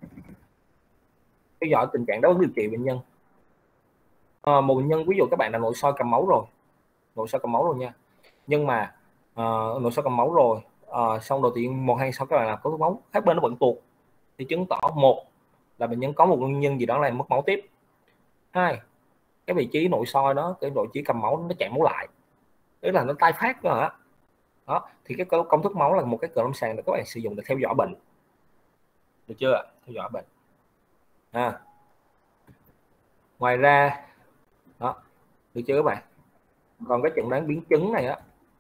Speaker 2: Theo dõi tình trạng đáp ứng điều trị bệnh nhân. À, một bệnh nhân ví dụ các bạn đã nội soi cầm máu rồi, nội soi cầm máu rồi nha, nhưng mà uh, nội soi cầm máu rồi, uh, xong đầu tiên một hai sau các bạn làm có thuốc máu, các bên nó vẫn tuột, thì chứng tỏ một là bệnh nhân có một nguyên nhân gì đó làm mất máu tiếp, hai cái vị trí nội soi đó, cái vị trí cầm máu nó chạy máu lại, tức là nó tái phát rồi đó. Đó thì cái công thức máu là một cái cận lâm sàng để các bạn sử dụng để theo dõi bệnh, được chưa? Theo dõi bệnh. À, ngoài ra đó, được chưa các bạn? Còn cái chẩn đoán biến chứng này á,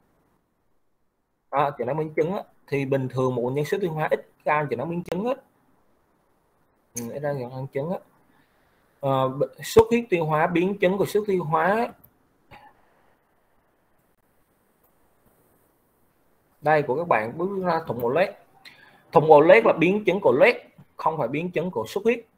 Speaker 2: à, chẩn đoán biến chứng á, thì bình thường một nhân xuất tiêu hóa ít ca chẩn đoán biến chứng hết, ừ, ra chẩn đoán chứng á. À, xuất huyết tiêu hóa, biến chứng của xuất huyết tiêu hóa đây của các bạn bước ra thủng ổ lết. Thủng ổ lết là biến chứng của lết, không phải biến chứng của xuất huyết.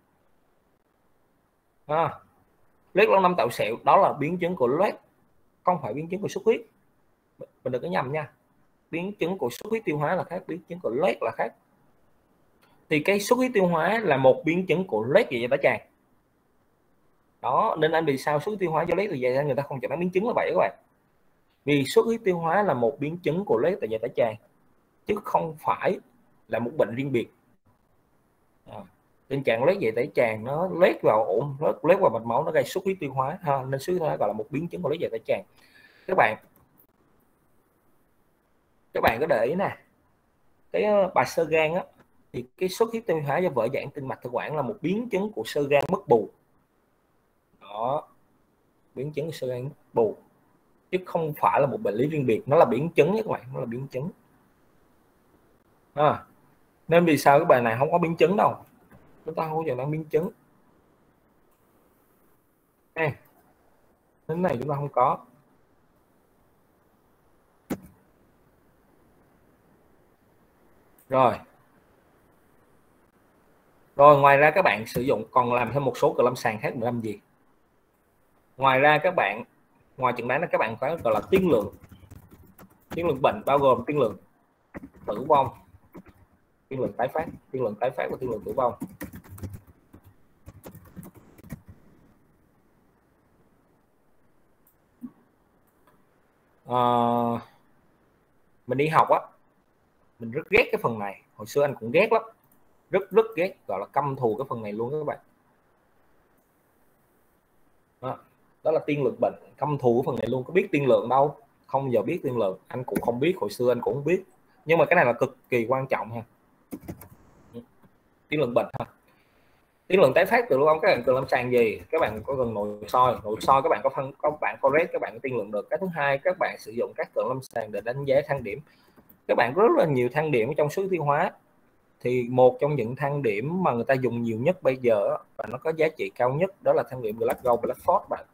Speaker 2: À, lết long năm tạo sẹo đó là biến chứng của lết, không phải biến chứng của xuất huyết. Mình đừng có nhầm nha. Biến chứng của xuất huyết tiêu hóa là khác, biến chứng của lết là khác. Thì cái xuất huyết tiêu hóa là một biến chứng của lết dạ dày tái tràng. Đó, nên anh vì sao xuất huyết tiêu hóa do lết dạ dày người ta không chẩn đoán biến chứng là vậy các bạn. Vì xuất huyết tiêu hóa là một biến chứng của lết dạ dày tái tràng chứ không phải là một bệnh riêng biệt. À, tình trạng lết dạ dày tái tràng nó lết vào ổn, lết, lết vào mạch máu nó gây xuất huyết tiêu hóa ha, nên xuất huyết tiêu hóa gọi là một biến chứng của lết dạ dày tái tràng. Các bạn các bạn có để ý nè, cái bài xơ gan á, thì cái xuất huyết tiêu hóa do vỡ giãn tĩnh mạch thực quản là một biến chứng của xơ gan mất bù. Đó, biến chứng của xơ gan mất bù chứ không phải là một bệnh lý riêng biệt, nó là biến chứng nhé các bạn, nó là biến chứng. À, nên vì sao cái bài này không có biến chứng đâu, chúng ta không có chẩn biến chứng. À, cái này chúng ta không có. Rồi. Rồi ngoài ra các bạn sử dụng còn làm thêm một số cận lâm sàng khác để làm gì? Ngoài ra các bạn, ngoài chẩn đoán là các bạn phải gọi là tiên lượng. Tiên lượng bệnh bao gồm tiên lượng tử vong, tiên lượng tái phát, tiên lượng tái phát và tiên lượng tử vong. À, mình đi học á, mình rất ghét cái phần này, hồi xưa anh cũng ghét lắm, rất rất ghét, gọi là căm thù cái phần này luôn các bạn. Đó, đó là tiên lượng bệnh, căm thù cái phần này luôn. Có biết tiên lượng đâu, không giờ biết tiên lượng, anh cũng không biết, hồi xưa anh cũng không biết, nhưng mà cái này là cực kỳ quan trọng ha. Tiên lượng bệnh ha. Tiên lượng tái phát từ lâu các bạn cần lâm sàng gì? Các bạn có cần nội soi, nội soi các bạn có phân, các bạn có rét, các bạn có tiên lượng được. Cái thứ hai, các bạn sử dụng các cận lâm sàng để đánh giá thang điểm. Các bạn rất là nhiều thang điểm trong xuất tiêu hóa, thì một trong những thang điểm mà người ta dùng nhiều nhất bây giờ và nó có giá trị cao nhất đó là thang điểm Glasgow Blackford bạn.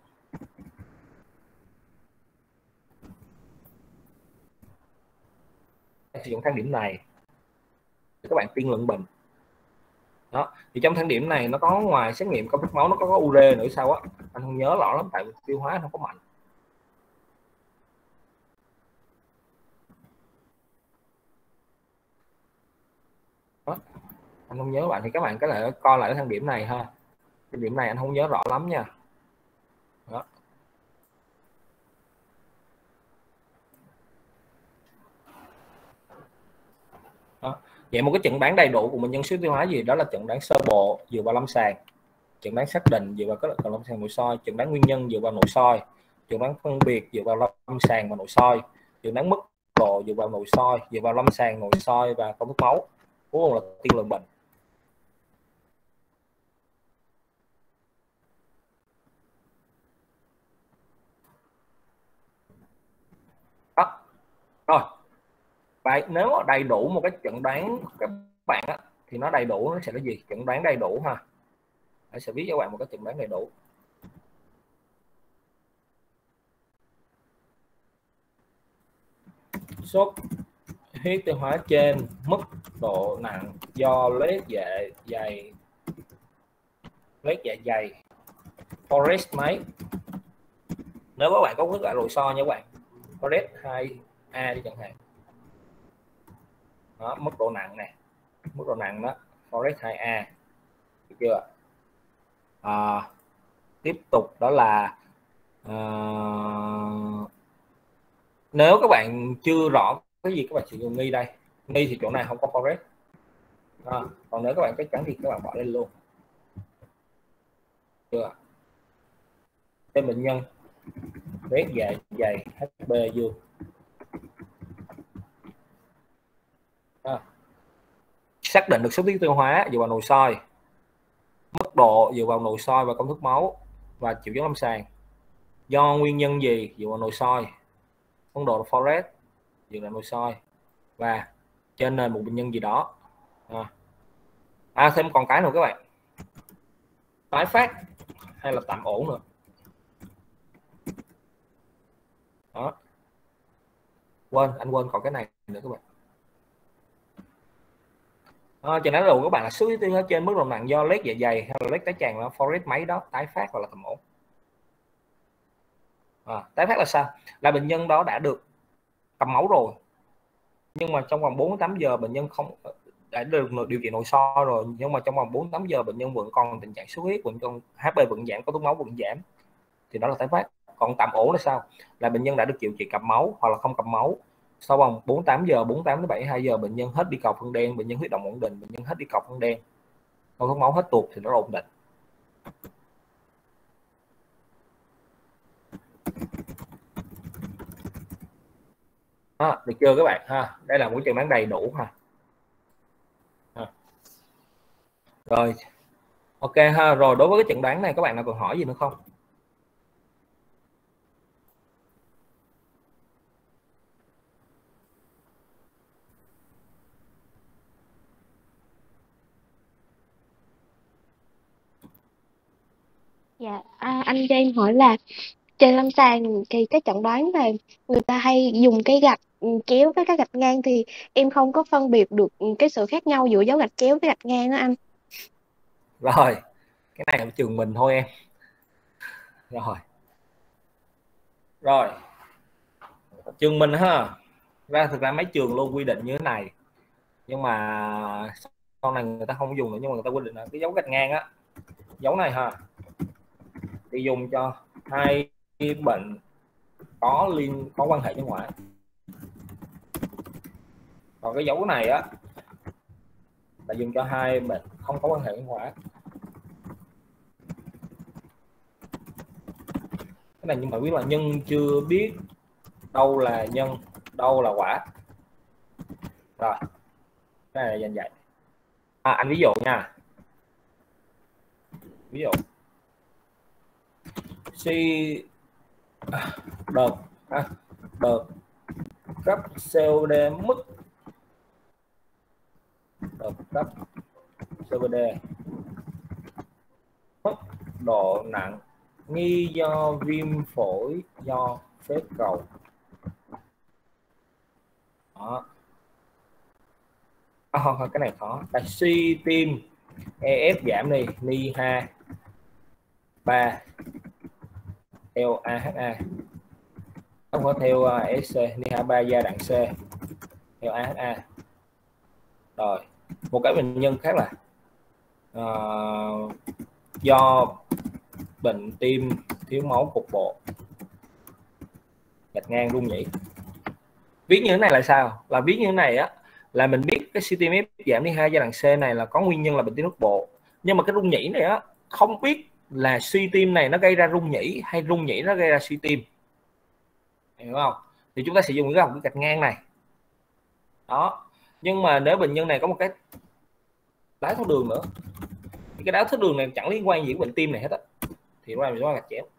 Speaker 2: Sử dụng thang điểm này để các bạn tiên lượng bệnh. Đó, thì trong thang điểm này nó có ngoài xét nghiệm công thức máu nó có, có ure nữa sao á, anh không nhớ rõ lắm tại vì tiêu hóa nó không có mạnh. Đó, anh không nhớ bạn, thì các bạn có thể coi lại cái thang điểm này ha. Cái điểm này anh không nhớ rõ lắm nha. Đó. Đó. Vậy một cái chẩn đoán đầy đủ của bệnh nhân xuất tiêu hóa gì đó là chẩn đoán sơ bộ dựa vào lâm sàng, chẩn đoán xác định dựa vào các cận lâm sàng nội soi, chẩn đoán nguyên nhân dựa vào nội soi, chẩn đoán phân biệt dựa vào lâm sàng và nội soi, chẩn đoán mức độ dựa vào nội soi, dựa vào lâm sàng nội soi và công thức máu, cuối cùng là tiên lượng bệnh. Đó. Rồi. Vậy nếu mà đầy đủ một cái chẩn đoán các bạn á, thì nó đầy đủ nó sẽ là gì? Chẩn đoán đầy đủ ha. Tôi sẽ viết cho các bạn một cái chẩn đoán đầy đủ. Xuất huyết tiêu hóa trên mức độ nặng do loét dạ dày, loét dạ dày, Forest mấy? Nếu các bạn có quyết định nội soi nha các bạn, Forest hai A đi chẳng hạn. Đó, mức độ nặng này, mức độ nặng đó Forex hai A, được chưa? À, tiếp tục đó là à, nếu các bạn chưa rõ cái gì các bạn chỉ dùng nghi đây, nghi thì chỗ này không có Forex. À, còn nếu các bạn chắc chắn thì các bạn bỏ lên luôn. Chưa? Tên bệnh nhân vét dạ dày hát bê dương. À, xác định được xuất huyết tiêu hóa dựa vào nội soi, mức độ dựa vào nội soi và công thức máu và triệu chứng lâm sàng. Do nguyên nhân gì dựa vào nội soi, phong độ Forex dựa vào nội soi và trên nền một bệnh nhân gì đó. À, à thêm còn cái nữa các bạn, tái phát hay là tạm ổn nữa. Đó, quên anh quên còn cái này nữa các bạn. À, cho nên là các bạn là xuất huyết tiêu hóa trên mức độ nặng do loét dạ dày hay là loét tái tràng là Forex máy đó, tái phát hoặc là tạm ổn. À, tái phát là sao? Là bệnh nhân đó đã được cầm máu rồi, nhưng mà trong vòng bốn đến tám giờ bệnh nhân không đã được điều trị nội soi rồi, nhưng mà trong vòng bốn đến tám giờ bệnh nhân vẫn còn tình trạng xuất huyết, vẫn còn hát bê vẫn giảm, có thuốc máu vẫn giảm, thì đó là tái phát. Còn tạm ổn là sao? Là bệnh nhân đã được điều trị cầm máu hoặc là không cầm máu, sau vòng bốn đến tám giờ, bốn đến tám đến bảy mươi hai giờ bệnh nhân hết đi cầu phân đen, bệnh nhân huyết động ổn định, bệnh nhân hết đi cầu phân đen, còn thuốc máu hết tuột thì nó ổn định. À, được chưa các bạn ha? Đây là một chẩn đoán đầy đủ ha. À. Rồi, ok ha. Rồi đối với cái chẩn đoán này các bạn nào còn hỏi gì nữa không?
Speaker 9: Dạ, à, anh cho em hỏi là trên lâm sàng thì cái chẩn đoán về người ta hay dùng cái gạch ừ, chéo với cái gạch ngang, thì em không có phân biệt được ừ, cái sự khác nhau giữa dấu gạch chéo với gạch ngang đó anh.
Speaker 2: Rồi, cái này là trường mình thôi em. Rồi. Rồi. Trường mình ha. Ra thực ra mấy trường luôn quy định như thế này. Nhưng mà sau này người ta không dùng nữa, nhưng mà người ta quy định là cái dấu gạch ngang á, dấu này ha, thì dùng cho hai bệnh có liên có quan hệ nhân quả. Còn cái dấu này á là dùng cho hai bệnh không có quan hệ nhân quả. Cái này nhưng mà biết là nhân chưa biết đâu là nhân, đâu là quả. Rồi, cái này là dành vậy. À, anh ví dụ nha. Ví dụ si đợt à, đợt cấp xê o đê mức đợt cấp xê o đê mức độ nặng nghi do viêm phổi do phế cầu. Đó. À, không, cái này khó. Là suy tim e ép giảm đi, ni ha ba L A H A không có theo uh, S C, ni ha ba giai đoạn C L A H A. Rồi một cái bệnh nhân khác là uh, do bệnh tim thiếu máu cục bộ gạch ngang rung nhĩ. Viết như thế này là sao? Là viết như thế này á, là mình biết cái xê tê em ép giảm đi hai giai đoạn C này là có nguyên nhân là bệnh tim cục bộ, nhưng mà cái rung nhĩ này á không biết là suy tim này nó gây ra rung nhĩ hay rung nhĩ nó gây ra suy tim, hiểu không? Thì chúng ta sẽ dùng cái học cái gạch ngang này đó. Nhưng mà nếu bệnh nhân này có một cái đái tháo đường nữa, cái đái tháo đường này chẳng liên quan gì với bệnh tim này hết á, thì nó làm cho gạch chéo.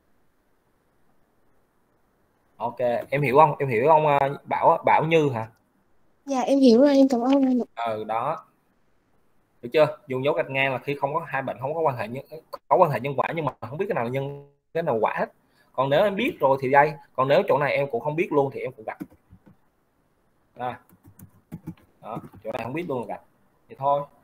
Speaker 2: Ok, em hiểu không? Em hiểu không Bảo Bảo Như hả?
Speaker 9: Dạ em hiểu rồi, em cảm ơn anh.
Speaker 2: Ừ đó, được chưa? Dùng dấu gạch ngang là khi không có hai bệnh không có quan hệ nhân có quan hệ nhân quả, nhưng mà không biết cái nào là nhân cái nào quả hết. Còn nếu em biết rồi thì đây, còn nếu chỗ này em cũng không biết luôn thì em cũng gạch. À. Đó, chỗ này không biết luôn là gạch thì thôi.